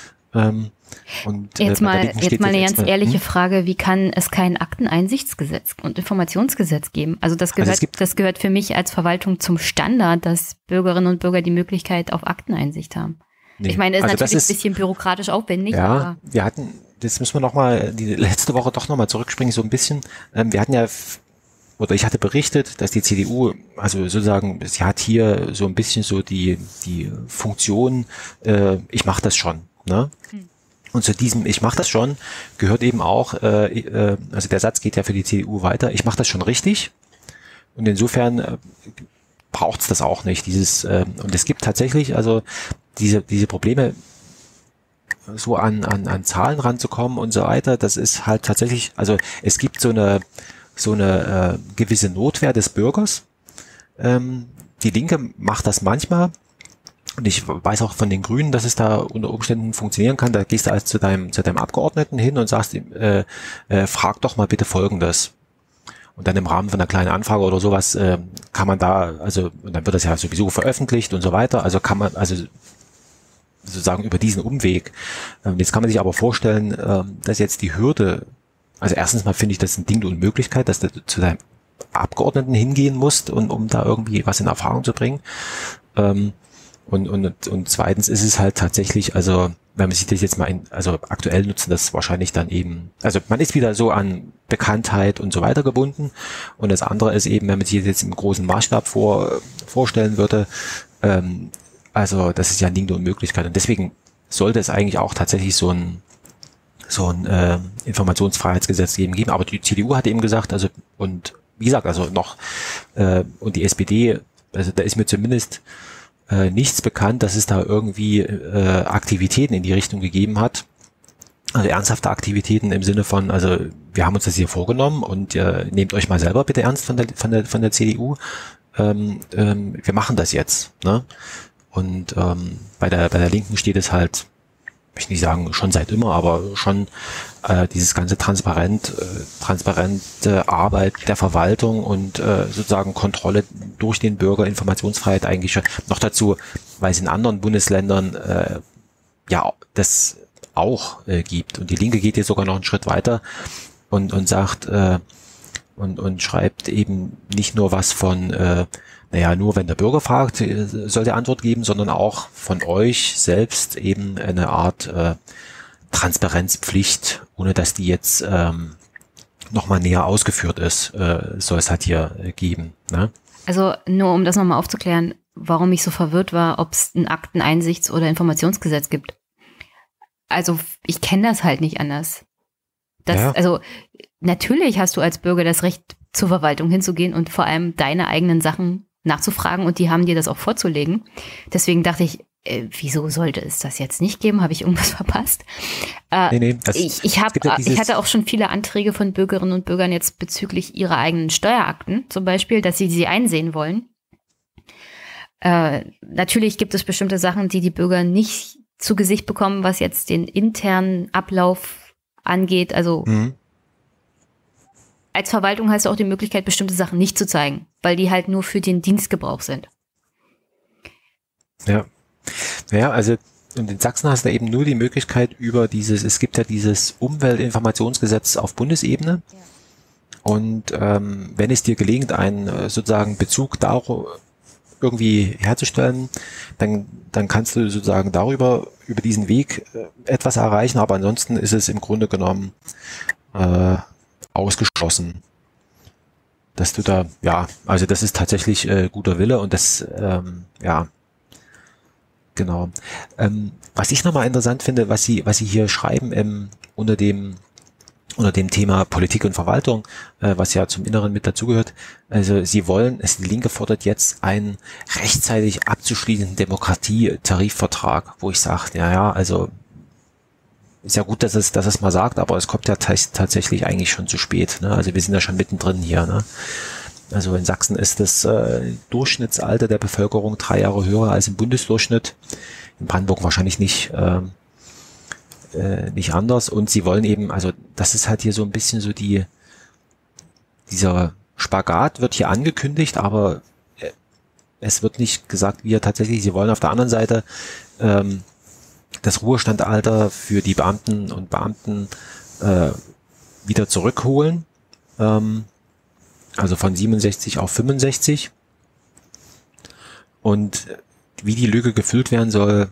Und jetzt mal eine ganz ehrliche Frage, wie kann es kein Akteneinsichtsgesetz und Informationsgesetz geben? Also das gehört für mich als Verwaltung zum Standard, dass Bürgerinnen und Bürger die Möglichkeit auf Akteneinsicht haben. Nee. Ich meine, das ist natürlich ein bisschen bürokratisch aufwendig. Ja, aber wir hatten, das müssen wir nochmal, die letzte Woche doch nochmal zurückspringen, so ein bisschen. Wir hatten ich hatte berichtet, dass die CDU, also sozusagen, sie hat hier so ein bisschen so die Funktion, ich mache das schon, ne? Und zu diesem ich mache das schon gehört eben auch, also der Satz geht ja für die CDU weiter, ich mache das schon richtig. Und insofern braucht's das auch nicht. Und es gibt tatsächlich also diese Probleme, so an Zahlen ranzukommen und so weiter, das ist halt tatsächlich, also es gibt so eine gewisse Notwehr des Bürgers. Die Linke macht das manchmal. Und ich weiß auch von den Grünen, dass es da unter Umständen funktionieren kann. Da gehst du also zu deinem Abgeordneten hin und sagst ihm, frag doch mal bitte Folgendes. Und dann im Rahmen von einer kleinen Anfrage oder sowas kann man da, also und dann wird das ja sowieso veröffentlicht und so weiter. Also kann man, also sozusagen über diesen Umweg. Jetzt kann man sich aber vorstellen, dass jetzt die Hürde, also erstens mal finde ich das ein Ding der Unmöglichkeit, dass du zu deinem Abgeordneten hingehen musst, um da irgendwie was in Erfahrung zu bringen. Und zweitens ist es halt tatsächlich, also wenn man sich das jetzt mal also aktuell nutzen das wahrscheinlich dann eben, also man ist wieder so an Bekanntheit und so weiter gebunden und das andere ist eben, wenn man sich das jetzt im großen Maßstab vorstellen würde, also das ist ja ein Ding der Unmöglichkeit und deswegen sollte es eigentlich auch tatsächlich so ein Informationsfreiheitsgesetz geben, aber die CDU hat eben gesagt, also und wie gesagt, also noch und die SPD, also da ist mir zumindest nichts bekannt, dass es da irgendwie Aktivitäten in die Richtung gegeben hat. Also ernsthafte Aktivitäten im Sinne von, also wir haben uns das hier vorgenommen und nehmt euch mal selber bitte ernst von der CDU. Wir machen das jetzt. Ne? Und bei der Linken steht es halt, ich will nicht sagen schon seit immer, aber schon dieses ganze transparente Arbeit der Verwaltung und sozusagen Kontrolle durch den Bürger, Informationsfreiheit eigentlich schon. Noch dazu, weil es in anderen Bundesländern ja das auch gibt. Und die Linke geht jetzt sogar noch einen Schritt weiter und sagt und schreibt eben nicht nur was von nur wenn der Bürger fragt, soll der Antwort geben, sondern auch von euch selbst eben eine Art Transparenzpflicht, ohne dass die jetzt nochmal näher ausgeführt ist, soll es halt hier geben. Ne? Also nur um das nochmal aufzuklären, warum ich so verwirrt war, ob es ein Akteneinsichts- oder Informationsgesetz gibt. Also ich kenne das halt nicht anders. Also natürlich hast du als Bürger das Recht, zur Verwaltung hinzugehen und vor allem deine eigenen Sachen nachzufragen und die haben dir das auch vorzulegen. Deswegen dachte ich, wieso sollte es das jetzt nicht geben? Habe ich irgendwas verpasst? Nee, ich hatte auch schon viele Anträge von Bürgerinnen und Bürgern jetzt bezüglich ihrer eigenen Steuerakten, zum Beispiel, dass sie einsehen wollen. Natürlich gibt es bestimmte Sachen, die Bürger nicht zu Gesicht bekommen, was jetzt den internen Ablauf angeht. Also als Verwaltung hast du auch die Möglichkeit, bestimmte Sachen nicht zu zeigen, weil die halt nur für den Dienstgebrauch sind. Ja, also in Sachsen hast du eben nur die Möglichkeit es gibt ja dieses Umweltinformationsgesetz auf Bundesebene. Ja. Und wenn es dir gelingt, einen sozusagen Bezug darüber irgendwie herzustellen, dann kannst du sozusagen über diesen Weg etwas erreichen, aber ansonsten ist es im Grunde genommen ausgeschlossen, dass du da, also das ist tatsächlich guter Wille und das, genau. Was ich nochmal interessant finde, was Sie hier schreiben unter dem Thema Politik und Verwaltung, was ja zum Inneren mit dazugehört. Also die Linke fordert jetzt einen rechtzeitig abzuschließenden Demokratie-Tarifvertrag, wo ich sage, also ist ja gut, dass es mal sagt, aber es kommt ja tatsächlich eigentlich schon zu spät. Ne? Also wir sind ja schon mittendrin hier. Ne? Also in Sachsen ist das Durchschnittsalter der Bevölkerung 3 Jahre höher als im Bundesdurchschnitt. In Brandenburg wahrscheinlich nicht anders. Und sie wollen eben, also das ist halt hier so ein bisschen so dieser Spagat wird hier angekündigt, aber es wird nicht gesagt, wie er tatsächlich, sie wollen auf der anderen Seite das Ruhestandalter für die Beamten und Beamten wieder zurückholen. Also von 67 auf 65. Und wie die Lücke gefüllt werden soll,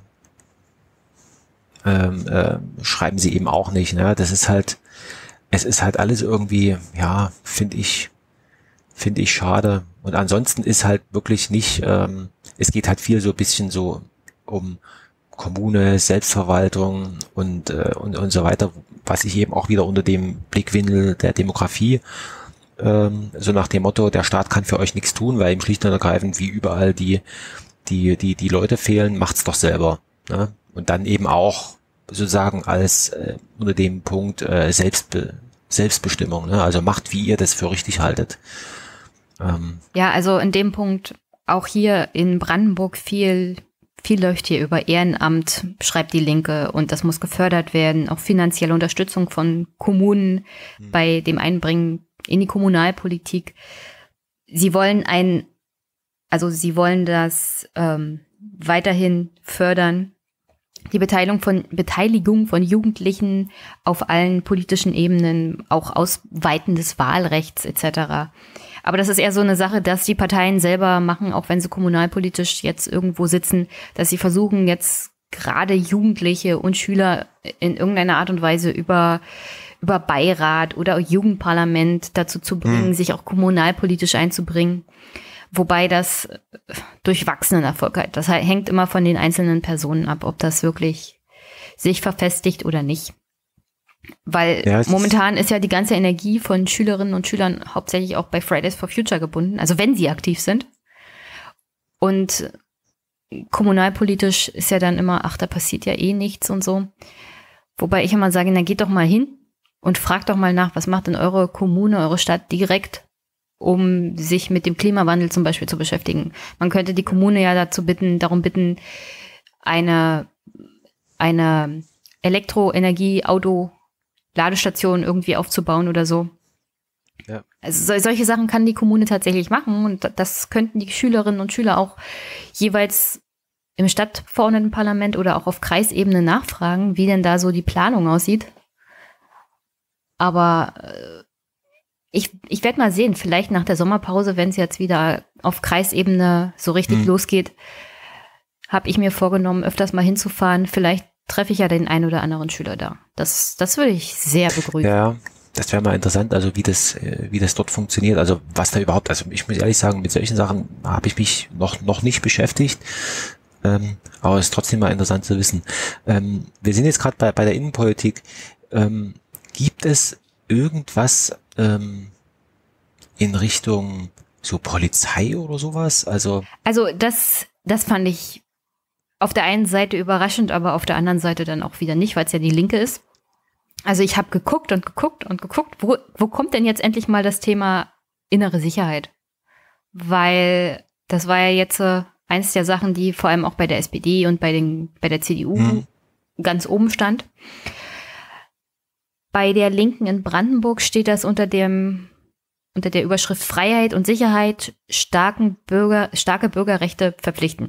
schreiben sie eben auch nicht. Ne? Es ist halt alles irgendwie, finde ich schade. Und ansonsten ist halt wirklich nicht, es geht halt viel so ein bisschen so um Kommune, Selbstverwaltung und so weiter, was ich eben auch wieder unter dem Blickwinkel der Demografie so nach dem Motto, der Staat kann für euch nichts tun, weil ihm schlicht und ergreifend wie überall die Leute fehlen, macht's doch selber. Ne? Und dann eben auch sozusagen als unter dem Punkt Selbstbestimmung, ne? Also macht, wie ihr das für richtig haltet. Ja, also in dem Punkt auch hier in Brandenburg viel läuft hier über Ehrenamt, schreibt die Linke, und das muss gefördert werden, auch finanzielle Unterstützung von Kommunen bei dem Einbringen in die Kommunalpolitik. Sie wollen das weiterhin fördern, die Beteiligung von Jugendlichen auf allen politischen Ebenen, auch Ausweiten des Wahlrechts etc. Aber das ist eher so eine Sache, dass die Parteien selber machen, auch wenn sie kommunalpolitisch jetzt irgendwo sitzen, dass sie versuchen jetzt gerade Jugendliche und Schüler in irgendeiner Art und Weise über Beirat oder Jugendparlament dazu zu bringen, sich auch kommunalpolitisch einzubringen. Wobei das durchwachsenen Erfolg hat. Das hängt immer von den einzelnen Personen ab, ob das wirklich sich verfestigt oder nicht. Weil momentan ist ja die ganze Energie von Schülerinnen und Schülern hauptsächlich auch bei Fridays for Future gebunden, also wenn sie aktiv sind. Und kommunalpolitisch ist ja dann immer, da passiert ja eh nichts und so. Wobei ich immer sage, dann geht doch mal hin und fragt doch mal nach, was macht denn eure Kommune, eure Stadt direkt, um sich mit dem Klimawandel zum Beispiel zu beschäftigen. Man könnte die Kommune ja darum bitten, eine Elektroenergie-Auto-Ladestation irgendwie aufzubauen oder so. Ja. Also solche Sachen kann die Kommune tatsächlich machen, und das könnten die Schülerinnen und Schüler auch jeweils im Stadtverordnetenparlament oder auch auf Kreisebene nachfragen, wie denn da so die Planung aussieht. Aber ich werde mal sehen, vielleicht nach der Sommerpause, wenn es jetzt wieder auf Kreisebene so richtig losgeht, habe ich mir vorgenommen, öfters mal hinzufahren. Vielleicht treffe ich ja den einen oder anderen Schüler da. Das würde ich sehr begrüßen. Ja, das wäre mal interessant, also wie das dort funktioniert. Also was da überhaupt, also ich muss ehrlich sagen, mit solchen Sachen habe ich mich noch nicht beschäftigt. Aber es ist trotzdem mal interessant zu wissen. Wir sind jetzt gerade bei der Innenpolitik. Gibt es irgendwas in Richtung so Polizei oder sowas? Also das fand ich auf der einen Seite überraschend, aber auf der anderen Seite dann auch wieder nicht, weil es ja die Linke ist. Also ich habe geguckt, wo kommt denn jetzt endlich mal das Thema innere Sicherheit? Weil das war ja jetzt eins der Sachen, die vor allem auch bei der SPD und bei der CDU ganz oben stand. Bei der Linken in Brandenburg steht das unter der Überschrift Freiheit und Sicherheit, starke Bürgerrechte verpflichten.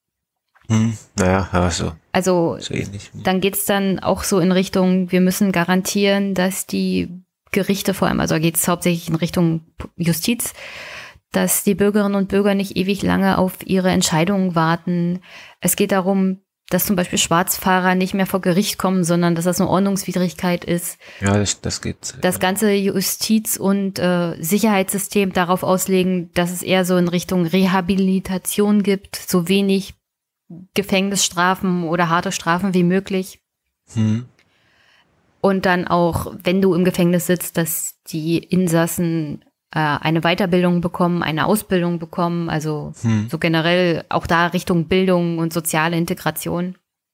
Naja, so. Also so ähnlich. Dann geht es dann auch so in Richtung, wir müssen garantieren, dass die Gerichte vor allem, also geht es hauptsächlich in Richtung Justiz, dass die Bürgerinnen und Bürger nicht ewig lange auf ihre Entscheidungen warten. Es geht darum, dass zum Beispiel Schwarzfahrer nicht mehr vor Gericht kommen, sondern dass das eine Ordnungswidrigkeit ist. Ja, das geht. Das ganze Justiz- und Sicherheitssystem darauf auslegen, dass es eher so in Richtung Rehabilitation gibt, so wenig Gefängnisstrafen oder harte Strafen wie möglich. Und dann auch, wenn du im Gefängnis sitzt, dass die Insassen eine Weiterbildung bekommen, eine Ausbildung bekommen, also so generell auch da Richtung Bildung und soziale Integration.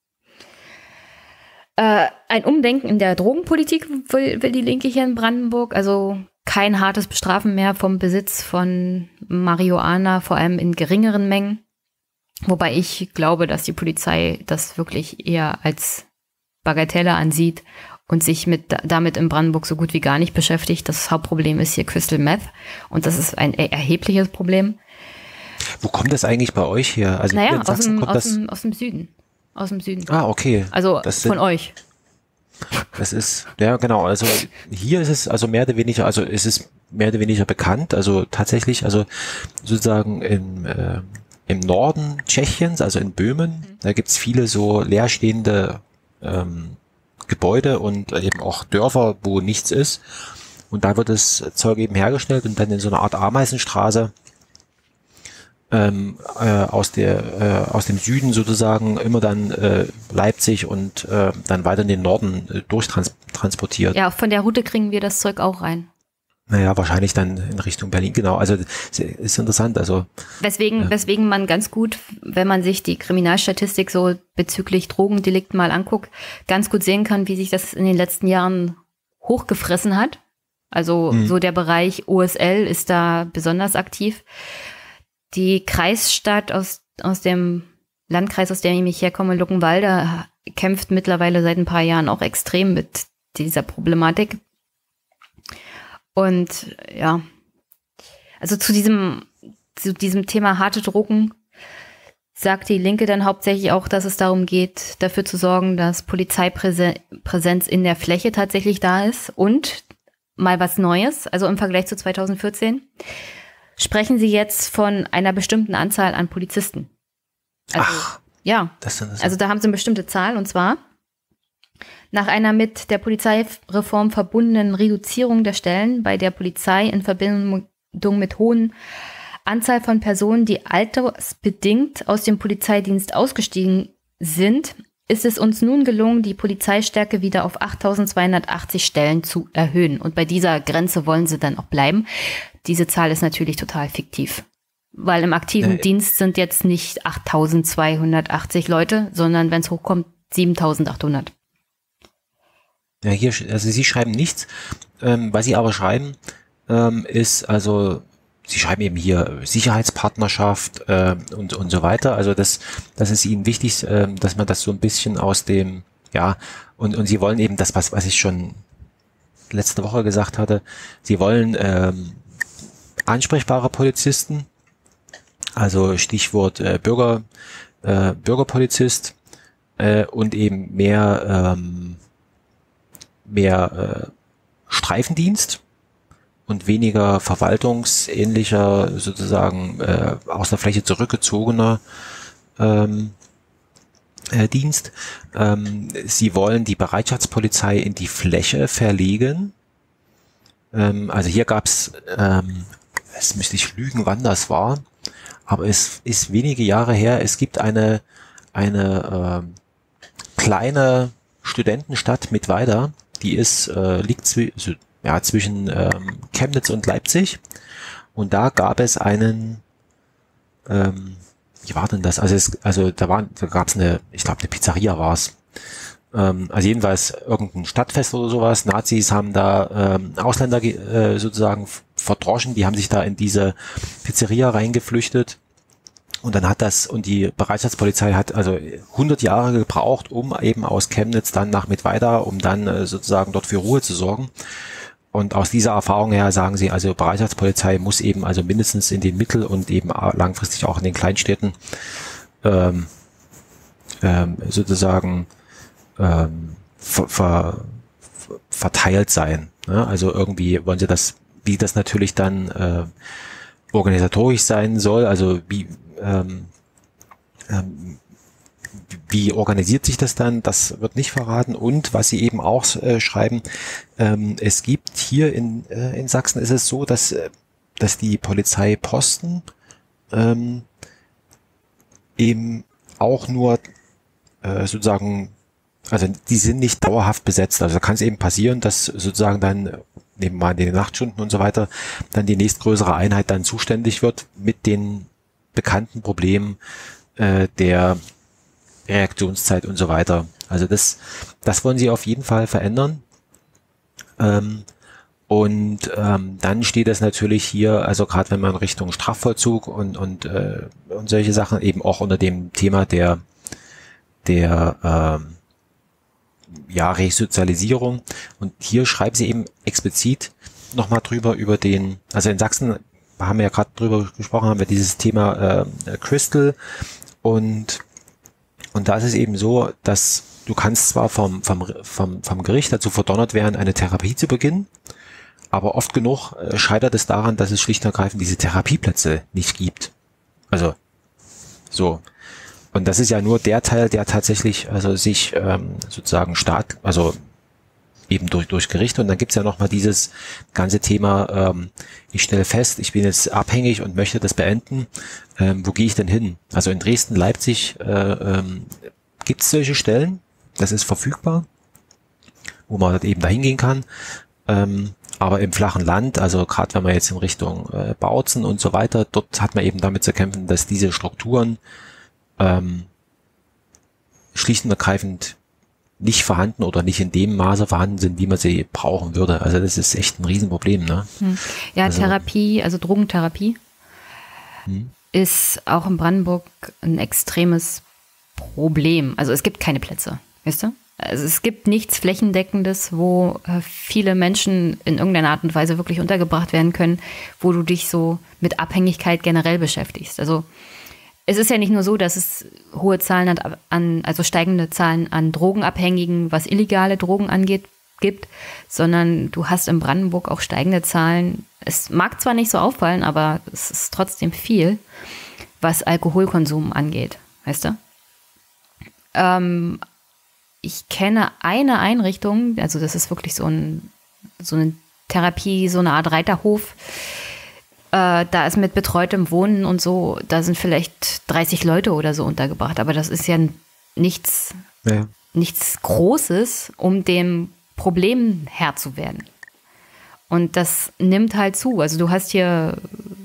Ein Umdenken in der Drogenpolitik will die Linke hier in Brandenburg, also kein hartes Bestrafen mehr vom Besitz von Marihuana, vor allem in geringeren Mengen. Wobei ich glaube, dass die Polizei das wirklich eher als Bagatelle ansieht und sich damit in Brandenburg so gut wie gar nicht beschäftigt. Das Hauptproblem ist hier Crystal Meth und das ist ein erhebliches Problem. Wo kommt das eigentlich bei euch her? Also naja, aus dem Süden. Aus dem Süden. Ah, okay. Also von euch. Das ist, ja genau, also hier ist es also mehr oder weniger bekannt, also tatsächlich, also sozusagen im Norden Tschechiens, also in Böhmen, da gibt's viele so leerstehende Gebäude und eben auch Dörfer, wo nichts ist. Und da wird das Zeug eben hergestellt und dann in so einer Art Ameisenstraße aus dem Süden sozusagen immer dann Leipzig und dann weiter in den Norden durchtransportiert. Ja, von der Route kriegen wir das Zeug auch rein. Naja, wahrscheinlich dann in Richtung Berlin, genau. Also ist interessant. Also weswegen man ganz gut, wenn man sich die Kriminalstatistik so bezüglich Drogendelikten mal anguckt, ganz gut sehen kann, wie sich das in den letzten Jahren hochgefressen hat. Also so der Bereich OSL ist da besonders aktiv. Die Kreisstadt aus dem Landkreis, aus dem ich herkomme, Luckenwalde, kämpft mittlerweile seit ein paar Jahren auch extrem mit dieser Problematik. Und ja, also zu diesem Thema harte Drogen sagt die Linke dann hauptsächlich auch, dass es darum geht, dafür zu sorgen, dass Polizeipräsenz in der Fläche tatsächlich da ist. Und mal was Neues, also im Vergleich zu 2014, sprechen sie jetzt von einer bestimmten Anzahl an Polizisten. Also, ja, also da haben sie eine bestimmte Zahl, und zwar nach einer mit der Polizeireform verbundenen Reduzierung der Stellen bei der Polizei in Verbindung mit hohen Anzahl von Personen, die altersbedingt aus dem Polizeidienst ausgestiegen sind, ist es uns nun gelungen, die Polizeistärke wieder auf 8.280 Stellen zu erhöhen. Und bei dieser Grenze wollen sie dann auch bleiben. Diese Zahl ist natürlich total fiktiv, weil im aktiven Dienst sind jetzt nicht 8.280 Leute, sondern wenn es hochkommt, 7.800. Ja, hier, also Sie schreiben nichts. Was Sie aber schreiben, ist also, Sie schreiben eben hier Sicherheitspartnerschaft und so weiter. Also das ist Ihnen wichtig, dass man das so ein bisschen aus dem, ja, und Sie wollen eben das, was ich schon letzte Woche gesagt hatte, Sie wollen ansprechbare Polizisten, also Stichwort Bürgerpolizist und eben mehr Streifendienst und weniger verwaltungsähnlicher, sozusagen aus der Fläche zurückgezogener Dienst. Sie wollen die Bereitschaftspolizei in die Fläche verlegen. Also hier gab's, es müsste ich lügen, wann das war, aber es ist wenige Jahre her, es gibt eine kleine Studentenstadt Mittweida, die liegt zwischen Chemnitz und Leipzig, und da gab es einen wie war denn das? Also da gab es eine Pizzeria war es. Also jedenfalls irgendein Stadtfest oder sowas. Nazis haben da Ausländer sozusagen verdroschen, die haben sich da in diese Pizzeria reingeflüchtet. Und dann und die Bereitschaftspolizei hat also 100 Jahre gebraucht, um eben aus Chemnitz dann nach Mittweida, um dann sozusagen dort für Ruhe zu sorgen. Und aus dieser Erfahrung her sagen sie, also Bereitschaftspolizei muss eben also mindestens in den Mittel- und eben langfristig auch in den Kleinstädten sozusagen verteilt sein. Ne? Also irgendwie wollen sie das, wie das natürlich dann organisatorisch sein soll, also wie organisiert sich das dann, das wird nicht verraten. Und was sie eben auch schreiben, es gibt hier in Sachsen ist es so, dass die Polizeiposten eben auch nur sozusagen, also die sind nicht dauerhaft besetzt. Also kann es eben passieren, dass sozusagen dann neben mal in den Nachtstunden und so weiter dann die nächstgrößere Einheit dann zuständig wird mit den bekannten Problemen der Reaktionszeit und so weiter. Also das wollen sie auf jeden Fall verändern. Und dann steht es natürlich hier, also gerade wenn man Richtung Strafvollzug und solche Sachen eben auch unter dem Thema der Resozialisierung. Und hier schreiben sie eben explizit nochmal drüber also in Sachsen haben wir ja gerade drüber gesprochen, haben wir dieses Thema Crystal und da ist es eben so, dass du kannst zwar vom Gericht dazu verdonnert werden, eine Therapie zu beginnen, aber oft genug scheitert es daran, dass es schlicht und ergreifend diese Therapieplätze nicht gibt. Also so. Und das ist ja nur der Teil, der tatsächlich also sich sozusagen also eben durch Gerichte. Und dann gibt's ja nochmal dieses ganze Thema, ich stelle fest, ich bin jetzt abhängig und möchte das beenden. Wo gehe ich denn hin? Also in Dresden, Leipzig gibt's solche Stellen. Das ist verfügbar, wo man eben dahin gehen kann. Aber im flachen Land, also gerade wenn man jetzt in Richtung Bautzen und so weiter, dort hat man eben damit zu kämpfen, dass diese Strukturen schlicht und ergreifend nicht vorhanden oder nicht in dem Maße vorhanden sind, wie man sie brauchen würde. Also das ist echt ein Riesenproblem, ne? Ja, also, Therapie, also Drogentherapie ist auch in Brandenburg ein extremes Problem. Also es gibt keine Plätze, weißt du? Also es gibt nichts Flächendeckendes, wo viele Menschen in irgendeiner Art und Weise wirklich untergebracht werden können, wo du dich so mit Abhängigkeit generell beschäftigst. Also es ist ja nicht nur so, dass es hohe Zahlen also steigende Zahlen an Drogenabhängigen, was illegale Drogen angeht, gibt, sondern du hast in Brandenburg auch steigende Zahlen. Es mag zwar nicht so auffallen, aber es ist trotzdem viel, was Alkoholkonsum angeht, weißt du? Ich kenne eine Einrichtung, also das ist wirklich so eine Therapie, so eine Art Reiterhof. Da ist mit betreutem Wohnen und so, da sind vielleicht 30 Leute oder so untergebracht, aber das ist ja nichts Großes, um dem Problem Herr zu werden. Und das nimmt halt zu. Also du hast hier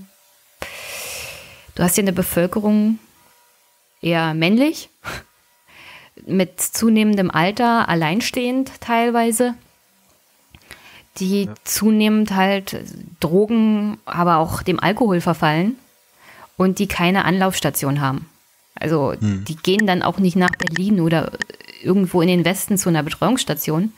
eine Bevölkerung eher männlich, mit zunehmendem Alter, alleinstehend teilweise, die zunehmend halt Drogen, aber auch dem Alkohol verfallen und die keine Anlaufstation haben. Also die gehen dann auch nicht nach Berlin oder irgendwo in den Westen zu einer Betreuungsstation.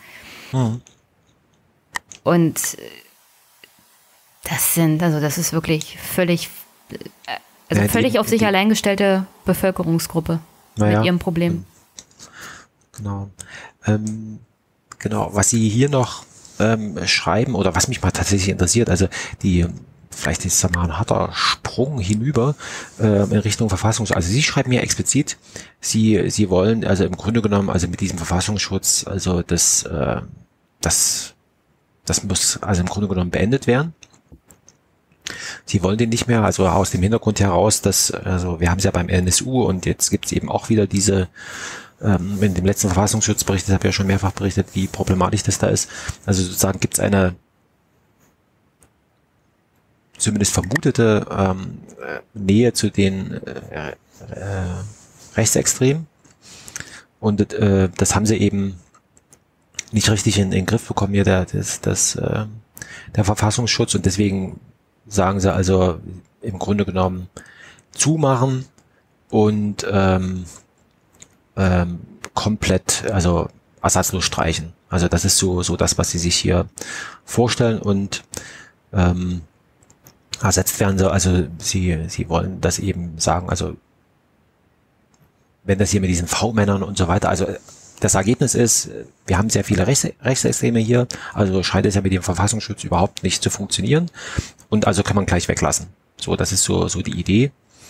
Und das ist wirklich völlig auf sich allein gestellte Bevölkerungsgruppe mit ihrem Problem. Genau. Genau, was Sie hier noch schreiben oder was mich mal tatsächlich interessiert, also vielleicht ist es mal ein harter Sprung hinüber in Richtung Verfassungsschutz. Also Sie schreiben mir explizit, Sie wollen also im Grunde genommen, also mit diesem Verfassungsschutz, also das muss also im Grunde genommen beendet werden. Sie wollen den nicht mehr, also aus dem Hintergrund heraus, also wir haben es ja beim NSU und jetzt gibt es eben auch wieder diese in dem letzten Verfassungsschutzbericht, das habe ich ja schon mehrfach berichtet, wie problematisch das da ist. Also sozusagen gibt es eine zumindest vermutete Nähe zu den Rechtsextremen. Und das haben sie eben nicht richtig in den Griff bekommen, hier der Verfassungsschutz. Und deswegen sagen sie also im Grunde genommen zumachen und komplett, also ersatzlos streichen. Also das ist so das, was sie sich hier vorstellen, und ersetzt werden sie, also sie wollen das eben sagen, also wenn das hier mit diesen V-Männern und so weiter, also das Ergebnis ist, wir haben sehr viele Rechtsextreme hier, also scheint es ja mit dem Verfassungsschutz überhaupt nicht zu funktionieren, und also kann man gleich weglassen. So, das ist so die Idee.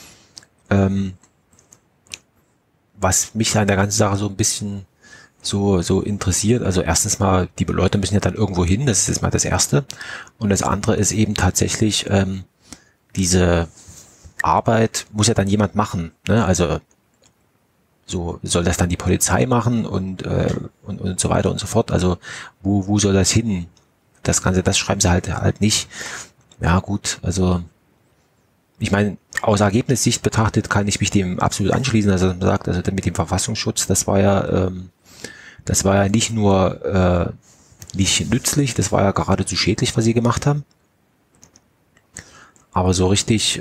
Was mich an der ganzen Sache so ein bisschen so interessiert, also erstens mal, die Leute müssen ja dann irgendwo hin, das ist jetzt mal das Erste, und das andere ist eben tatsächlich, diese Arbeit muss ja dann jemand machen, ne? Also so soll das dann die Polizei machen und so weiter und so fort. Also wo soll das hin? Das Ganze, das schreiben sie halt nicht. Ja gut, also ich meine, aus Ergebnissicht betrachtet kann ich mich dem absolut anschließen. Also man sagt, also mit dem Verfassungsschutz, das war ja nicht nur nicht nützlich, das war ja geradezu schädlich, was sie gemacht haben. Aber so richtig,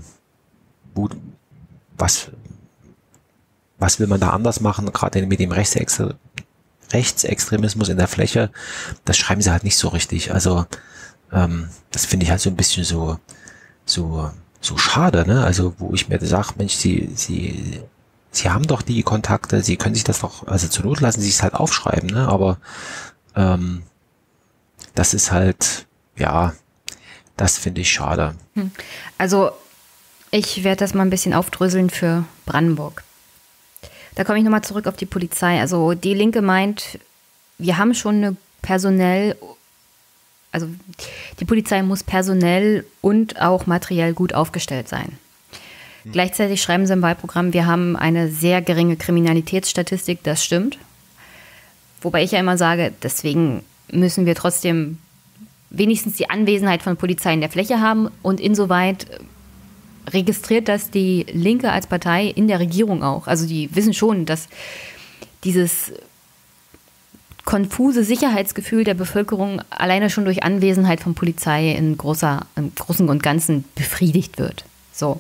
was will man da anders machen, gerade mit dem Rechtsextremismus in der Fläche, das schreiben sie halt nicht so richtig. Also das finde ich halt so ein bisschen so schade, ne? Also wo ich mir sage, Mensch, sie haben doch die Kontakte, sie können sich das doch, also zur Not lassen sie es halt aufschreiben, ne? Aber das ist halt, ja, das finde ich schade. Also ich werde das mal ein bisschen aufdröseln für Brandenburg. Da komme ich nochmal zurück auf die Polizei. Also die Linke meint, wir haben schon also die Polizei muss personell und auch materiell gut aufgestellt sein. Gleichzeitig schreiben sie im Wahlprogramm, wir haben eine sehr geringe Kriminalitätsstatistik, das stimmt. Wobei ich ja immer sage, deswegen müssen wir trotzdem wenigstens die Anwesenheit von Polizei in der Fläche haben, und insoweit registriert das die Linke als Partei in der Regierung auch. Also die wissen schon, dass dieses konfuse Sicherheitsgefühl der Bevölkerung alleine schon durch Anwesenheit von Polizei im Großen und Ganzen befriedigt wird. So.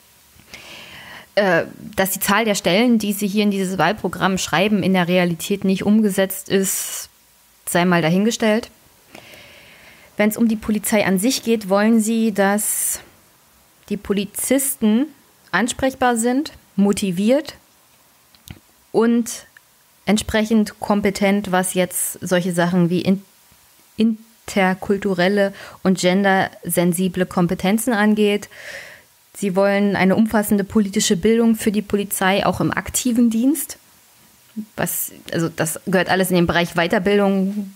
Dass die Zahl der Stellen, die sie hier in dieses Wahlprogramm schreiben, in der Realität nicht umgesetzt ist, sei mal dahingestellt. Wenn es um die Polizei an sich geht, wollen sie, dass die Polizisten ansprechbar sind, motiviert und entsprechend kompetent, was jetzt solche Sachen wie interkulturelle und gendersensible Kompetenzen angeht. Sie wollen eine umfassende politische Bildung für die Polizei, auch im aktiven Dienst. Also das gehört alles in den Bereich Weiterbildung.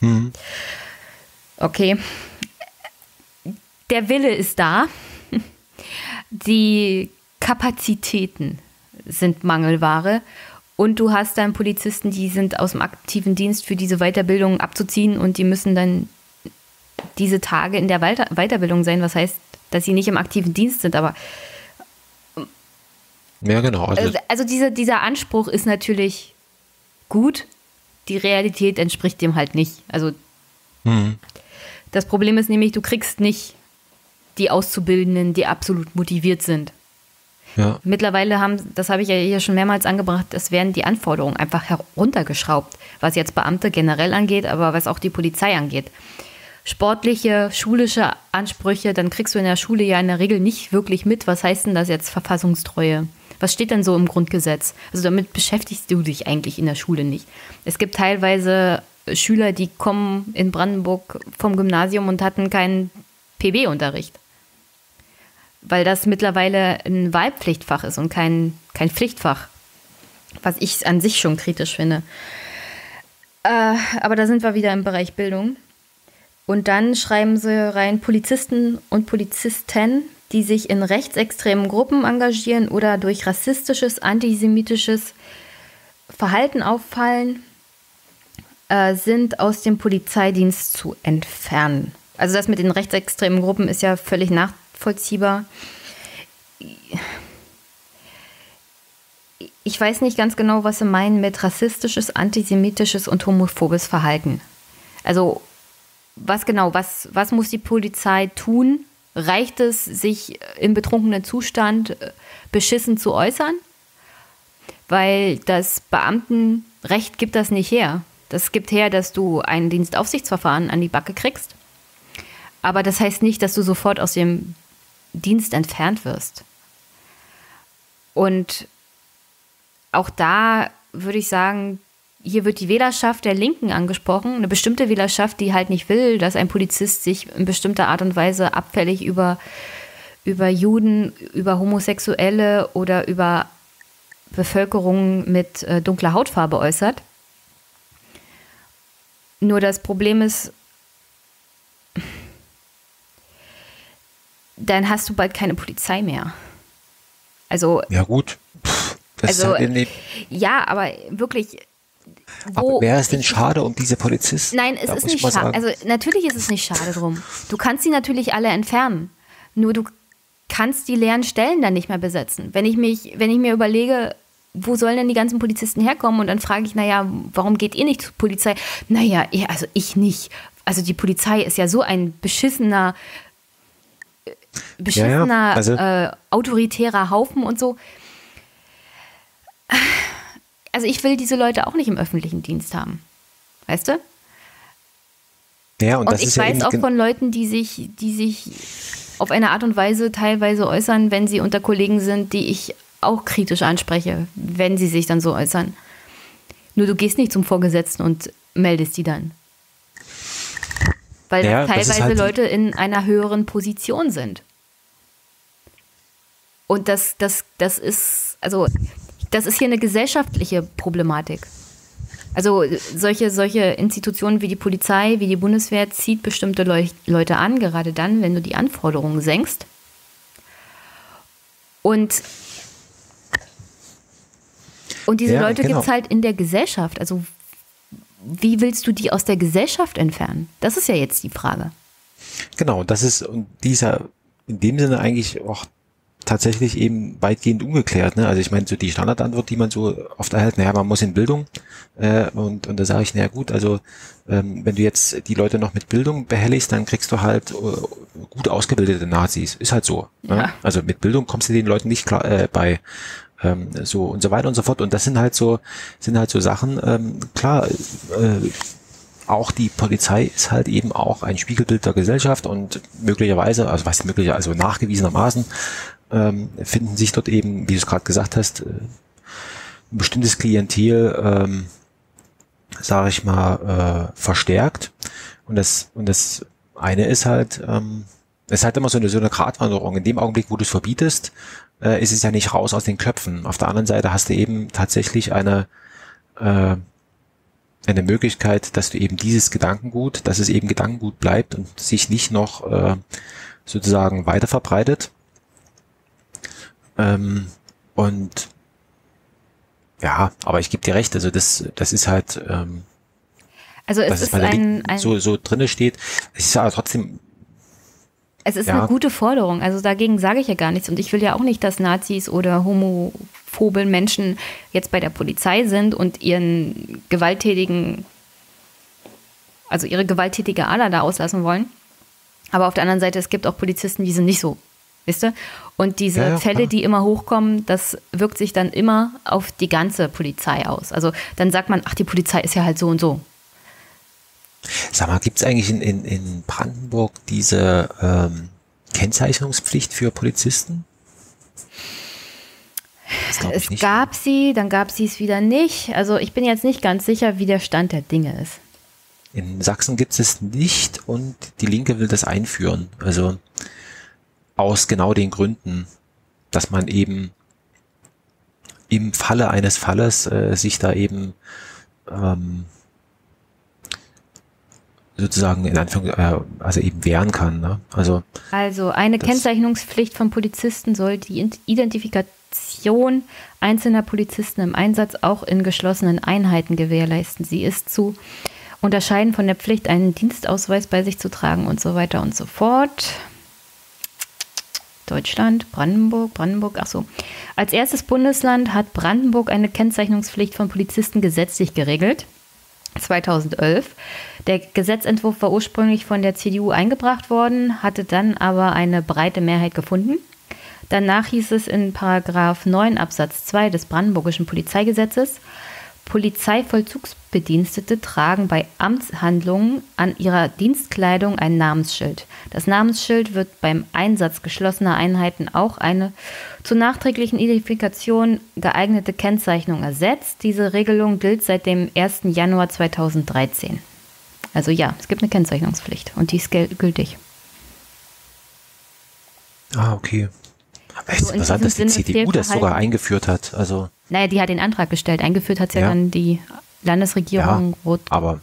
Okay. Der Wille ist da. Die Kapazitäten sind Mangelware, und du hast dann Polizisten, die sind aus dem aktiven Dienst für diese Weiterbildung abzuziehen, und die müssen dann diese Tage in der Weiterbildung sein, was heißt, dass sie nicht im aktiven Dienst sind, aber ja, genau. Also dieser Anspruch ist natürlich gut, die Realität entspricht dem halt nicht. Also das Problem ist nämlich, du kriegst nicht die Auszubildenden, die absolut motiviert sind. Ja. Mittlerweile das habe ich ja hier schon mehrmals angebracht, es werden die Anforderungen einfach heruntergeschraubt, was jetzt Beamte generell angeht, aber was auch die Polizei angeht. Sportliche, schulische Ansprüche, dann kriegst du in der Schule ja in der Regel nicht wirklich mit, was heißt denn das jetzt Verfassungstreue? Was steht denn so im Grundgesetz? Also damit beschäftigst du dich eigentlich in der Schule nicht. Es gibt teilweise Schüler, die kommen in Brandenburg vom Gymnasium und hatten keinen PB-Unterricht. Weil das mittlerweile ein Wahlpflichtfach ist und kein Pflichtfach, was ich an sich schon kritisch finde. Aber da sind wir wieder im Bereich Bildung. Und dann schreiben sie rein Polizisten und Polizisten, die sich in rechtsextremen Gruppen engagieren oder durch rassistisches, antisemitisches Verhalten auffallen, sind aus dem Polizeidienst zu entfernen. Also das mit den rechtsextremen Gruppen ist ja völlig nachvollziehbar. Ich weiß nicht ganz genau, was Sie meinen mit rassistisches, antisemitisches und homophobes Verhalten. Also was genau, was muss die Polizei tun? Reicht es, sich im betrunkenen Zustand beschissen zu äußern? Weil das Beamtenrecht gibt das nicht her. Das gibt her, dass du ein Dienstaufsichtsverfahren an die Backe kriegst. Aber das heißt nicht, dass du sofort aus dem Dienst entfernt wirst. Und auch da würde ich sagen, hier wird die Wählerschaft der Linken angesprochen. Eine bestimmte Wählerschaft, die halt nicht will, dass ein Polizist sich in bestimmter Art und Weise abfällig über Juden, über Homosexuelle oder über Bevölkerung mit dunkler Hautfarbe äußert. Nur das Problem ist, dann hast du bald keine Polizei mehr. Also ja gut. Ja, aber wirklich. Aber wäre es denn schade um diese Polizisten? Nein, es ist nicht schade. Also natürlich ist es nicht schade drum. Du kannst sie natürlich alle entfernen. Nur du kannst die leeren Stellen dann nicht mehr besetzen. Wenn ich mir überlege, wo sollen denn die ganzen Polizisten herkommen? Und dann frage ich, warum geht ihr nicht zur Polizei? Also ich nicht. Also die Polizei ist ja so ein beschissener autoritärer Haufen und so. Also ich will diese Leute auch nicht im öffentlichen Dienst haben. Weißt du? Ja, und das ich ist weiß ja auch von Leuten, die sich auf eine Art und Weise teilweise äußern, wenn sie unter Kollegen sind, die ich auch kritisch anspreche, wenn sie sich dann so äußern. Nur du gehst nicht zum Vorgesetzten und meldest die dann. Weil teilweise halt Leute in einer höheren Position sind. Und das ist hier eine gesellschaftliche Problematik. Also solche Institutionen wie die Polizei, wie die Bundeswehr zieht bestimmte Leute an, gerade dann, wenn du die Anforderungen senkst. Und diese Leute gibt es halt in der Gesellschaft. Also wie willst du die aus der Gesellschaft entfernen? Das ist ja jetzt die Frage. Genau, das ist in dem Sinne eigentlich auch tatsächlich eben weitgehend ungeklärt. Ne? Also ich meine, so die Standardantwort, die man so oft erhält, man muss in Bildung. Und da sage ich, also wenn du jetzt die Leute noch mit Bildung behelligst, dann kriegst du halt gut ausgebildete Nazis. Ist halt so. Ja. Ne? Also mit Bildung kommst du den Leuten nicht klar bei. So und so weiter und so fort. Und das sind halt so Sachen, auch die Polizei ist halt eben auch ein Spiegelbild der Gesellschaft und möglicherweise, also nachgewiesenermaßen, finden sich dort eben, wie du es gerade gesagt hast, ein bestimmtes Klientel, sage ich mal, verstärkt. Und das eine ist halt, es ist halt immer so eine Gratwanderung. In dem Augenblick, wo du es verbietest, ist es ja nicht raus aus den Köpfen. Auf der anderen Seite hast du eben tatsächlich eine Möglichkeit, dass du eben dieses Gedankengut, dass es eben Gedankengut bleibt und sich nicht noch sozusagen weiter verbreitet. Und ja, aber ich gebe dir recht, also das ist halt also es ist ein so drinne steht. Es ist ja trotzdem. Es ist eine gute Forderung, also dagegen sage ich ja gar nichts. Und ich will ja auch nicht, dass Nazis oder homophobe Menschen jetzt bei der Polizei sind und ihre gewalttätige Ader da auslassen wollen. Aber auf der anderen Seite, es gibt auch Polizisten, die sind nicht so, weißt du? Und diese Fälle, die immer hochkommen, das wirkt sich dann immer auf die ganze Polizei aus. Also dann sagt man, ach, die Polizei ist ja halt so und so. Sag mal, gibt es eigentlich in Brandenburg diese Kennzeichnungspflicht für Polizisten? Es gab sie, dann gab sie es wieder nicht. Also ich bin jetzt nicht ganz sicher, wie der Stand der Dinge ist. In Sachsen gibt es nicht und die Linke will das einführen. Also aus genau den Gründen, dass man eben im Falle eines Falles sich da eben sozusagen in Anführung, also eben wehren kann. Ne? Also eine Kennzeichnungspflicht von Polizisten soll die Identifikation einzelner Polizisten im Einsatz auch in geschlossenen Einheiten gewährleisten. Sie ist zu unterscheiden von der Pflicht, einen Dienstausweis bei sich zu tragen und so weiter und so fort. Deutschland, Brandenburg, ach so. Als erstes Bundesland hat Brandenburg eine Kennzeichnungspflicht von Polizisten gesetzlich geregelt. 2011. Der Gesetzentwurf war ursprünglich von der CDU eingebracht worden, hatte dann aber eine breite Mehrheit gefunden. Danach hieß es in Paragraph 9 Absatz 2 des Brandenburgischen Polizeigesetzes, Polizeivollzugsbedienstete tragen bei Amtshandlungen an ihrer Dienstkleidung ein Namensschild. Das Namensschild wird beim Einsatz geschlossener Einheiten auch eine zur nachträglichen Identifikation geeignete Kennzeichnung ersetzt. Diese Regelung gilt seit dem 1. Januar 2013. Also ja, es gibt eine Kennzeichnungspflicht und die ist gültig. Ah, okay. Aber es ist interessant, dass die CDU das sogar eingeführt hat. Also naja, die hat den Antrag gestellt. Eingeführt hat es ja dann die Landesregierung Rot. Aber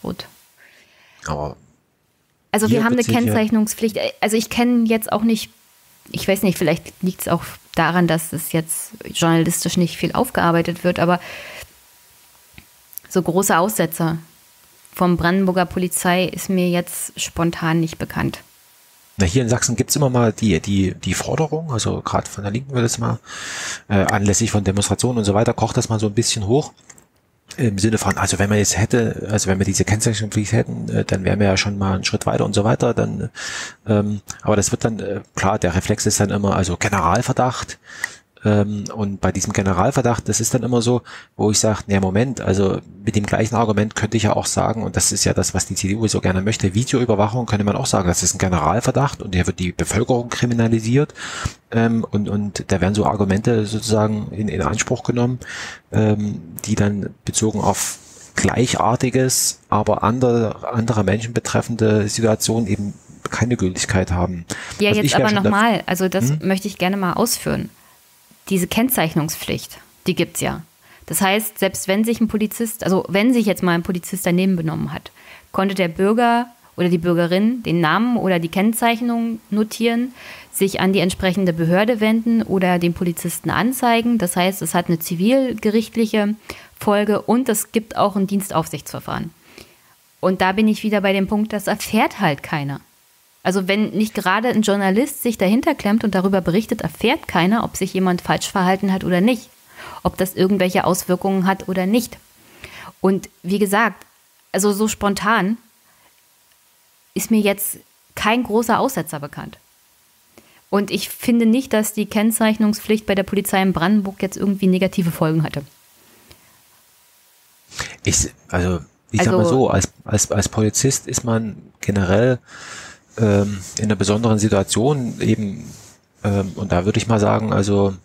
also wir haben eine Kennzeichnungspflicht. Also ich kenne jetzt auch nicht, ich weiß nicht, vielleicht liegt es auch daran, dass es jetzt journalistisch nicht viel aufgearbeitet wird, aber so große Aussetzer vom Brandenburger Polizei ist mir jetzt spontan nicht bekannt. Na, hier in Sachsen gibt's immer mal die Forderung, also gerade von der Linken wird es mal anlässlich von Demonstrationen und so weiter, kocht das mal so ein bisschen hoch. Im Sinne von, also wenn wir diese Kennzeichnungspflicht hätten, dann wären wir ja schon mal einen Schritt weiter und so weiter. Dann, aber das wird dann, klar, der Reflex ist dann immer, also Generalverdacht. Und bei diesem Generalverdacht, das ist dann immer so, wo ich sage, nee, Moment, also mit dem gleichen Argument könnte ich ja auch sagen, und das ist ja das, was die CDU so gerne möchte, Videoüberwachung, könnte man auch sagen, das ist ein Generalverdacht und der wird die Bevölkerung kriminalisiert und da werden so Argumente sozusagen in Anspruch genommen, die dann bezogen auf gleichartiges, aber andere Menschen betreffende Situationen eben keine Gültigkeit haben. Ja, also jetzt aber nochmal, also das möchte ich gerne mal ausführen. Diese Kennzeichnungspflicht, die gibt's ja. Das heißt, selbst wenn sich wenn sich jetzt mal ein Polizist daneben benommen hat, konnte der Bürger oder die Bürgerin den Namen oder die Kennzeichnung notieren, sich an die entsprechende Behörde wenden oder den Polizisten anzeigen. Das heißt, es hat eine zivilgerichtliche Folge und es gibt auch ein Dienstaufsichtsverfahren. Und da bin ich wieder bei dem Punkt, das erfährt halt keiner. Also wenn nicht gerade ein Journalist sich dahinter klemmt und darüber berichtet, erfährt keiner, ob sich jemand falsch verhalten hat oder nicht. Ob das irgendwelche Auswirkungen hat oder nicht. Und wie gesagt, also so spontan ist mir jetzt kein großer Aussetzer bekannt. Und ich finde nicht, dass die Kennzeichnungspflicht bei der Polizei in Brandenburg jetzt irgendwie negative Folgen hatte. Ich sag mal so, als Polizist ist man generell in einer besonderen Situation eben, und da würde ich mal sagen, also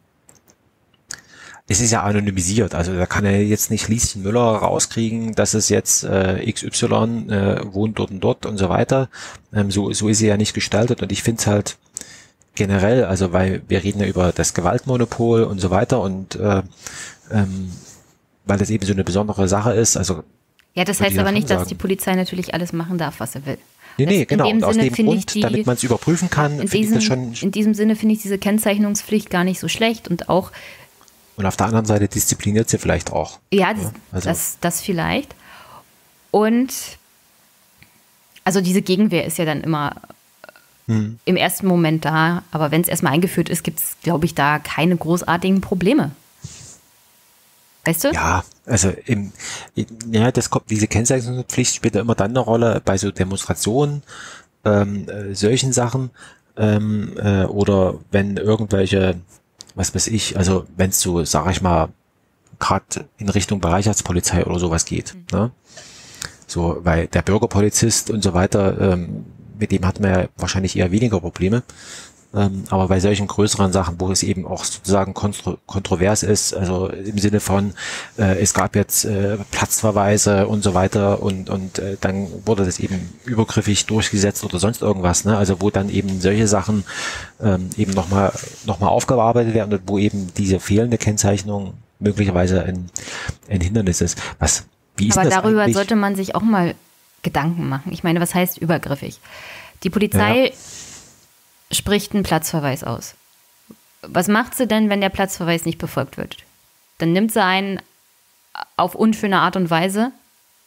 es ist ja anonymisiert, also da kann er jetzt nicht Lieschen Müller rauskriegen, dass es jetzt XY wohnt dort und so weiter. So ist sie ja nicht gestaltet und ich finde es halt generell, also weil wir reden ja über das Gewaltmonopol und so weiter und weil das eben so eine besondere Sache ist, also ja, das heißt aber nicht, dass die Polizei natürlich alles machen darf, was sie will. Nee, genau. Und aus dem Grund, damit man es überprüfen kann, in diesem Sinne finde ich diese Kennzeichnungspflicht gar nicht so schlecht und auch. Und auf der anderen Seite diszipliniert sie vielleicht auch. Ja, das vielleicht. Und also diese Gegenwehr ist ja dann immer im ersten Moment da, aber wenn es erstmal eingeführt ist, gibt es, glaube ich, da keine großartigen Probleme. Weißt du? Ja, also diese Kennzeichnungspflicht spielt ja immer dann eine Rolle bei so Demonstrationen, solchen Sachen, oder wenn irgendwelche, was weiß ich, also wenn es so, sag ich mal, gerade in Richtung Bereitschaftspolizei oder sowas geht, ne? So, weil der Bürgerpolizist und so weiter, mit dem hat man ja wahrscheinlich eher weniger Probleme. Aber bei solchen größeren Sachen, wo es eben auch sozusagen kontrovers ist, also im Sinne von, es gab jetzt Platzverweise und so weiter und dann wurde das eben übergriffig durchgesetzt oder sonst irgendwas, ne? Also wo dann eben solche Sachen eben nochmal aufgearbeitet werden und wo eben diese fehlende Kennzeichnung möglicherweise ein Hindernis ist. Wie ist Aber das darüber eigentlich? sollte man sich auch mal Gedanken machen. Ich meine, was heißt übergriffig? Die Polizei spricht einen Platzverweis aus. Was macht sie denn, wenn der Platzverweis nicht befolgt wird? Dann nimmt sie einen auf unschöne Art und Weise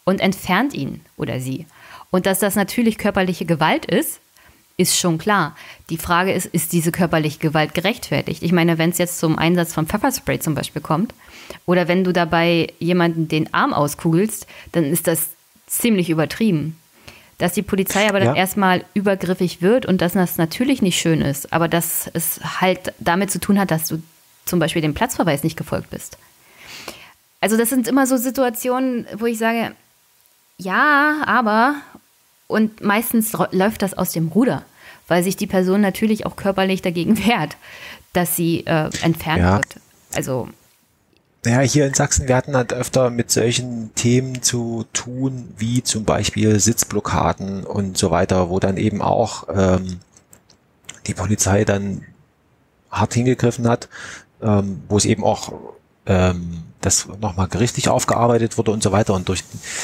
und entfernt ihn oder sie. Und dass das natürlich körperliche Gewalt ist schon klar. Die Frage ist diese körperliche Gewalt gerechtfertigt? Ich meine, wenn es jetzt zum Einsatz von Pfefferspray zum Beispiel kommt oder wenn du dabei jemanden den Arm auskugelst, dann ist das ziemlich übertrieben. Dass die Polizei aber dann erstmal übergriffig wird und dass das natürlich nicht schön ist, aber dass es halt damit zu tun hat, dass du zum Beispiel dem Platzverweis nicht gefolgt bist. Also das sind immer so Situationen, wo ich sage, ja, aber... Und meistens läuft das aus dem Ruder, weil sich die Person natürlich auch körperlich dagegen wehrt, dass sie entfernt wird. Also ja, hier in Sachsen, wir hatten halt öfter mit solchen Themen zu tun, wie zum Beispiel Sitzblockaden und so weiter, wo dann eben auch die Polizei dann hart hingegriffen hat, wo es eben auch das nochmal gerichtlich aufgearbeitet wurde und so weiter und durch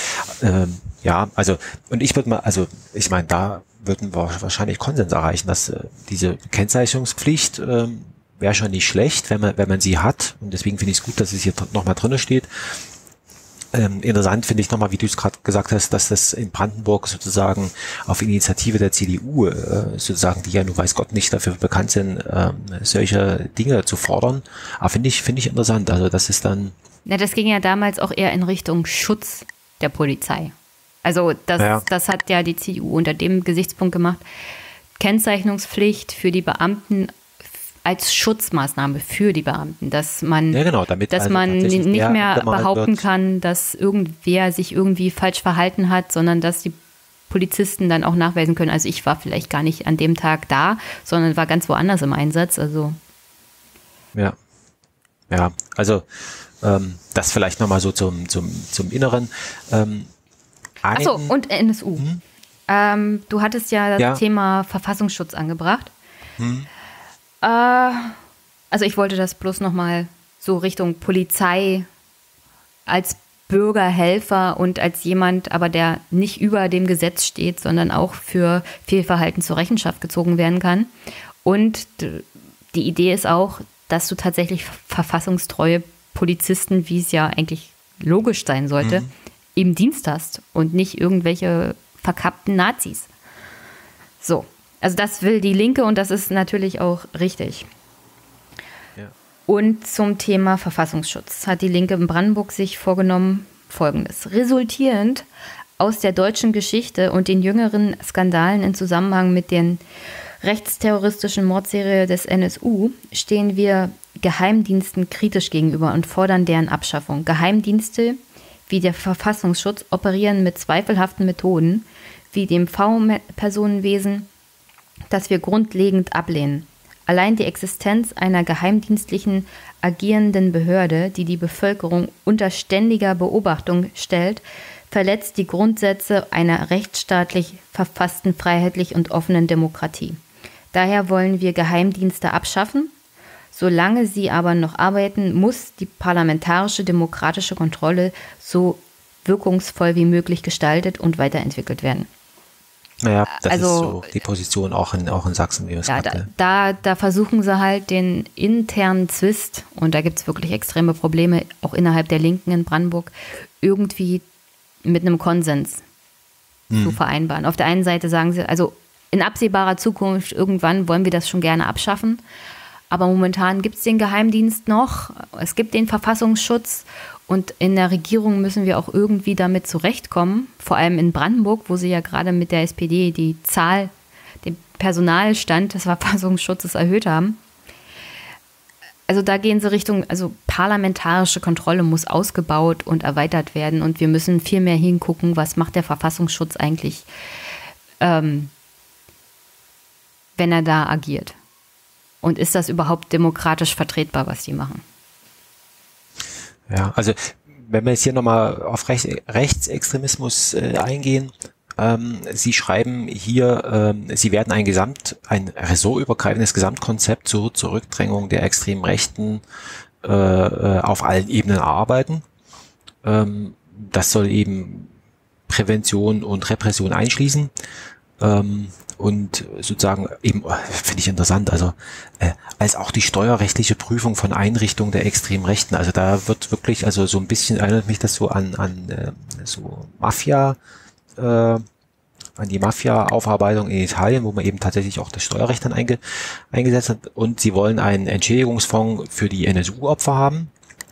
und ich würde mal, also ich meine, da würden wir wahrscheinlich Konsens erreichen, dass diese Kennzeichnungspflicht wäre schon nicht schlecht, wenn man sie hat, und deswegen finde ich es gut, dass es hier nochmal drin steht. Interessant finde ich nochmal, wie du es gerade gesagt hast, dass das in Brandenburg sozusagen auf Initiative der CDU sozusagen, die ja nun weiß Gott nicht dafür bekannt sind, solche Dinge zu fordern. Aber finde ich interessant. Also das ist dann... Ja, das ging ja damals auch eher in Richtung Schutz der Polizei. Also das hat ja die CDU unter dem Gesichtspunkt gemacht. Kennzeichnungspflicht für die Beamten als Schutzmaßnahme für die Beamten, dass man, dass man nicht mehr behaupten kann, dass irgendwer sich irgendwie falsch verhalten hat, sondern dass die Polizisten dann auch nachweisen können. Also ich war vielleicht gar nicht an dem Tag da, sondern war ganz woanders im Einsatz. Also also das vielleicht nochmal so zum Inneren. Achso, und NSU. Du hattest ja das Thema Verfassungsschutz angebracht. Also ich wollte das bloß nochmal so Richtung Polizei als Bürgerhelfer und als jemand, aber der nicht über dem Gesetz steht, sondern auch für Fehlverhalten zur Rechenschaft gezogen werden kann. Und die Idee ist auch, dass du tatsächlich verfassungstreue Polizisten, wie es ja eigentlich logisch sein sollte, im Dienst hast und nicht irgendwelche verkappten Nazis. So, also das will die Linke und das ist natürlich auch richtig. Ja. Und zum Thema Verfassungsschutz hat die Linke in Brandenburg sich vorgenommen Folgendes. Resultierend aus der deutschen Geschichte und den jüngeren Skandalen in Zusammenhang mit den rechtsterroristischen Mordserie des NSU stehen wir Geheimdiensten kritisch gegenüber und fordern deren Abschaffung. Geheimdienste wie der Verfassungsschutz operieren mit zweifelhaften Methoden, wie dem V-Personenwesen, das wir grundlegend ablehnen. Allein die Existenz einer geheimdienstlichen agierenden Behörde, die die Bevölkerung unter ständiger Beobachtung stellt, verletzt die Grundsätze einer rechtsstaatlich verfassten, freiheitlich und offenen Demokratie. Daher wollen wir Geheimdienste abschaffen. Solange sie aber noch arbeiten, muss die parlamentarische demokratische Kontrolle so wirkungsvoll wie möglich gestaltet und weiterentwickelt werden. Naja, das ist so die Position auch in Sachsen, wie wir es hatten. Da versuchen sie halt den internen Zwist, und da gibt es wirklich extreme Probleme, auch innerhalb der Linken in Brandenburg, irgendwie mit einem Konsens zu vereinbaren. Auf der einen Seite sagen sie, also in absehbarer Zukunft, irgendwann wollen wir das schon gerne abschaffen, aber momentan gibt es den Geheimdienst noch, es gibt den Verfassungsschutz und in der Regierung müssen wir auch irgendwie damit zurechtkommen, vor allem in Brandenburg, wo sie ja gerade mit der SPD die Zahl, den Personalstand des Verfassungsschutzes erhöht haben. Also da gehen sie Richtung, also parlamentarische Kontrolle muss ausgebaut und erweitert werden und wir müssen viel mehr hingucken, was macht der Verfassungsschutz eigentlich, wenn er da agiert. Und ist das überhaupt demokratisch vertretbar, was die machen? Ja, also wenn wir jetzt hier nochmal auf Rechtsextremismus eingehen, Sie schreiben hier, Sie werden ein ressortübergreifendes Gesamtkonzept zur Zurückdrängung der extremen Rechten auf allen Ebenen erarbeiten. Das soll eben Prävention und Repression einschließen. und sozusagen eben, finde ich interessant, also als auch die steuerrechtliche Prüfung von Einrichtungen der extremen Rechten. Also da wird wirklich, also so ein bisschen erinnert mich das so an so Mafia, an die Mafia-Aufarbeitung in Italien, wo man eben tatsächlich auch das Steuerrecht dann eingesetzt hat. Und sie wollen einen Entschädigungsfonds für die NSU-Opfer haben.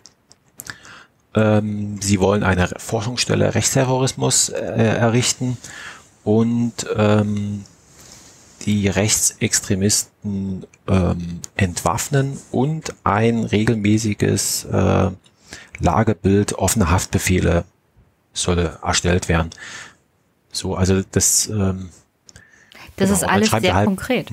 Sie wollen eine Forschungsstelle Rechtsterrorismus errichten und die Rechtsextremisten entwaffnen und ein regelmäßiges Lagebild offener Haftbefehle soll erstellt werden. So, also das ist alles sehr halt, konkret.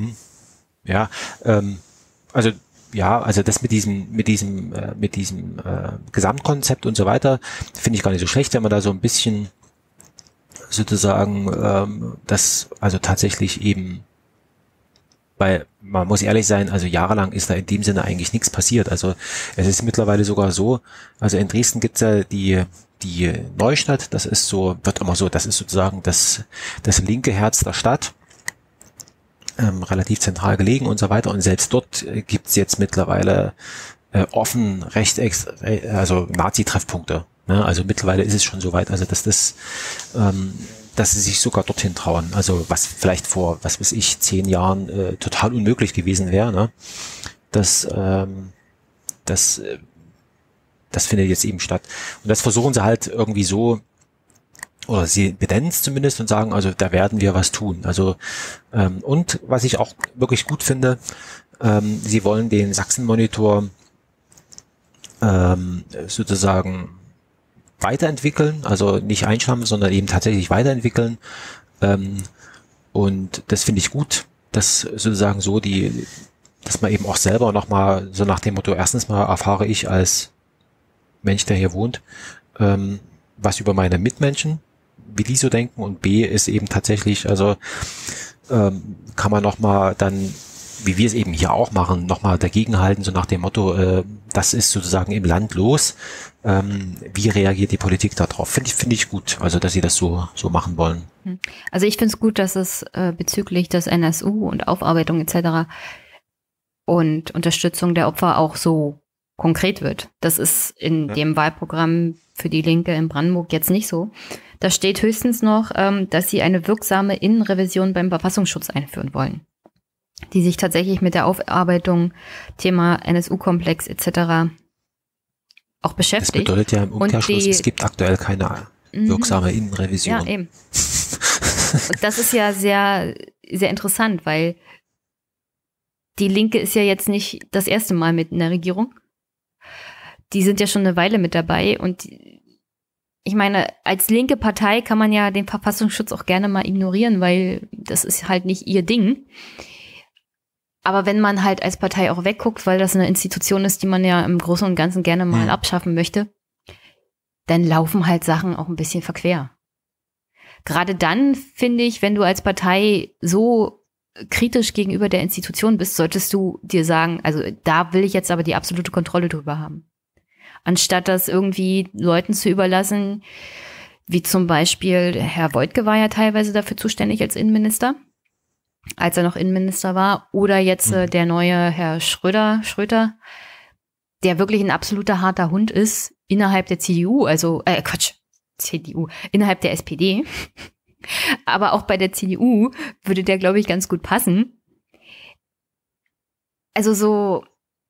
Also das mit diesem Gesamtkonzept und so weiter finde ich gar nicht so schlecht, wenn man da so ein bisschen sozusagen das also tatsächlich eben, weil man muss ehrlich sein, also jahrelang ist da in dem Sinne eigentlich nichts passiert. Also es ist mittlerweile sogar so, also in Dresden gibt's ja die Neustadt, das ist so, wird immer so, das ist sozusagen das linke Herz der Stadt, relativ zentral gelegen und so weiter. Und selbst dort gibt's jetzt mittlerweile offen also Nazi-Treffpunkte. Ne? Also mittlerweile ist es schon so weit, also dass sie sich sogar dorthin trauen. Also was vielleicht vor, 10 Jahren total unmöglich gewesen wäre. Ne? Das findet jetzt eben statt. Und das versuchen sie halt irgendwie so, oder sie benennen es zumindest und sagen, also da werden wir was tun. Also und was ich auch wirklich gut finde, sie wollen den Sachsen-Monitor sozusagen weiterentwickeln, also nicht einschlafen, sondern eben tatsächlich weiterentwickeln. Und das finde ich gut, dass sozusagen so dass man eben auch selber nochmal so nach dem Motto, erstens mal erfahre ich als Mensch, der hier wohnt, was über meine Mitmenschen, wie die so denken, und B ist eben tatsächlich, also kann man nochmal dann, wie wir es eben hier auch machen, nochmal dagegenhalten, so nach dem Motto, das ist sozusagen im Land los, wie reagiert die Politik darauf? Finde ich gut, also dass sie das so machen wollen. Also ich finde es gut, dass es bezüglich des NSU und Aufarbeitung etc. und Unterstützung der Opfer auch so konkret wird. Das ist in dem Wahlprogramm für die Linke in Brandenburg jetzt nicht so. Da steht höchstens noch, dass sie eine wirksame Innenrevision beim Verfassungsschutz einführen wollen, die sich tatsächlich mit der Aufarbeitung, Thema NSU-Komplex etc. auch beschäftigt. Das bedeutet ja im Umkehrschluss, es gibt aktuell keine wirksame Innenrevision. Ja, eben. Und das ist ja sehr, sehr interessant, weil die Linke ist ja jetzt nicht das erste Mal mit in der Regierung. Die sind ja schon eine Weile mit dabei, und ich meine, als linke Partei kann man ja den Verfassungsschutz auch gerne mal ignorieren, weil das ist halt nicht ihr Ding. Aber wenn man halt als Partei auch wegguckt, weil das eine Institution ist, die man ja im Großen und Ganzen gerne mal abschaffen möchte, dann laufen halt Sachen auch ein bisschen verquer. Gerade dann, finde ich, wenn du als Partei so kritisch gegenüber der Institution bist, solltest du dir sagen, also da will ich jetzt aber die absolute Kontrolle drüber haben. Anstatt das irgendwie Leuten zu überlassen, wie zum Beispiel Herr Woidke war ja teilweise dafür zuständig als Innenminister, als er noch Innenminister war, oder jetzt der neue Herr Schröter, der wirklich ein absoluter harter Hund ist innerhalb der CDU, innerhalb der SPD. Aber auch bei der CDU würde der, glaube ich, ganz gut passen. Also so,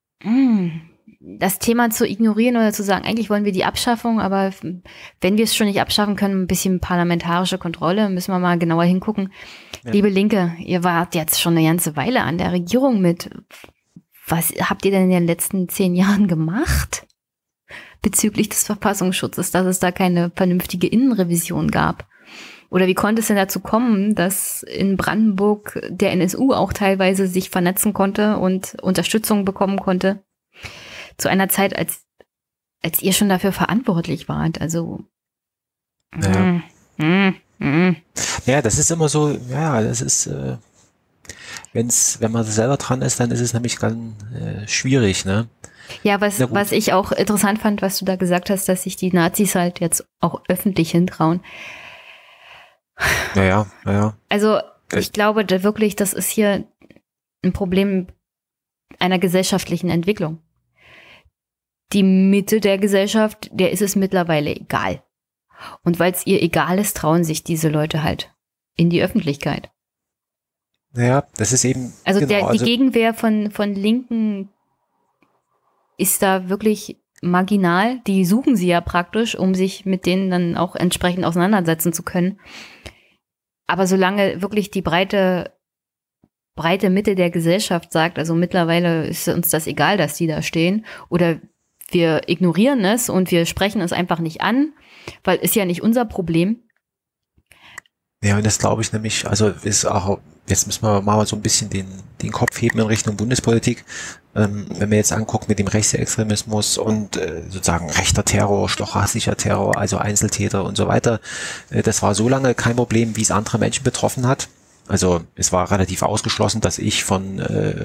das Thema zu ignorieren oder zu sagen, eigentlich wollen wir die Abschaffung, aber wenn wir es schon nicht abschaffen können, ein bisschen parlamentarische Kontrolle, müssen wir mal genauer hingucken. Ja. Liebe Linke, ihr wart jetzt schon eine ganze Weile an der Regierung mit. Was habt ihr denn in den letzten 10 Jahren gemacht bezüglich des Verfassungsschutzes, dass es da keine vernünftige Innenrevision gab? Oder wie konnte es denn dazu kommen, dass in Brandenburg der NSU auch teilweise sich vernetzen konnte und Unterstützung bekommen konnte? Zu einer Zeit, als ihr schon dafür verantwortlich wart. Also. Ja, ja, das ist immer so, ja, das ist, wenn man selber dran ist, dann ist es nämlich ganz schwierig, ne? Ja, was ich auch interessant fand, was du da gesagt hast, dass sich die Nazis halt jetzt auch öffentlich hintrauen. Ja. Also Ich glaube wirklich, das ist hier ein Problem einer gesellschaftlichen Entwicklung. Die Mitte der Gesellschaft, der ist es mittlerweile egal. Und weil es ihr egal ist, trauen sich diese Leute halt in die Öffentlichkeit. Ja, das ist eben. Also die Gegenwehr von Linken ist da wirklich marginal. Die suchen sie ja praktisch, um sich mit denen dann auch entsprechend auseinandersetzen zu können. Aber solange wirklich die breite Mitte der Gesellschaft sagt, also mittlerweile ist uns das egal, dass die da stehen, oder wir ignorieren es und wir sprechen es einfach nicht an, weil ist ja nicht unser Problem. Ja, und das glaube ich nämlich, also ist auch, jetzt müssen wir mal so ein bisschen den Kopf heben in Richtung Bundespolitik. Wenn wir jetzt angucken mit dem Rechtsextremismus und sozusagen rechter Terror, stochastischer Terror, also Einzeltäter und so weiter, das war so lange kein Problem, wie es andere Menschen betroffen hat. Also es war relativ ausgeschlossen, dass ich vom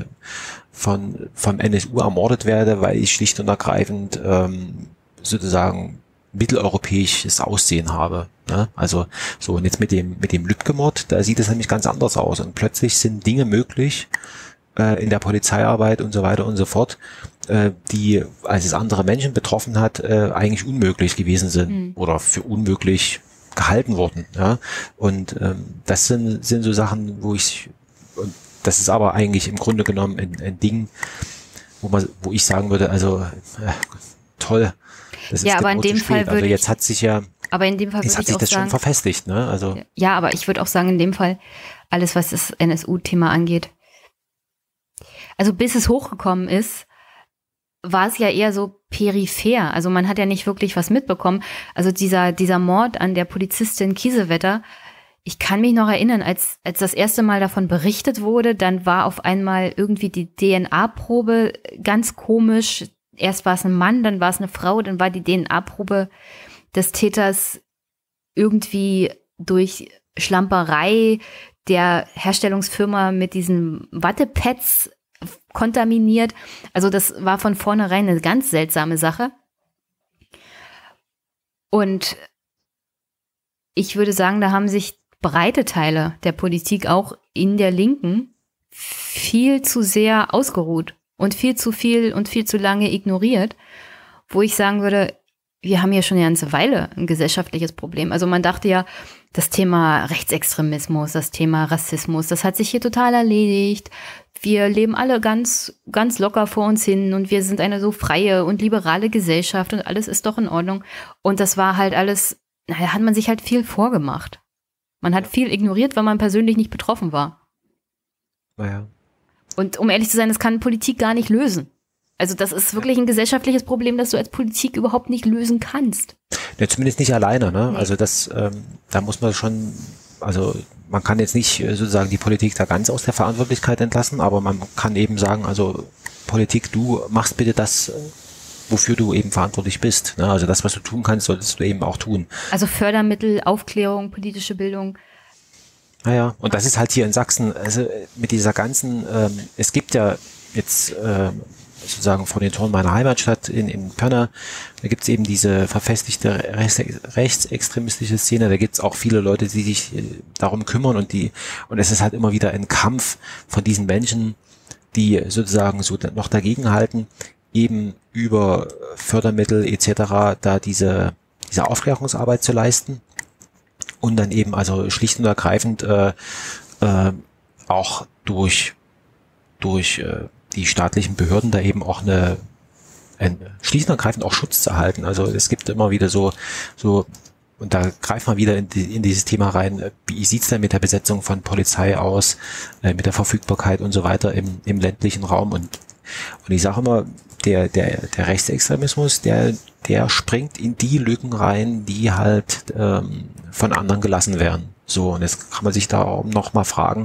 NSU ermordet werde, weil ich schlicht und ergreifend sozusagen mitteleuropäisches Aussehen habe. Ne? Also so, und jetzt mit dem Lübcke-Mord, da sieht es nämlich ganz anders aus. Und plötzlich sind Dinge möglich in der Polizeiarbeit und so weiter und so fort, die, als es andere Menschen betroffen hat, eigentlich unmöglich gewesen sind oder für unmöglich gehalten wurden. Ja? Und das sind so Sachen, und das ist aber eigentlich im Grunde genommen ein Ding, wo ich sagen würde, also toll. Das ja, aber in dem Fall also jetzt hat sich ja, aber in dem Fall jetzt hat sich das schon verfestigt, ne? Also ja, aber ich würde auch sagen, in dem Fall alles, was das NSU-Thema angeht, also bis es hochgekommen ist, war es ja eher so peripher. Also man hat ja nicht wirklich was mitbekommen. Also dieser Mord an der Polizistin Kiesewetter, ich kann mich noch erinnern, als das erste Mal davon berichtet wurde, dann war auf einmal irgendwie die DNA-Probe ganz komisch. Erst war es ein Mann, dann war es eine Frau, dann war die DNA-Probe des Täters irgendwie durch Schlamperei der Herstellungsfirma mit diesen Wattepads kontaminiert. Also das war von vornherein eine ganz seltsame Sache. Und ich würde sagen, da haben sich breite Teile der Politik auch in der Linken viel zu sehr ausgeruht und viel zu viel und viel zu lange ignoriert, wo ich sagen würde, wir haben ja schon eine ganze Weile ein gesellschaftliches Problem. Also man dachte ja, das Thema Rechtsextremismus, das Thema Rassismus, das hat sich hier total erledigt. Wir leben alle ganz, ganz locker vor uns hin und wir sind eine so freie und liberale Gesellschaft und alles ist doch in Ordnung. Und das war halt alles, da hat man sich halt viel vorgemacht. Man hat viel ignoriert, weil man persönlich nicht betroffen war. Naja. Und um ehrlich zu sein, das kann Politik gar nicht lösen. Also das ist wirklich ein gesellschaftliches Problem, das du als Politik überhaupt nicht lösen kannst. Ja, zumindest nicht alleine, ne? Nee. Also das, da muss man schon, also man kann jetzt nicht sozusagen die Politik da ganz aus der Verantwortlichkeit entlassen, aber man kann eben sagen, also Politik, du machst bitte das, wofür du eben verantwortlich bist. Ne? Also das, was du tun kannst, solltest du eben auch tun. Also Fördermittel, Aufklärung, politische Bildung. Naja, und das ist halt hier in Sachsen, also mit dieser ganzen, es gibt ja jetzt sozusagen vor den Toren meiner Heimatstadt in Pirna, da gibt's eben diese verfestigte rechtsextremistische Szene, da gibt's auch viele Leute, die sich darum kümmern und es ist halt immer wieder ein Kampf von diesen Menschen, die sozusagen so noch dagegenhalten, eben über Fördermittel etc. da diese Aufklärungsarbeit zu leisten und dann eben also schlicht und ergreifend auch durch die staatlichen Behörden da eben auch schlicht und ergreifend auch Schutz zu erhalten. Also es gibt immer wieder so und da greift man wieder in dieses Thema rein, wie sieht's denn mit der Besetzung von Polizei aus, mit der Verfügbarkeit und so weiter im ländlichen Raum und ich sage immer, der Rechtsextremismus, der springt in die Lücken rein, die halt von anderen gelassen werden. So, und jetzt kann man sich da auch noch mal fragen,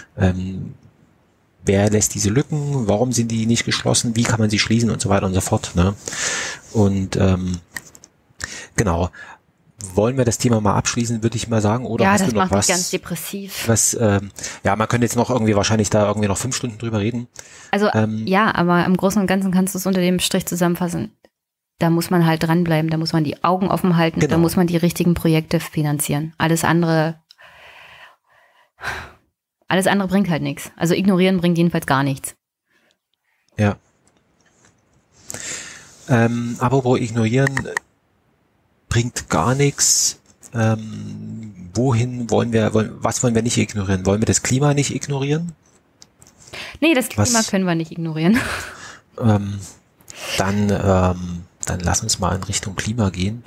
wer lässt diese Lücken, warum sind die nicht geschlossen, wie kann man sie schließen und so weiter und so fort. Ne? Und genau. Wollen wir das Thema mal abschließen, würde ich mal sagen, oder ja, hast du noch was? Ja, das macht mich ganz depressiv. Was, ja, man könnte jetzt noch wahrscheinlich da noch 5 Stunden drüber reden. Also, ja, aber im Großen und Ganzen kannst du es unter dem Strich zusammenfassen. Da muss man halt dranbleiben, da muss man die Augen offen halten, genau. Da muss man die richtigen Projekte finanzieren. Alles andere Alles andere bringt halt nichts. Also ignorieren bringt jedenfalls gar nichts. Ja. Apropos ignorieren bringt gar nichts. Was wollen wir nicht ignorieren? Wollen wir das Klima nicht ignorieren? Nee, das Klima können wir nicht ignorieren. Dann lass uns mal in Richtung Klima gehen.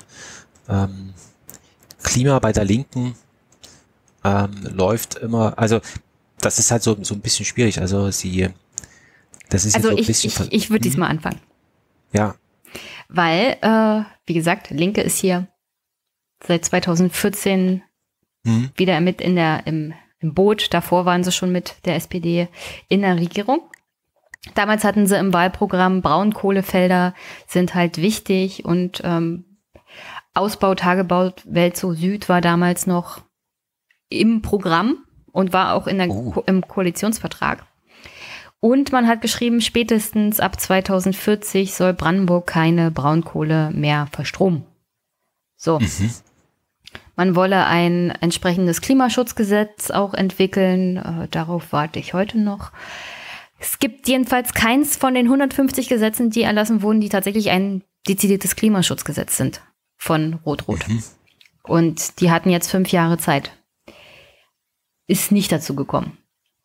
Klima bei der Linken läuft immer, also das ist halt so ein bisschen schwierig. Also das ist also so ein bisschen. Ich würde diesmal anfangen. Ja. Weil, wie gesagt, Linke ist hier seit 2014 wieder mit im Boot. Davor waren sie schon mit der SPD in der Regierung. Damals hatten sie im Wahlprogramm, Braunkohlefelder sind halt wichtig und Ausbau, Tagebau Welzow Süd war damals noch im Programm und war auch im Koalitionsvertrag. Und man hat geschrieben, spätestens ab 2040 soll Brandenburg keine Braunkohle mehr verstromen. So. Man wolle ein entsprechendes Klimaschutzgesetz auch entwickeln. Darauf warte ich heute noch. Es gibt jedenfalls keins von den 150 Gesetzen, die erlassen wurden, die tatsächlich ein dezidiertes Klimaschutzgesetz sind von Rot-Rot. Und die hatten jetzt 5 Jahre Zeit. Ist nicht dazu gekommen.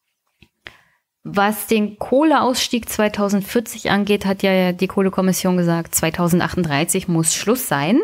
Was den Kohleausstieg 2040 angeht, hat ja die Kohlekommission gesagt, 2038 muss Schluss sein.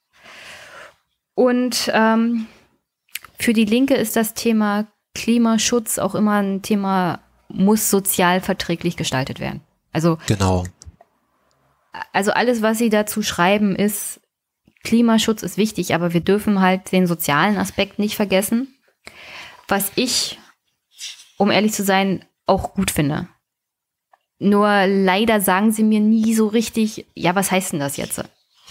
Und für die Linke ist das Thema Klimaschutz auch immer ein Thema, muss sozial verträglich gestaltet werden. Also, genau. Also alles, was sie dazu schreiben, ist, Klimaschutz ist wichtig, aber wir dürfen halt den sozialen Aspekt nicht vergessen. Was ich, um ehrlich zu sein, auch gut finde. Nur leider sagen sie mir nie so richtig, ja, was heißt denn das jetzt?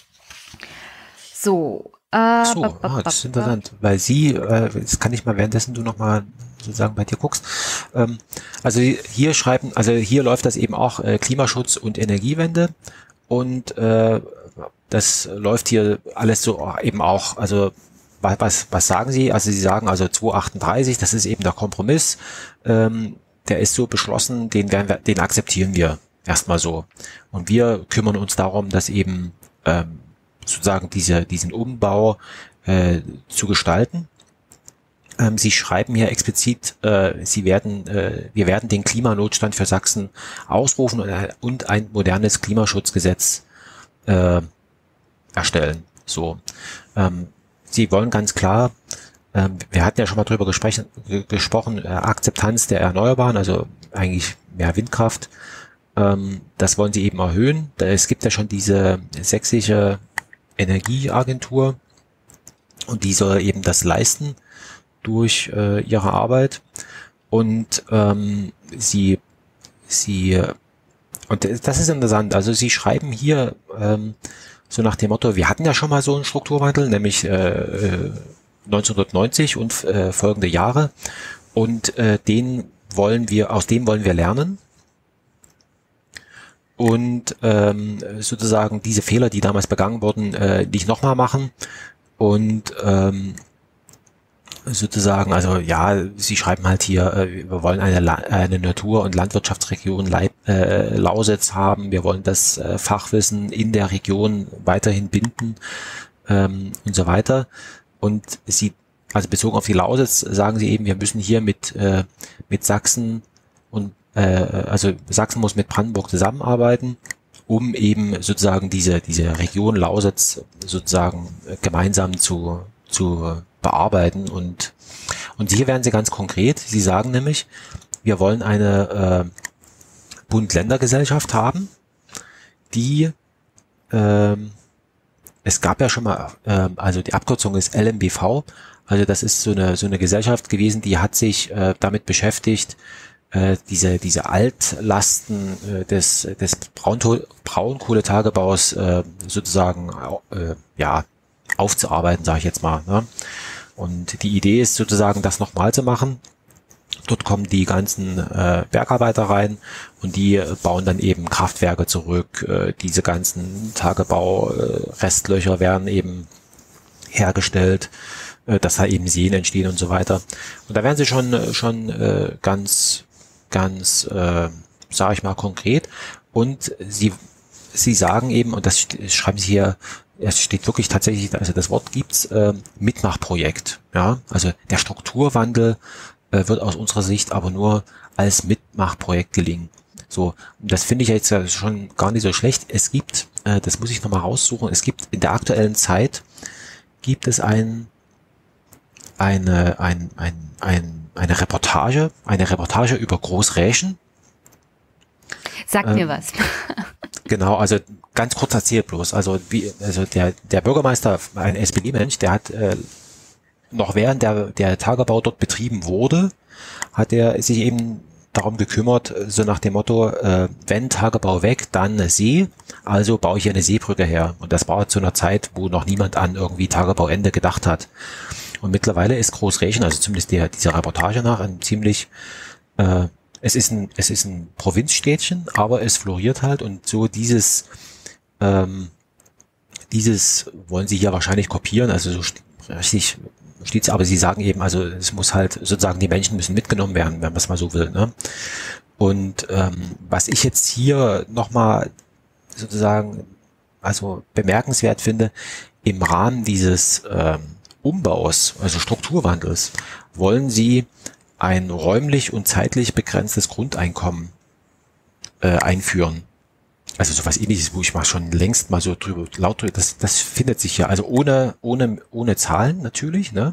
So. Das ist interessant, weil das kann ich mal währenddessen du nochmal sozusagen bei dir guckst. Also hier läuft das eben auch Klimaschutz und Energiewende und das läuft hier alles so eben auch, also was sagen Sie? Also Sie sagen also 238, das ist eben der Kompromiss, der ist so beschlossen, den akzeptieren wir erstmal so. Und wir kümmern uns darum, dass eben sozusagen diesen Umbau zu gestalten. Sie schreiben hier explizit, wir werden den Klimanotstand für Sachsen ausrufen und ein modernes Klimaschutzgesetz erstellen. So. Sie wollen ganz klar, wir hatten ja schon mal drüber gesprochen, Akzeptanz der Erneuerbaren, also eigentlich mehr Windkraft. Das wollen sie eben erhöhen. Es gibt ja schon diese sächsische Energieagentur und die soll eben das leisten durch ihre Arbeit. Und und das ist interessant, also sie schreiben hier so nach dem Motto, wir hatten ja schon mal so einen Strukturwandel, nämlich 1990 und folgende Jahre, und aus dem wollen wir lernen und sozusagen diese Fehler, die damals begangen wurden, nicht nochmal machen und sozusagen, also ja, sie schreiben halt hier, wir wollen eine Natur- und Landwirtschaftsregion Lausitz haben, wir wollen das Fachwissen in der Region weiterhin binden und so weiter. Und also bezogen auf die Lausitz, sagen sie eben, wir müssen hier mit Sachsen und also Sachsen muss mit Brandenburg zusammenarbeiten, um eben sozusagen diese Region Lausitz sozusagen gemeinsam zu bearbeiten. Und hier werden sie ganz konkret. Sie sagen nämlich, wir wollen eine Bund-Länder-Gesellschaft haben, die es gab ja schon mal, also die Abkürzung ist LMBV, also das ist so eine Gesellschaft gewesen, die hat sich damit beschäftigt, diese Altlasten des Braunkohletagebaus sozusagen aufzuarbeiten, sage ich jetzt mal. Ne? Und die Idee ist sozusagen, das nochmal zu machen. Dort kommen die ganzen Bergarbeiter rein und die bauen dann eben Kraftwerke zurück. Diese ganzen Tagebau-Restlöcher werden eben hergestellt. dass da eben Seen entstehen und so weiter. Und da werden sie schon ganz, sage ich mal, konkret. Und sie sagen eben, und das schreiben sie hier, es steht wirklich tatsächlich, also das Wort gibt's, Mitmachprojekt. Ja, also der Strukturwandel wird aus unserer Sicht aber nur als Mitmachprojekt gelingen. So, das finde ich jetzt schon gar nicht so schlecht. Es gibt, das muss ich nochmal raussuchen, es gibt in der aktuellen Zeit, gibt es eine Reportage über Großräschen. Sagt mir was. Genau, also ganz kurz erzählt bloß. Also der Bürgermeister, ein SPD-Mensch, der hat noch während der Tagebau dort betrieben wurde, hat er sich eben darum gekümmert, so nach dem Motto, wenn Tagebau weg, dann See, also baue ich eine Seebrücke her. Und das war zu einer Zeit, wo noch niemand an irgendwie Tagebauende gedacht hat. Und mittlerweile ist Großräschen, also zumindest dieser Reportage nach, ein ziemlich, es ist ein Provinzstädtchen, aber es floriert halt, und so dieses wollen sie hier wahrscheinlich kopieren, also so richtig steht's, aber sie sagen eben, also es muss halt sozusagen, die Menschen müssen mitgenommen werden, wenn man es mal so will, ne? Und was ich jetzt hier nochmal sozusagen also bemerkenswert finde, im Rahmen dieses Umbaus, also Strukturwandels, wollen sie ein räumlich und zeitlich begrenztes Grundeinkommen einführen. Also sowas Ähnliches, wo ich mal schon längst mal so laut drüber, das findet sich ja, also ohne Zahlen natürlich, ne?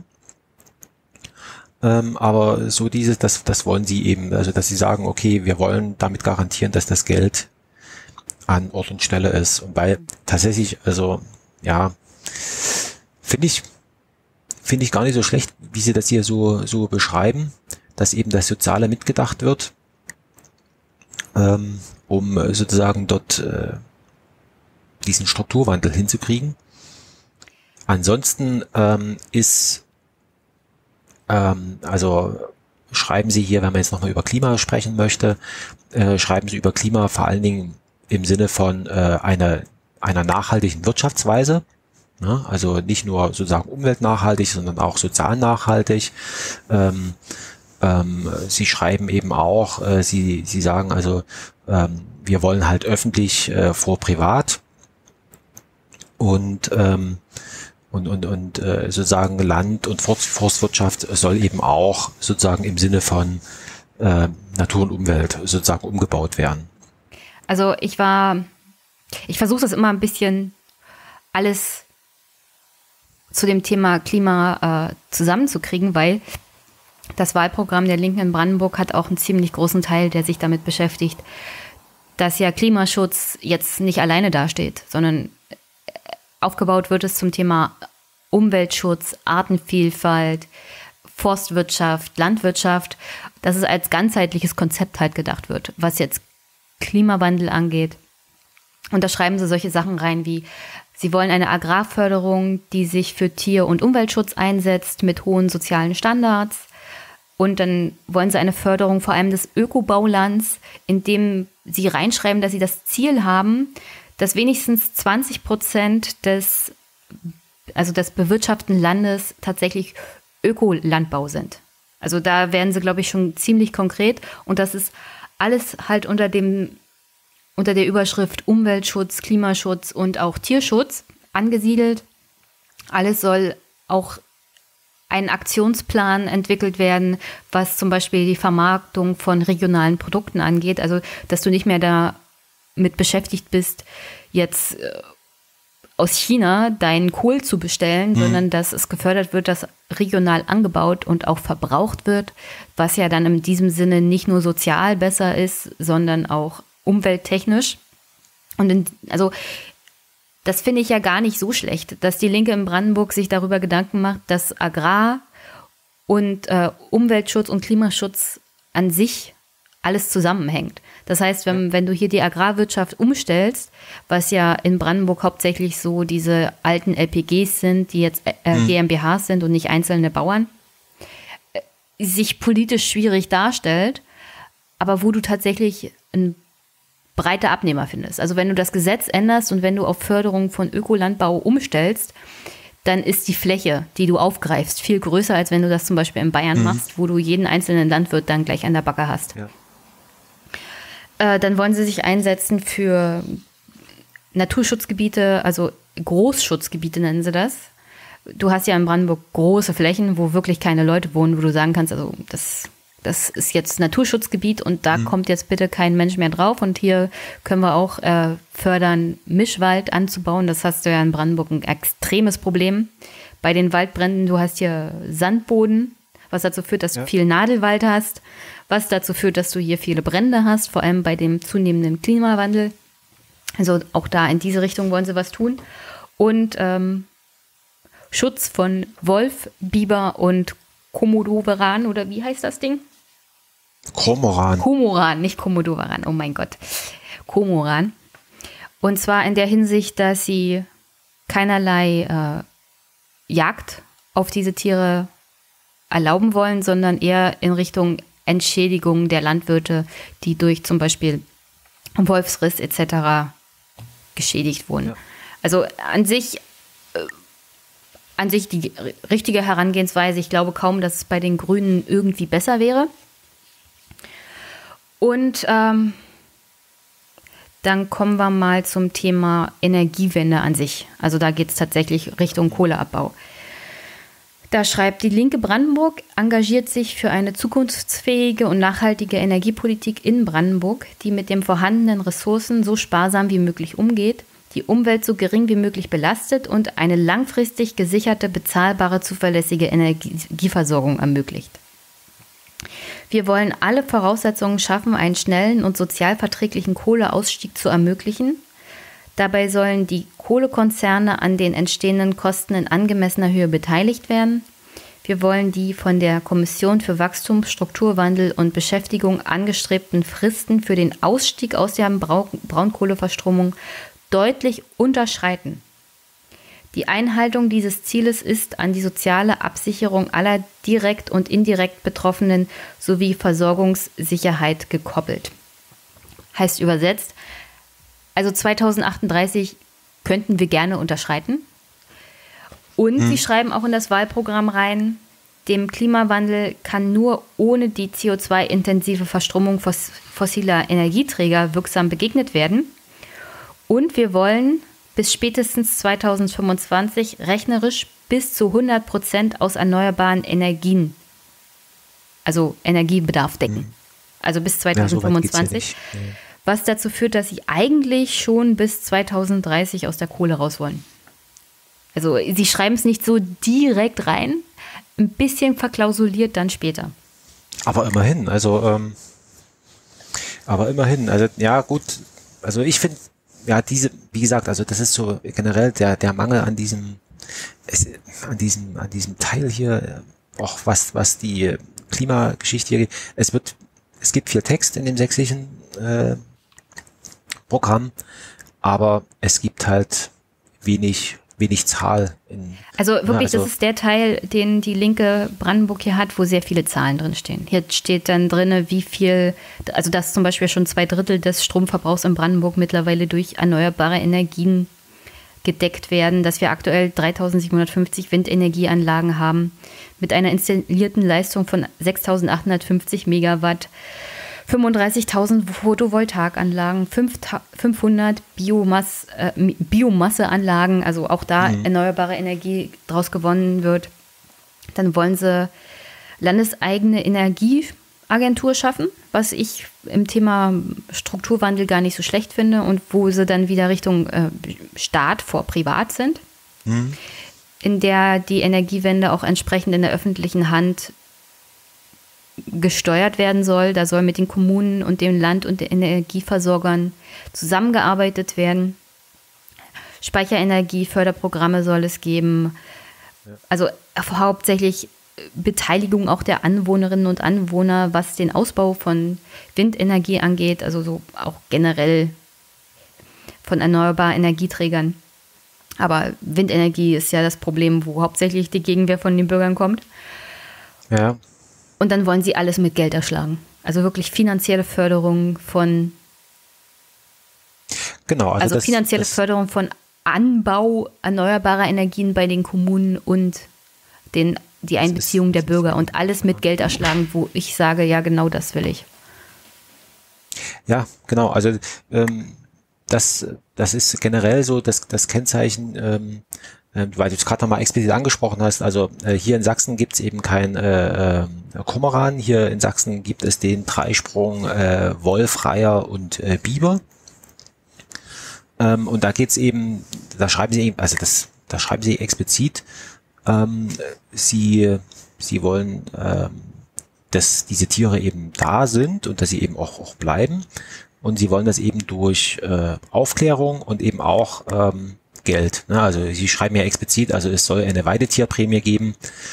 Aber so das wollen sie eben, also dass sie sagen, okay, wir wollen damit garantieren, dass das Geld an Ort und Stelle ist. Und weil tatsächlich, also ja, finde ich gar nicht so schlecht, wie sie das hier so beschreiben, dass eben das Soziale mitgedacht wird, um sozusagen dort diesen Strukturwandel hinzukriegen. Ansonsten also schreiben sie hier, wenn man jetzt nochmal über Klima sprechen möchte, schreiben sie über Klima vor allen Dingen im Sinne von einer nachhaltigen Wirtschaftsweise. Ne? Also nicht nur sozusagen umweltnachhaltig, sondern auch sozial nachhaltig. Sie schreiben eben auch, sie sagen also, wir wollen halt öffentlich vor privat und sozusagen Land- und Forstwirtschaft soll eben auch sozusagen im Sinne von Natur und Umwelt sozusagen umgebaut werden. Also ich versuche das immer ein bisschen alles zu dem Thema Klima zusammenzukriegen, weil das Wahlprogramm der Linken in Brandenburg hat auch einen ziemlich großen Teil, der sich damit beschäftigt, dass ja Klimaschutz jetzt nicht alleine dasteht, sondern aufgebaut wird es zum Thema Umweltschutz, Artenvielfalt, Forstwirtschaft, Landwirtschaft, dass es als ganzheitliches Konzept halt gedacht wird, was jetzt Klimawandel angeht. Und da schreiben sie solche Sachen rein wie, sie wollen eine Agrarförderung, die sich für Tier- und Umweltschutz einsetzt mit hohen sozialen Standards. Und dann wollen sie eine Förderung vor allem des Ökobaulands, indem sie reinschreiben, dass sie das Ziel haben, dass wenigstens 20% des bewirtschafteten Landes tatsächlich Ökolandbau sind. Also da werden sie, glaube ich, schon ziemlich konkret. Und das ist alles halt unter der Überschrift Umweltschutz, Klimaschutz und auch Tierschutz angesiedelt. Alles soll auch ein Aktionsplan entwickelt werden, was zum Beispiel die Vermarktung von regionalen Produkten angeht. Also, dass du nicht mehr damit beschäftigt bist, jetzt aus China deinen Kohl zu bestellen, sondern dass es gefördert wird, dass regional angebaut und auch verbraucht wird, was ja dann in diesem Sinne nicht nur sozial besser ist, sondern auch umwelttechnisch. Und also das finde ich ja gar nicht so schlecht, dass die Linke in Brandenburg sich darüber Gedanken macht, dass Agrar- und Umweltschutz und Klimaschutz an sich alles zusammenhängt. Das heißt, wenn du hier die Agrarwirtschaft umstellst, was ja in Brandenburg hauptsächlich so diese alten LPGs sind, die jetzt GmbHs sind und nicht einzelne Bauern, sich politisch schwierig darstellt, aber wo du tatsächlich ein breite Abnehmer findest. Also wenn du das Gesetz änderst und wenn du auf Förderung von Ökolandbau umstellst, dann ist die Fläche, die du aufgreifst, viel größer, als wenn du das zum Beispiel in Bayern machst, wo du jeden einzelnen Landwirt dann gleich an der Backe hast. Ja. Dann wollen sie sich einsetzen für Naturschutzgebiete, also Großschutzgebiete nennen sie das. Du hast ja in Brandenburg große Flächen, wo wirklich keine Leute wohnen, wo du sagen kannst, also das ist jetzt Naturschutzgebiet und da kommt jetzt bitte kein Mensch mehr drauf und hier können wir auch fördern, Mischwald anzubauen. Das hast du ja in Brandenburg ein extremes Problem. Bei den Waldbränden, du hast hier Sandboden, was dazu führt, dass du viel Nadelwald hast, was dazu führt, dass du hier viele Brände hast, vor allem bei dem zunehmenden Klimawandel. Also auch da in diese Richtung wollen sie was tun. Und Schutz von Wolf, Biber und Komodowaran, oder wie heißt das Ding? Kormoran, nicht Komodowaran, oh mein Gott. Kormoran. Und zwar in der Hinsicht, dass sie keinerlei Jagd auf diese Tiere erlauben wollen, sondern eher in Richtung Entschädigung der Landwirte, die durch zum Beispiel Wolfsriss etc. geschädigt wurden. Ja. Also an sich die richtige Herangehensweise. Ich glaube kaum, dass es bei den Grünen irgendwie besser wäre. Und dann kommen wir mal zum Thema Energiewende an sich. Also da geht es tatsächlich Richtung Kohleabbau. Da schreibt, die Linke Brandenburg engagiert sich für eine zukunftsfähige und nachhaltige Energiepolitik in Brandenburg, die mit den vorhandenen Ressourcen so sparsam wie möglich umgeht, die Umwelt so gering wie möglich belastet und eine langfristig gesicherte, bezahlbare, zuverlässige Energieversorgung ermöglicht. Wir wollen alle Voraussetzungen schaffen, einen schnellen und sozialverträglichen Kohleausstieg zu ermöglichen. Dabei sollen die Kohlekonzerne an den entstehenden Kosten in angemessener Höhe beteiligt werden. Wir wollen die von der Kommission für Wachstum, Strukturwandel und Beschäftigung angestrebten Fristen für den Ausstieg aus der Braunkohleverstromung deutlich unterschreiten. Die Einhaltung dieses Zieles ist an die soziale Absicherung aller direkt und indirekt Betroffenen sowie Versorgungssicherheit gekoppelt. Heißt übersetzt, also 2038 könnten wir gerne unterschreiten. Und sie schreiben auch in das Wahlprogramm rein, dem Klimawandel kann nur ohne die CO2-intensive Verstromung fossiler Energieträger wirksam begegnet werden. Und wir wollen bis spätestens 2025 rechnerisch bis zu 100% aus erneuerbaren Energien, also Energiebedarf decken. Also bis 2025. Ja, was dazu führt, dass sie eigentlich schon bis 2030 aus der Kohle raus wollen. Also sie schreiben es nicht so direkt rein, ein bisschen verklausuliert dann später. Aber immerhin, also ja gut, also ich finde, ja, wie gesagt, also das ist so generell der Mangel an diesem Teil hier, auch was die Klimageschichte hier geht. Es gibt viel Text in dem sächsischen Programm, aber es gibt halt wenig Zahl. Also wirklich, das ist der Teil, den die Linke Brandenburg hier hat, wo sehr viele Zahlen drin stehen. Hier steht dann drin, wie viel, also dass zum Beispiel schon 2/3 des Stromverbrauchs in Brandenburg mittlerweile durch erneuerbare Energien gedeckt werden, dass wir aktuell 3750 Windenergieanlagen haben mit einer installierten Leistung von 6850 Megawatt, 35.000 Photovoltaikanlagen, 500 Biomasseanlagen, also auch da erneuerbare Energie draus gewonnen wird. Dann wollen sie landeseigene Energieagentur schaffen, was ich im Thema Strukturwandel gar nicht so schlecht finde und wo sie dann wieder Richtung Staat vor Privat sind, in der die Energiewende auch entsprechend in der öffentlichen Hand gesteuert werden soll. Da soll mit den Kommunen und dem Land und den Energieversorgern zusammengearbeitet werden. Speicherenergie, Förderprogramme soll es geben. Also hauptsächlich Beteiligung auch der Anwohnerinnen und Anwohner, was den Ausbau von Windenergie angeht, also so auch generell von erneuerbaren Energieträgern. Aber Windenergie ist ja das Problem, wo hauptsächlich die Gegenwehr von den Bürgern kommt. Ja. Und dann wollen sie alles mit Geld erschlagen. Also wirklich finanzielle Förderung von... Genau. Also finanzielle Förderung von Anbau erneuerbarer Energien bei den Kommunen und die Einbeziehung der Bürger und alles mit Geld erschlagen, wo ich sage, ja, genau das will ich. Ja, genau. Also das ist generell so das Kennzeichen, weil du es gerade nochmal explizit angesprochen hast. Also hier in Sachsen gibt es eben kein Kormoran. Hier in Sachsen gibt es den Dreisprung Wolf, Reiher und Biber. Und da geht's eben, da schreiben sie eben, da schreiben sie explizit, sie wollen, dass diese Tiere eben da sind und dass sie eben auch bleiben. Und sie wollen das eben durch Aufklärung und eben auch Geld. Ne? Also sie schreiben ja explizit, also es soll eine Weidetierprämie geben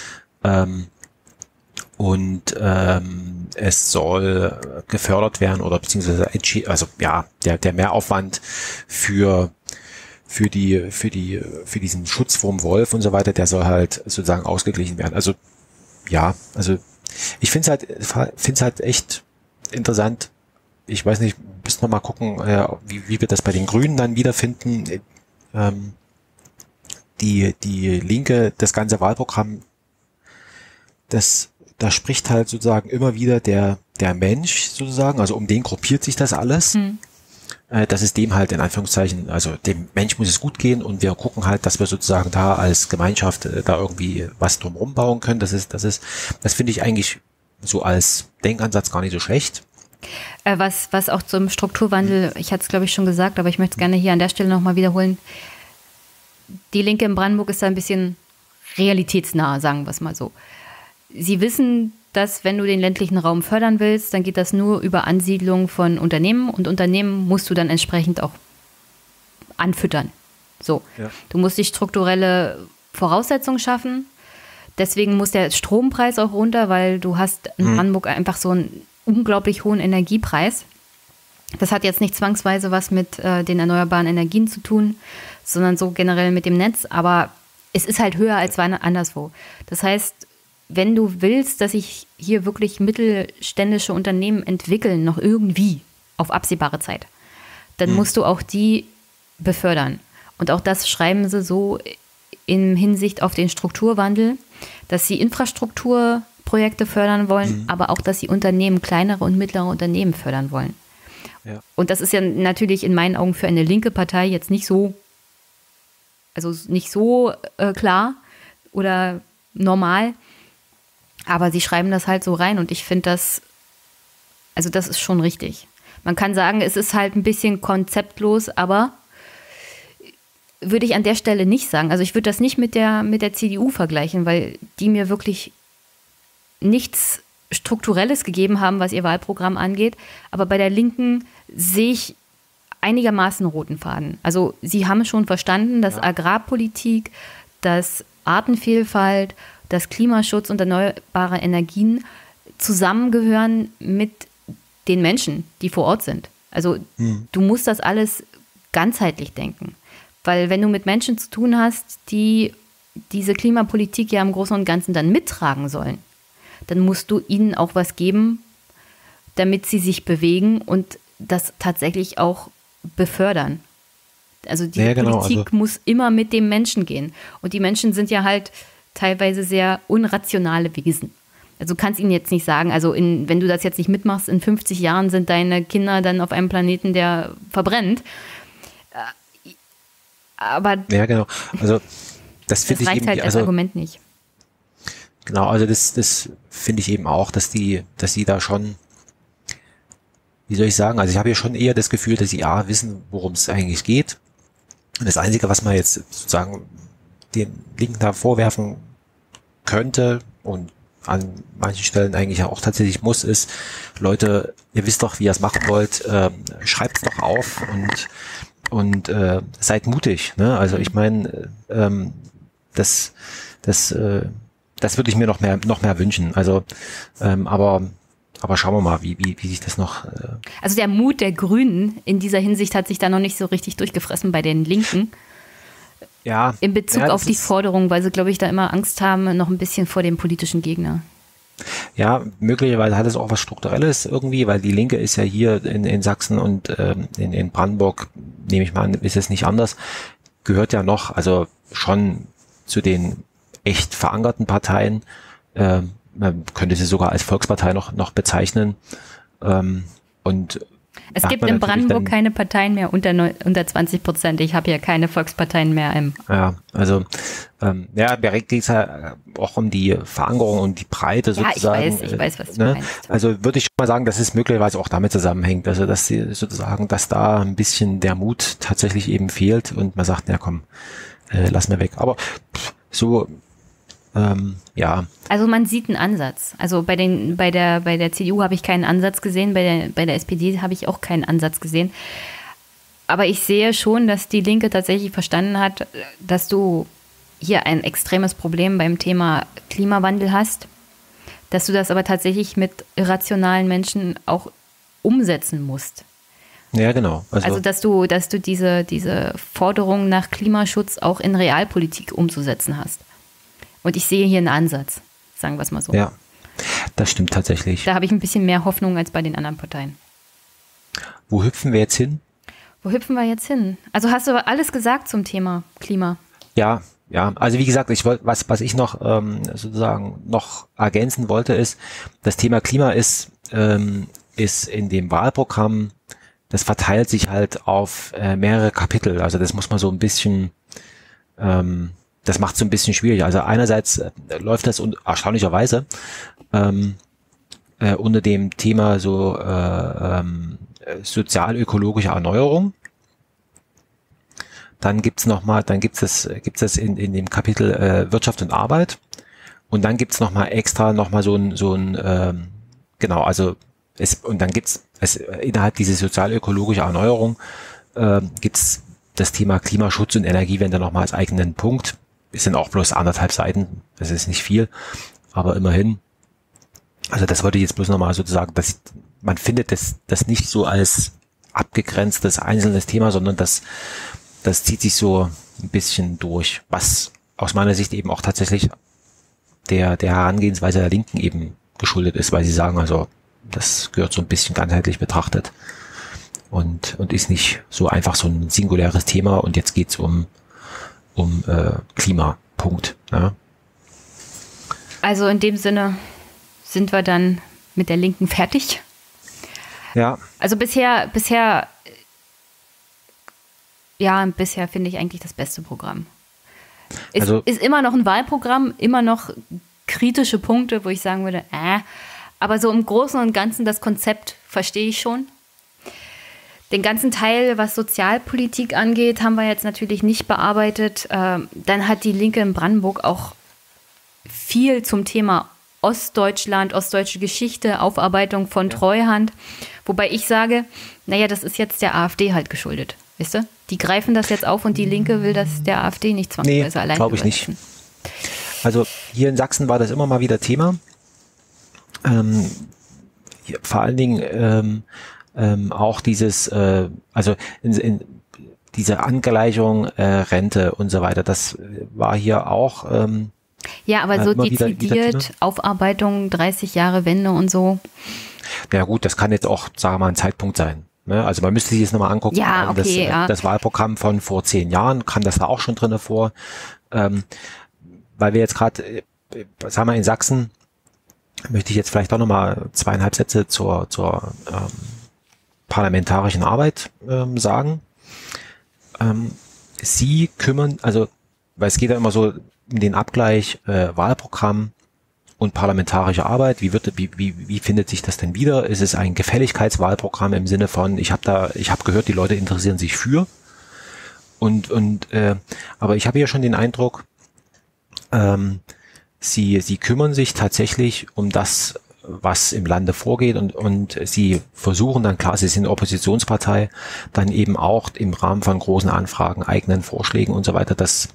und es soll gefördert werden oder beziehungsweise also ja, der Mehraufwand für diesen Schutzwurm Wolf und so weiter, der soll halt sozusagen ausgeglichen werden. Also ja, also ich finde es halt echt interessant. Ich weiß nicht, müssen wir mal gucken, wie wir das bei den Grünen dann wiederfinden. Die Linke, das ganze Wahlprogramm, da spricht halt sozusagen immer wieder der Mensch sozusagen, also um den gruppiert sich das alles. Dass es dem halt in Anführungszeichen, also dem Mensch muss es gut gehen und wir gucken halt, dass wir sozusagen da als Gemeinschaft da irgendwie was drumherum bauen können. Das finde ich eigentlich so als Denkansatz gar nicht so schlecht. Was auch zum Strukturwandel, ich hatte es glaube ich schon gesagt, aber ich möchte es gerne hier an der Stelle nochmal wiederholen. Die Linke in Brandenburg ist da ein bisschen realitätsnah, sagen wir es mal so. Sie wissen, dass wenn du den ländlichen Raum fördern willst, dann geht das nur über Ansiedlung von Unternehmen und Unternehmen musst du dann entsprechend auch anfüttern. So, ja. Du musst die strukturelle Voraussetzungen schaffen. Deswegen muss der Strompreis auch runter, weil du hast in Brandenburg einfach so einen unglaublich hohen Energiepreis. Das hat jetzt nicht zwangsweise was mit den erneuerbaren Energien zu tun, sondern so generell mit dem Netz. Aber es ist halt höher als anderswo. Das heißt, wenn du willst, dass sich hier wirklich mittelständische Unternehmen entwickeln, noch irgendwie auf absehbare Zeit, dann musst du auch die befördern. Und auch das schreiben sie so in Hinsicht auf den Strukturwandel, dass sie Infrastrukturprojekte fördern wollen, aber auch, dass sie Unternehmen, kleinere und mittlere Unternehmen fördern wollen. Ja. Und das ist ja natürlich in meinen Augen für eine linke Partei jetzt nicht so, klar oder normal. Aber sie schreiben das halt so rein und ich finde das ist schon richtig. Man kann sagen, es ist halt ein bisschen konzeptlos, aber würde ich an der Stelle nicht sagen. Also ich würde das nicht mit der CDU vergleichen, weil die mir wirklich nichts Strukturelles gegeben haben, was ihr Wahlprogramm angeht. Aber bei der Linken sehe ich einigermaßen roten Faden. Also sie haben schon verstanden, dass Agrarpolitik, dass Artenvielfalt, dass Klimaschutz und erneuerbare Energien zusammengehören mit den Menschen, die vor Ort sind. Also du musst das alles ganzheitlich denken. Weil wenn du mit Menschen zu tun hast, die diese Klimapolitik ja im Großen und Ganzen dann mittragen sollen, dann musst du ihnen auch was geben, damit sie sich bewegen und das tatsächlich auch befördern. Also die Politik muss immer mit dem Menschen gehen. Und die Menschen sind ja halt teilweise sehr unrationale Wesen. Also du kannst ihnen jetzt nicht sagen, also wenn du das jetzt nicht mitmachst, in 50 Jahren sind deine Kinder dann auf einem Planeten, der verbrennt. Aber ja, genau. Also das finde ich reicht eben halt als Argument nicht. Genau, also das finde ich eben auch, dass die da schon, wie soll ich sagen, also ich habe ja schon eher das Gefühl, dass sie wissen, worum es eigentlich geht. Und das Einzige, was man jetzt sozusagen den Linken da vorwerfen könnte und an manchen Stellen eigentlich auch tatsächlich muss, ist, Leute, ihr wisst doch, wie ihr es machen wollt, schreibt es doch auf und seid mutig. Ne? Also ich meine, das würde ich mir noch mehr wünschen. Also, aber schauen wir mal, wie sich das noch. Also der Mut der Grünen in dieser Hinsicht hat sich da noch nicht so richtig durchgefressen bei den Linken. Ja. In Bezug auf die Forderung, weil sie, glaube ich, da immer Angst haben, noch ein bisschen vor dem politischen Gegner. Ja, möglicherweise hat es auch was Strukturelles irgendwie, weil die Linke ist ja hier in Sachsen und in Brandenburg, nehme ich mal an, ist es nicht anders. gehört ja noch, also schon zu den echt verankerten Parteien. Man könnte sie sogar als Volkspartei noch bezeichnen. Und es gibt in Brandenburg keine Parteien mehr unter 20%. Ich habe ja keine Volksparteien mehr im. Ja, also mir geht es ja auch um die Verankerung und die Breite sozusagen. Ich weiß, was du meinst. Also würde ich mal sagen, dass es möglicherweise auch damit zusammenhängt, also dass sie sozusagen, dass da ein bisschen der Mut tatsächlich eben fehlt und man sagt, ja komm, lass mir weg. Aber so ja. Also man sieht einen Ansatz. Also bei der CDU habe ich keinen Ansatz gesehen, bei der SPD habe ich auch keinen Ansatz gesehen. Aber ich sehe schon, dass die Linke tatsächlich verstanden hat, dass du hier ein extremes Problem beim Thema Klimawandel hast, dass du das aber tatsächlich mit irrationalen Menschen auch umsetzen musst. Ja, genau. Also dass du diese Forderung nach Klimaschutz auch in Realpolitik umzusetzen hast. Und ich sehe hier einen Ansatz, sagen wir es mal so. Ja, das stimmt tatsächlich. Da habe ich ein bisschen mehr Hoffnung als bei den anderen Parteien. Wo hüpfen wir jetzt hin? Wo hüpfen wir jetzt hin? Also hast du aber alles gesagt zum Thema Klima? Ja, also wie gesagt, was ich noch sozusagen noch ergänzen wollte, ist, das Thema Klima ist in dem Wahlprogramm, das verteilt sich halt auf mehrere Kapitel. Also das muss man so ein bisschen das macht es so ein bisschen schwierig. Also einerseits läuft das erstaunlicherweise unter dem Thema so sozial-ökologische Erneuerung. Dann gibt's das in dem Kapitel Wirtschaft und Arbeit. Und dann gibt's extra so ein genau, also und dann gibt's innerhalb dieser sozial-ökologische Erneuerung gibt's das Thema Klimaschutz und Energiewende nochmal als eigenen Punkt. Es sind auch bloß 1,5 Seiten, das ist nicht viel, aber immerhin. Also das wollte ich jetzt bloß nochmal sozusagen, dass man findet das nicht so als abgegrenztes einzelnes Thema, sondern das zieht sich so ein bisschen durch, was aus meiner Sicht eben auch tatsächlich der Herangehensweise der Linken eben geschuldet ist, weil sie sagen, also das gehört so ein bisschen ganzheitlich betrachtet und ist nicht so einfach so ein singuläres Thema und jetzt geht's um Klima, Punkt. Ja. Also in dem Sinne sind wir dann mit der Linken fertig. Ja. Also bisher finde ich eigentlich das beste Programm. Ist immer noch ein Wahlprogramm, immer noch kritische Punkte, wo ich sagen würde, aber so im Großen und Ganzen das Konzept verstehe ich schon. Den ganzen Teil, was Sozialpolitik angeht, haben wir jetzt natürlich nicht bearbeitet. Dann hat die Linke in Brandenburg auch viel zum Thema Ostdeutschland, ostdeutsche Geschichte, Aufarbeitung von Treuhand. Wobei ich sage, naja, das ist jetzt der AfD halt geschuldet. Weißt du? Die greifen das jetzt auf und die Linke will das der AfD nicht zwangsweise allein glaube ich nicht. Also hier in Sachsen war das immer mal wieder Thema. Vor allen Dingen auch dieses, also in diese Angleichung Rente und so weiter, das war hier auch ja, aber so dezidiert Aufarbeitung, 30 Jahre Wende und so. Ja gut, das kann jetzt auch, sagen wir mal, ein Zeitpunkt sein. Ne? Also man müsste sich jetzt nochmal angucken, ja, okay, das Wahlprogramm von vor 10 Jahren, kam das da auch schon drin vor. Weil wir jetzt gerade, sagen wir in Sachsen, möchte ich jetzt vielleicht auch nochmal 2,5 Sätze zur parlamentarischen Arbeit sagen. Sie kümmern, also, weil es geht ja immer so um den Abgleich Wahlprogramm und parlamentarische Arbeit. Wie findet sich das denn wieder? Ist es ein Gefälligkeitswahlprogramm im Sinne von, ich habe gehört, die Leute interessieren sich für aber ich habe hier schon den Eindruck, sie kümmern sich tatsächlich um das, was im Lande vorgeht und sie versuchen dann, klar, sie sind Oppositionspartei, dann eben auch im Rahmen von großen Anfragen, eigenen Vorschlägen und so weiter, das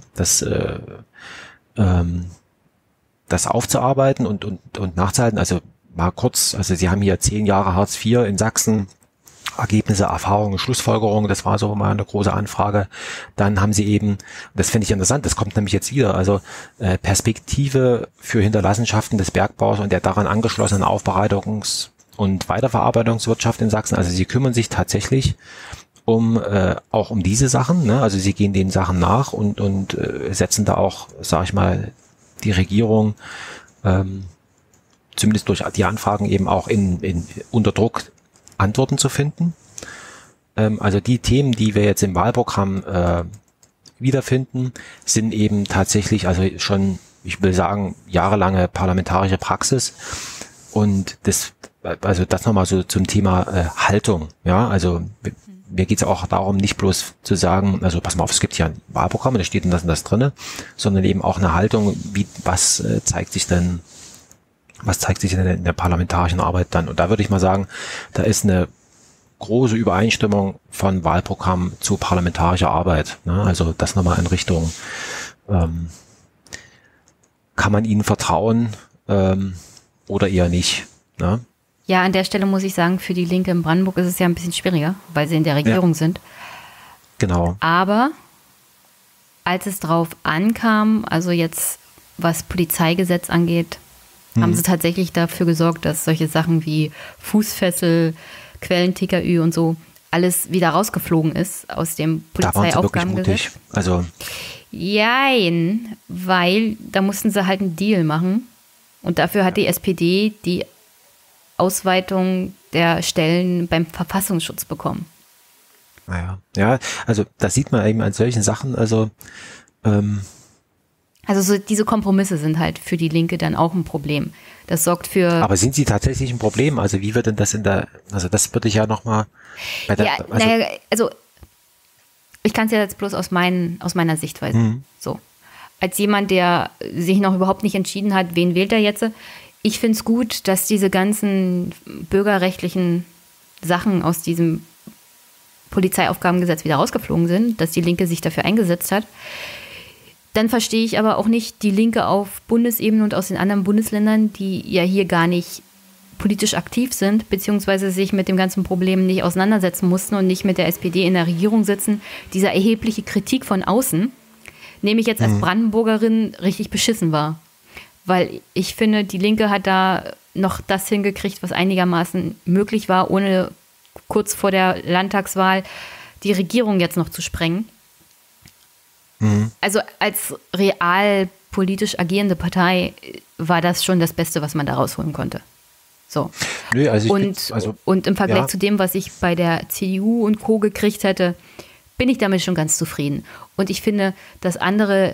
aufzuarbeiten und nachzuhalten. Also mal kurz, also sie haben hier 10 Jahre Hartz IV in Sachsen, Ergebnisse, Erfahrungen, Schlussfolgerungen, das war so mal eine große Anfrage. Dann haben sie eben, das finde ich interessant, das kommt nämlich jetzt wieder, also Perspektive für Hinterlassenschaften des Bergbaus und der daran angeschlossenen Aufbereitungs- und Weiterverarbeitungswirtschaft in Sachsen. Also sie kümmern sich tatsächlich auch um diese Sachen, ne? Also sie gehen den Sachen nach und setzen da auch, sag ich mal, die Regierung zumindest durch die Anfragen eben auch unter Druck Antworten zu finden. Also die Themen, die wir jetzt im Wahlprogramm wiederfinden, sind eben tatsächlich, also schon, ich will sagen, jahrelange parlamentarische Praxis. Und das nochmal so zum Thema Haltung. Ja, also mir geht es auch darum, nicht bloß zu sagen, also pass mal auf, es gibt hier ein Wahlprogramm, da steht das und das drinne, sondern eben auch eine Haltung, was zeigt sich denn in der parlamentarischen Arbeit dann? Und da würde ich mal sagen, da ist eine große Übereinstimmung von Wahlprogramm zu parlamentarischer Arbeit. Ne? Also das nochmal in Richtung, kann man ihnen vertrauen oder eher nicht? Ne? Ja, an der Stelle muss ich sagen, für die Linke in Brandenburg ist es ja ein bisschen schwieriger, weil sie in der Regierung sind. Genau. Aber als es drauf ankam, also jetzt was Polizeigesetz angeht, haben sie tatsächlich dafür gesorgt, dass solche Sachen wie Fußfessel, Quellen-TKÜ und so alles wieder rausgeflogen ist aus dem Polizeiaufgabengesetz. Also jein, weil da mussten sie halt einen Deal machen und dafür hat die SPD die Ausweitung der Stellen beim Verfassungsschutz bekommen. Naja, ja, also das sieht man eben an solchen Sachen, also also so diese Kompromisse sind halt für die Linke dann auch ein Problem. Das sorgt für... Aber sind sie tatsächlich ein Problem? Also wie wird denn das also das würde ich ja nochmal... Also ich kann es ja jetzt bloß aus meiner Sichtweise. So. Als jemand, der sich noch überhaupt nicht entschieden hat, wen wählt er jetzt? Ich finde es gut, dass diese ganzen bürgerrechtlichen Sachen aus diesem Polizeiaufgabengesetz wieder rausgeflogen sind, dass die Linke sich dafür eingesetzt hat. Dann verstehe ich aber auch nicht die Linke auf Bundesebene und aus den anderen Bundesländern, die ja hier gar nicht politisch aktiv sind, beziehungsweise sich mit dem ganzen Problem nicht auseinandersetzen mussten und nicht mit der SPD in der Regierung sitzen, dieser erhebliche Kritik von außen, nämlich jetzt als Brandenburgerin richtig beschissen war. Weil ich finde, die Linke hat da noch das hingekriegt, was einigermaßen möglich war, ohne kurz vor der Landtagswahl die Regierung jetzt noch zu sprengen. Also als real politisch agierende Partei war das schon das Beste, was man da rausholen konnte. So. Nö, also und im Vergleich zu dem, was ich bei der CDU und Co. gekriegt hätte, bin ich damit schon ganz zufrieden. Und ich finde, dass andere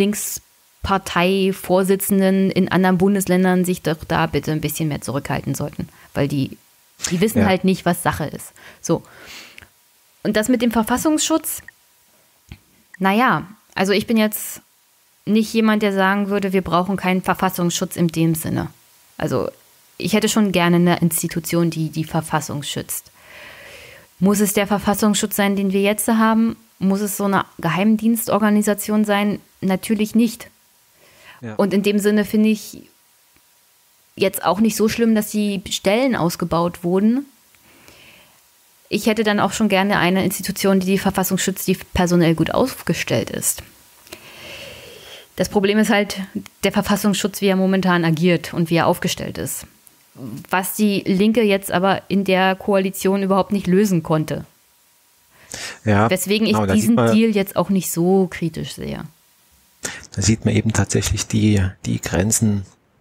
Linksparteivorsitzenden in anderen Bundesländern sich doch da bitte ein bisschen mehr zurückhalten sollten, weil die wissen halt nicht, was Sache ist. So. Und das mit dem Verfassungsschutz, naja, also ich bin jetzt nicht jemand, der sagen würde, wir brauchen keinen Verfassungsschutz in dem Sinne. Also ich hätte schon gerne eine Institution, die die Verfassung schützt. Muss es der Verfassungsschutz sein, den wir jetzt haben? Muss es so eine Geheimdienstorganisation sein? Natürlich nicht. Ja. Und in dem Sinne finde ich jetzt auch nicht so schlimm, dass die Stellen ausgebaut wurden. Ich hätte dann auch schon gerne eine Institution, die Verfassung schützt, die personell gut aufgestellt ist. Das Problem ist halt der Verfassungsschutz, wie er momentan agiert und wie er aufgestellt ist. Was die Linke jetzt aber in der Koalition überhaupt nicht lösen konnte. Ja, weswegen ich diesen Deal jetzt auch nicht so kritisch sehe. Da sieht man eben tatsächlich die Grenzen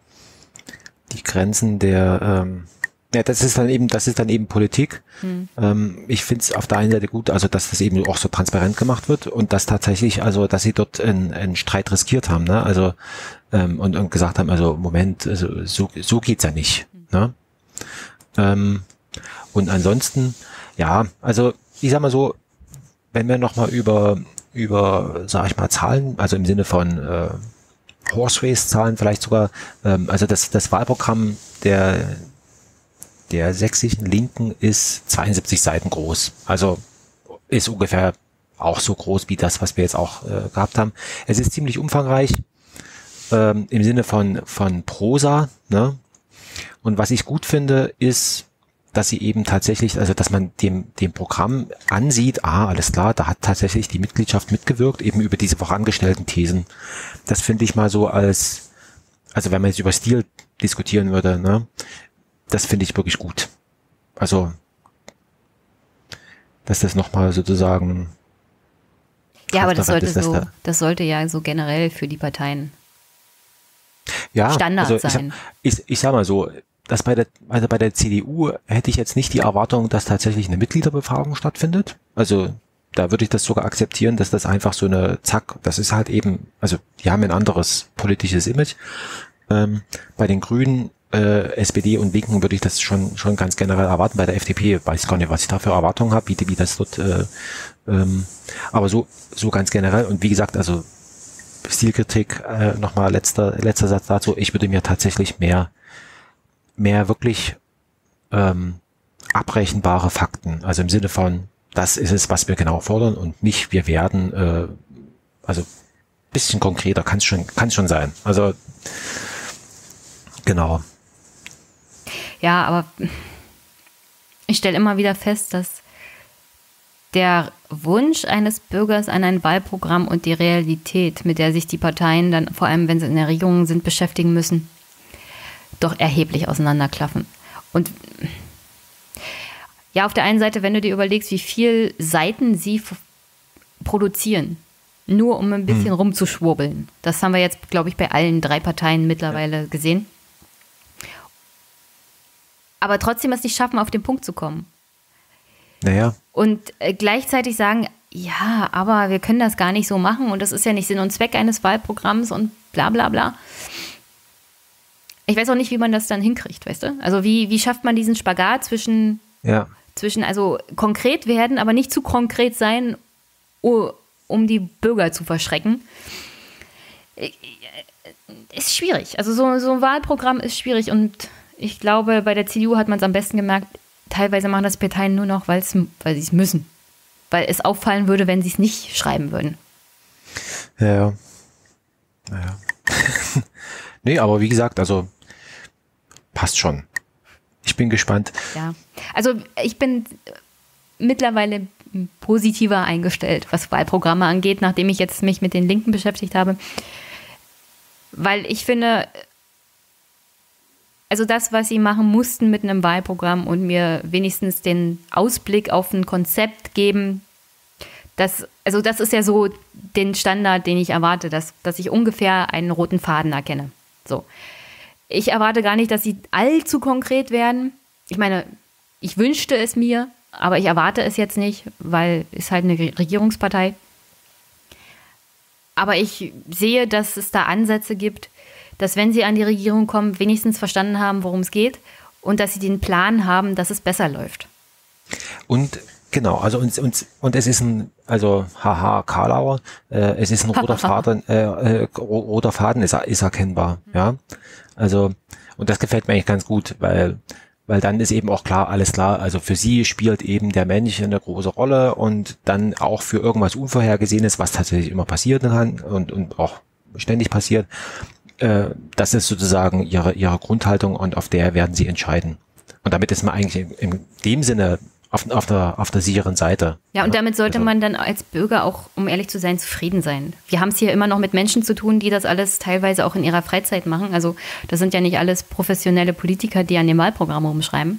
der das ist dann eben Politik. Ich finde es auf der einen Seite gut, also dass das eben auch so transparent gemacht wird und dass tatsächlich, also dass sie dort einen Streit riskiert haben, ne? Also und gesagt haben, also Moment, also, so geht's ja nicht. Ne? Und ansonsten, ja, also ich sag mal so, wenn wir nochmal über sag ich mal, Zahlen, also im Sinne von Horse Race Zahlen vielleicht sogar, also das Wahlprogramm der sächsischen Linken ist 72 Seiten groß. Also ist ungefähr auch so groß wie das, was wir jetzt auch gehabt haben. Es ist ziemlich umfangreich im Sinne von Prosa. Ne? Und was ich gut finde, ist, dass sie eben tatsächlich, also dass man dem Programm ansieht, alles klar, da hat tatsächlich die Mitgliedschaft mitgewirkt, eben über diese vorangestellten Thesen. Das finde ich mal so also wenn man jetzt über Stil diskutieren würde, ne? Das finde ich wirklich gut. Also dass das nochmal sozusagen. Ja, aber das sollte ja so generell für die Parteien Standard sein. Ich sag mal so, dass bei der CDU hätte ich jetzt nicht die Erwartung, dass tatsächlich eine Mitgliederbefragung stattfindet. Also da würde ich das sogar akzeptieren, dass das einfach so das ist halt eben, also die haben ein anderes politisches Image. Bei den Grünen, SPD und Linken würde ich das schon ganz generell erwarten. Bei der FDP weiß ich gar nicht, was ich da für Erwartungen habe, wie das dort, aber so ganz generell. Und wie gesagt, also Stilkritik, nochmal letzter Satz dazu, ich würde mir tatsächlich mehr wirklich abrechenbare Fakten, also im Sinne von, das ist es, was wir genau fordern und nicht, wir werden, also bisschen konkreter kann schon sein. Also genau. Ja, aber ich stelle immer wieder fest, dass der Wunsch eines Bürgers an ein Wahlprogramm und die Realität, mit der sich die Parteien dann, vor allem wenn sie in der Regierung sind, beschäftigen müssen, doch erheblich auseinanderklaffen. Und ja, auf der einen Seite, wenn du dir überlegst, wie viel Seiten sie produzieren, nur um ein bisschen rumzuschwurbeln. Das haben wir jetzt, glaube ich, bei allen 3 Parteien mittlerweile gesehen. Aber trotzdem es nicht schaffen, auf den Punkt zu kommen. Naja. Und gleichzeitig sagen, ja, aber wir können das gar nicht so machen und das ist ja nicht Sinn und Zweck eines Wahlprogramms und bla bla bla. Ich weiß auch nicht, wie man das dann hinkriegt, weißt du? Also wie schafft man diesen Spagat zwischen also konkret werden, aber nicht zu konkret sein, um die Bürger zu verschrecken. Ist schwierig. Also so ein Wahlprogramm ist schwierig und ich glaube, bei der CDU hat man es am besten gemerkt, teilweise machen das Parteien nur noch, weil sie es müssen. Weil es auffallen würde, wenn sie es nicht schreiben würden. Ja. Naja. Nee, aber wie gesagt, also passt schon. Ich bin gespannt. Ja, also ich bin mittlerweile positiver eingestellt, was Wahlprogramme angeht, nachdem ich jetzt mich mit den Linken beschäftigt habe. Weil ich finde, also das, was sie machen mussten mit einem Wahlprogramm und mir wenigstens den Ausblick auf ein Konzept geben, das ist ja so den Standard, den ich erwarte, dass ich ungefähr einen roten Faden erkenne. So. Ich erwarte gar nicht, dass sie allzu konkret werden. Ich meine, ich wünschte es mir, aber ich erwarte es jetzt nicht, weil es halt eine Regierungspartei. Aber ich sehe, dass es da Ansätze gibt, dass wenn sie an die Regierung kommen, wenigstens verstanden haben, worum es geht und dass sie den Plan haben, dass es besser läuft. Und genau, also und es ist Karlauer, es ist ein roter Faden, roter Faden ist erkennbar, ja. Also, und das gefällt mir eigentlich ganz gut, weil dann ist eben auch klar, alles klar, also für sie spielt eben der Mensch eine große Rolle und dann auch für irgendwas Unvorhergesehenes, was tatsächlich immer passieren kann und auch ständig passiert, das ist sozusagen ihre Grundhaltung und auf der werden sie entscheiden. Und damit ist man eigentlich in dem Sinne auf der sicheren Seite. Ja, und damit sollte man dann als Bürger auch, um ehrlich zu sein, zufrieden sein. Wir haben es hier immer noch mit Menschen zu tun, die das alles teilweise auch in ihrer Freizeit machen. Also das sind ja nicht alles professionelle Politiker, die an dem Wahlprogramm rumschreiben,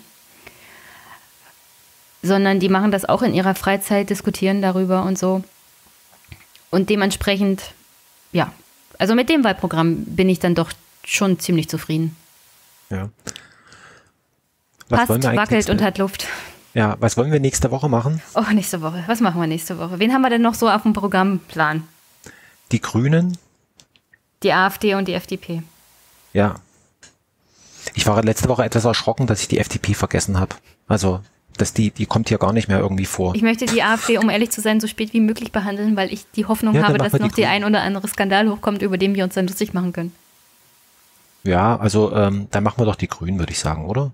sondern die machen das auch in ihrer Freizeit, diskutieren darüber und so. Und dementsprechend, ja, also mit dem Wahlprogramm bin ich dann doch schon ziemlich zufrieden. Ja. Passt, wackelt und hat Luft. Ja, was wollen wir nächste Woche machen? Oh, nächste Woche. Was machen wir nächste Woche? Wen haben wir denn noch so auf dem Programmplan? Die Grünen. Die AfD und die FDP. Ja. Ich war letzte Woche etwas erschrocken, dass ich die FDP vergessen habe. Also, die kommt hier gar nicht mehr irgendwie vor. Ich möchte die AfD, um ehrlich zu sein, so spät wie möglich behandeln, weil ich die Hoffnung habe, dass noch die ein oder andere Skandal hochkommt, über den wir uns dann lustig machen können. Ja, also dann machen wir doch die Grünen, würde ich sagen, oder?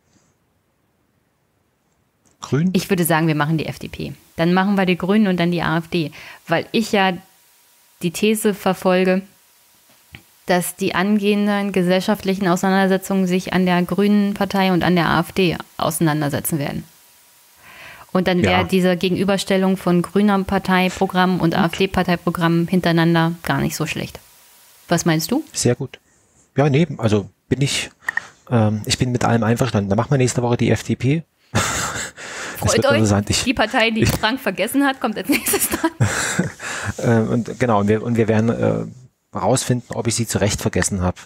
Grün? Ich würde sagen, wir machen die FDP. Dann machen wir die Grünen und dann die AfD. Weil ich ja die These verfolge, dass die angehenden gesellschaftlichen Auseinandersetzungen sich an der Grünen Partei und an der AfD auseinandersetzen werden. Und dann wäre diese Gegenüberstellung von grüner Parteiprogramm und AfD-Parteiprogramm hintereinander gar nicht so schlecht. Was meinst du? Sehr gut. Ja, nee, also ich bin mit allem einverstanden. Dann machen wir nächste Woche die FDP. Freut euch, die Partei, die Frank vergessen hat, kommt als nächstes dran. Und genau, und wir werden rausfinden, ob ich sie zurecht vergessen habe.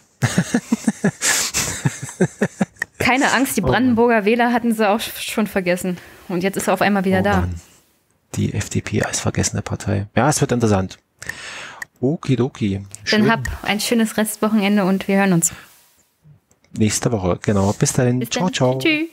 Keine Angst, die Brandenburger Wähler hatten sie auch schon vergessen. Und jetzt ist er auf einmal wieder da. Mann. Die FDP als vergessene Partei. Ja, es wird interessant. Okidoki. Dann hab ein schönes Restwochenende und wir hören uns. Nächste Woche, genau. Bis dahin. Bis ciao, dann. ciao. Tschüss.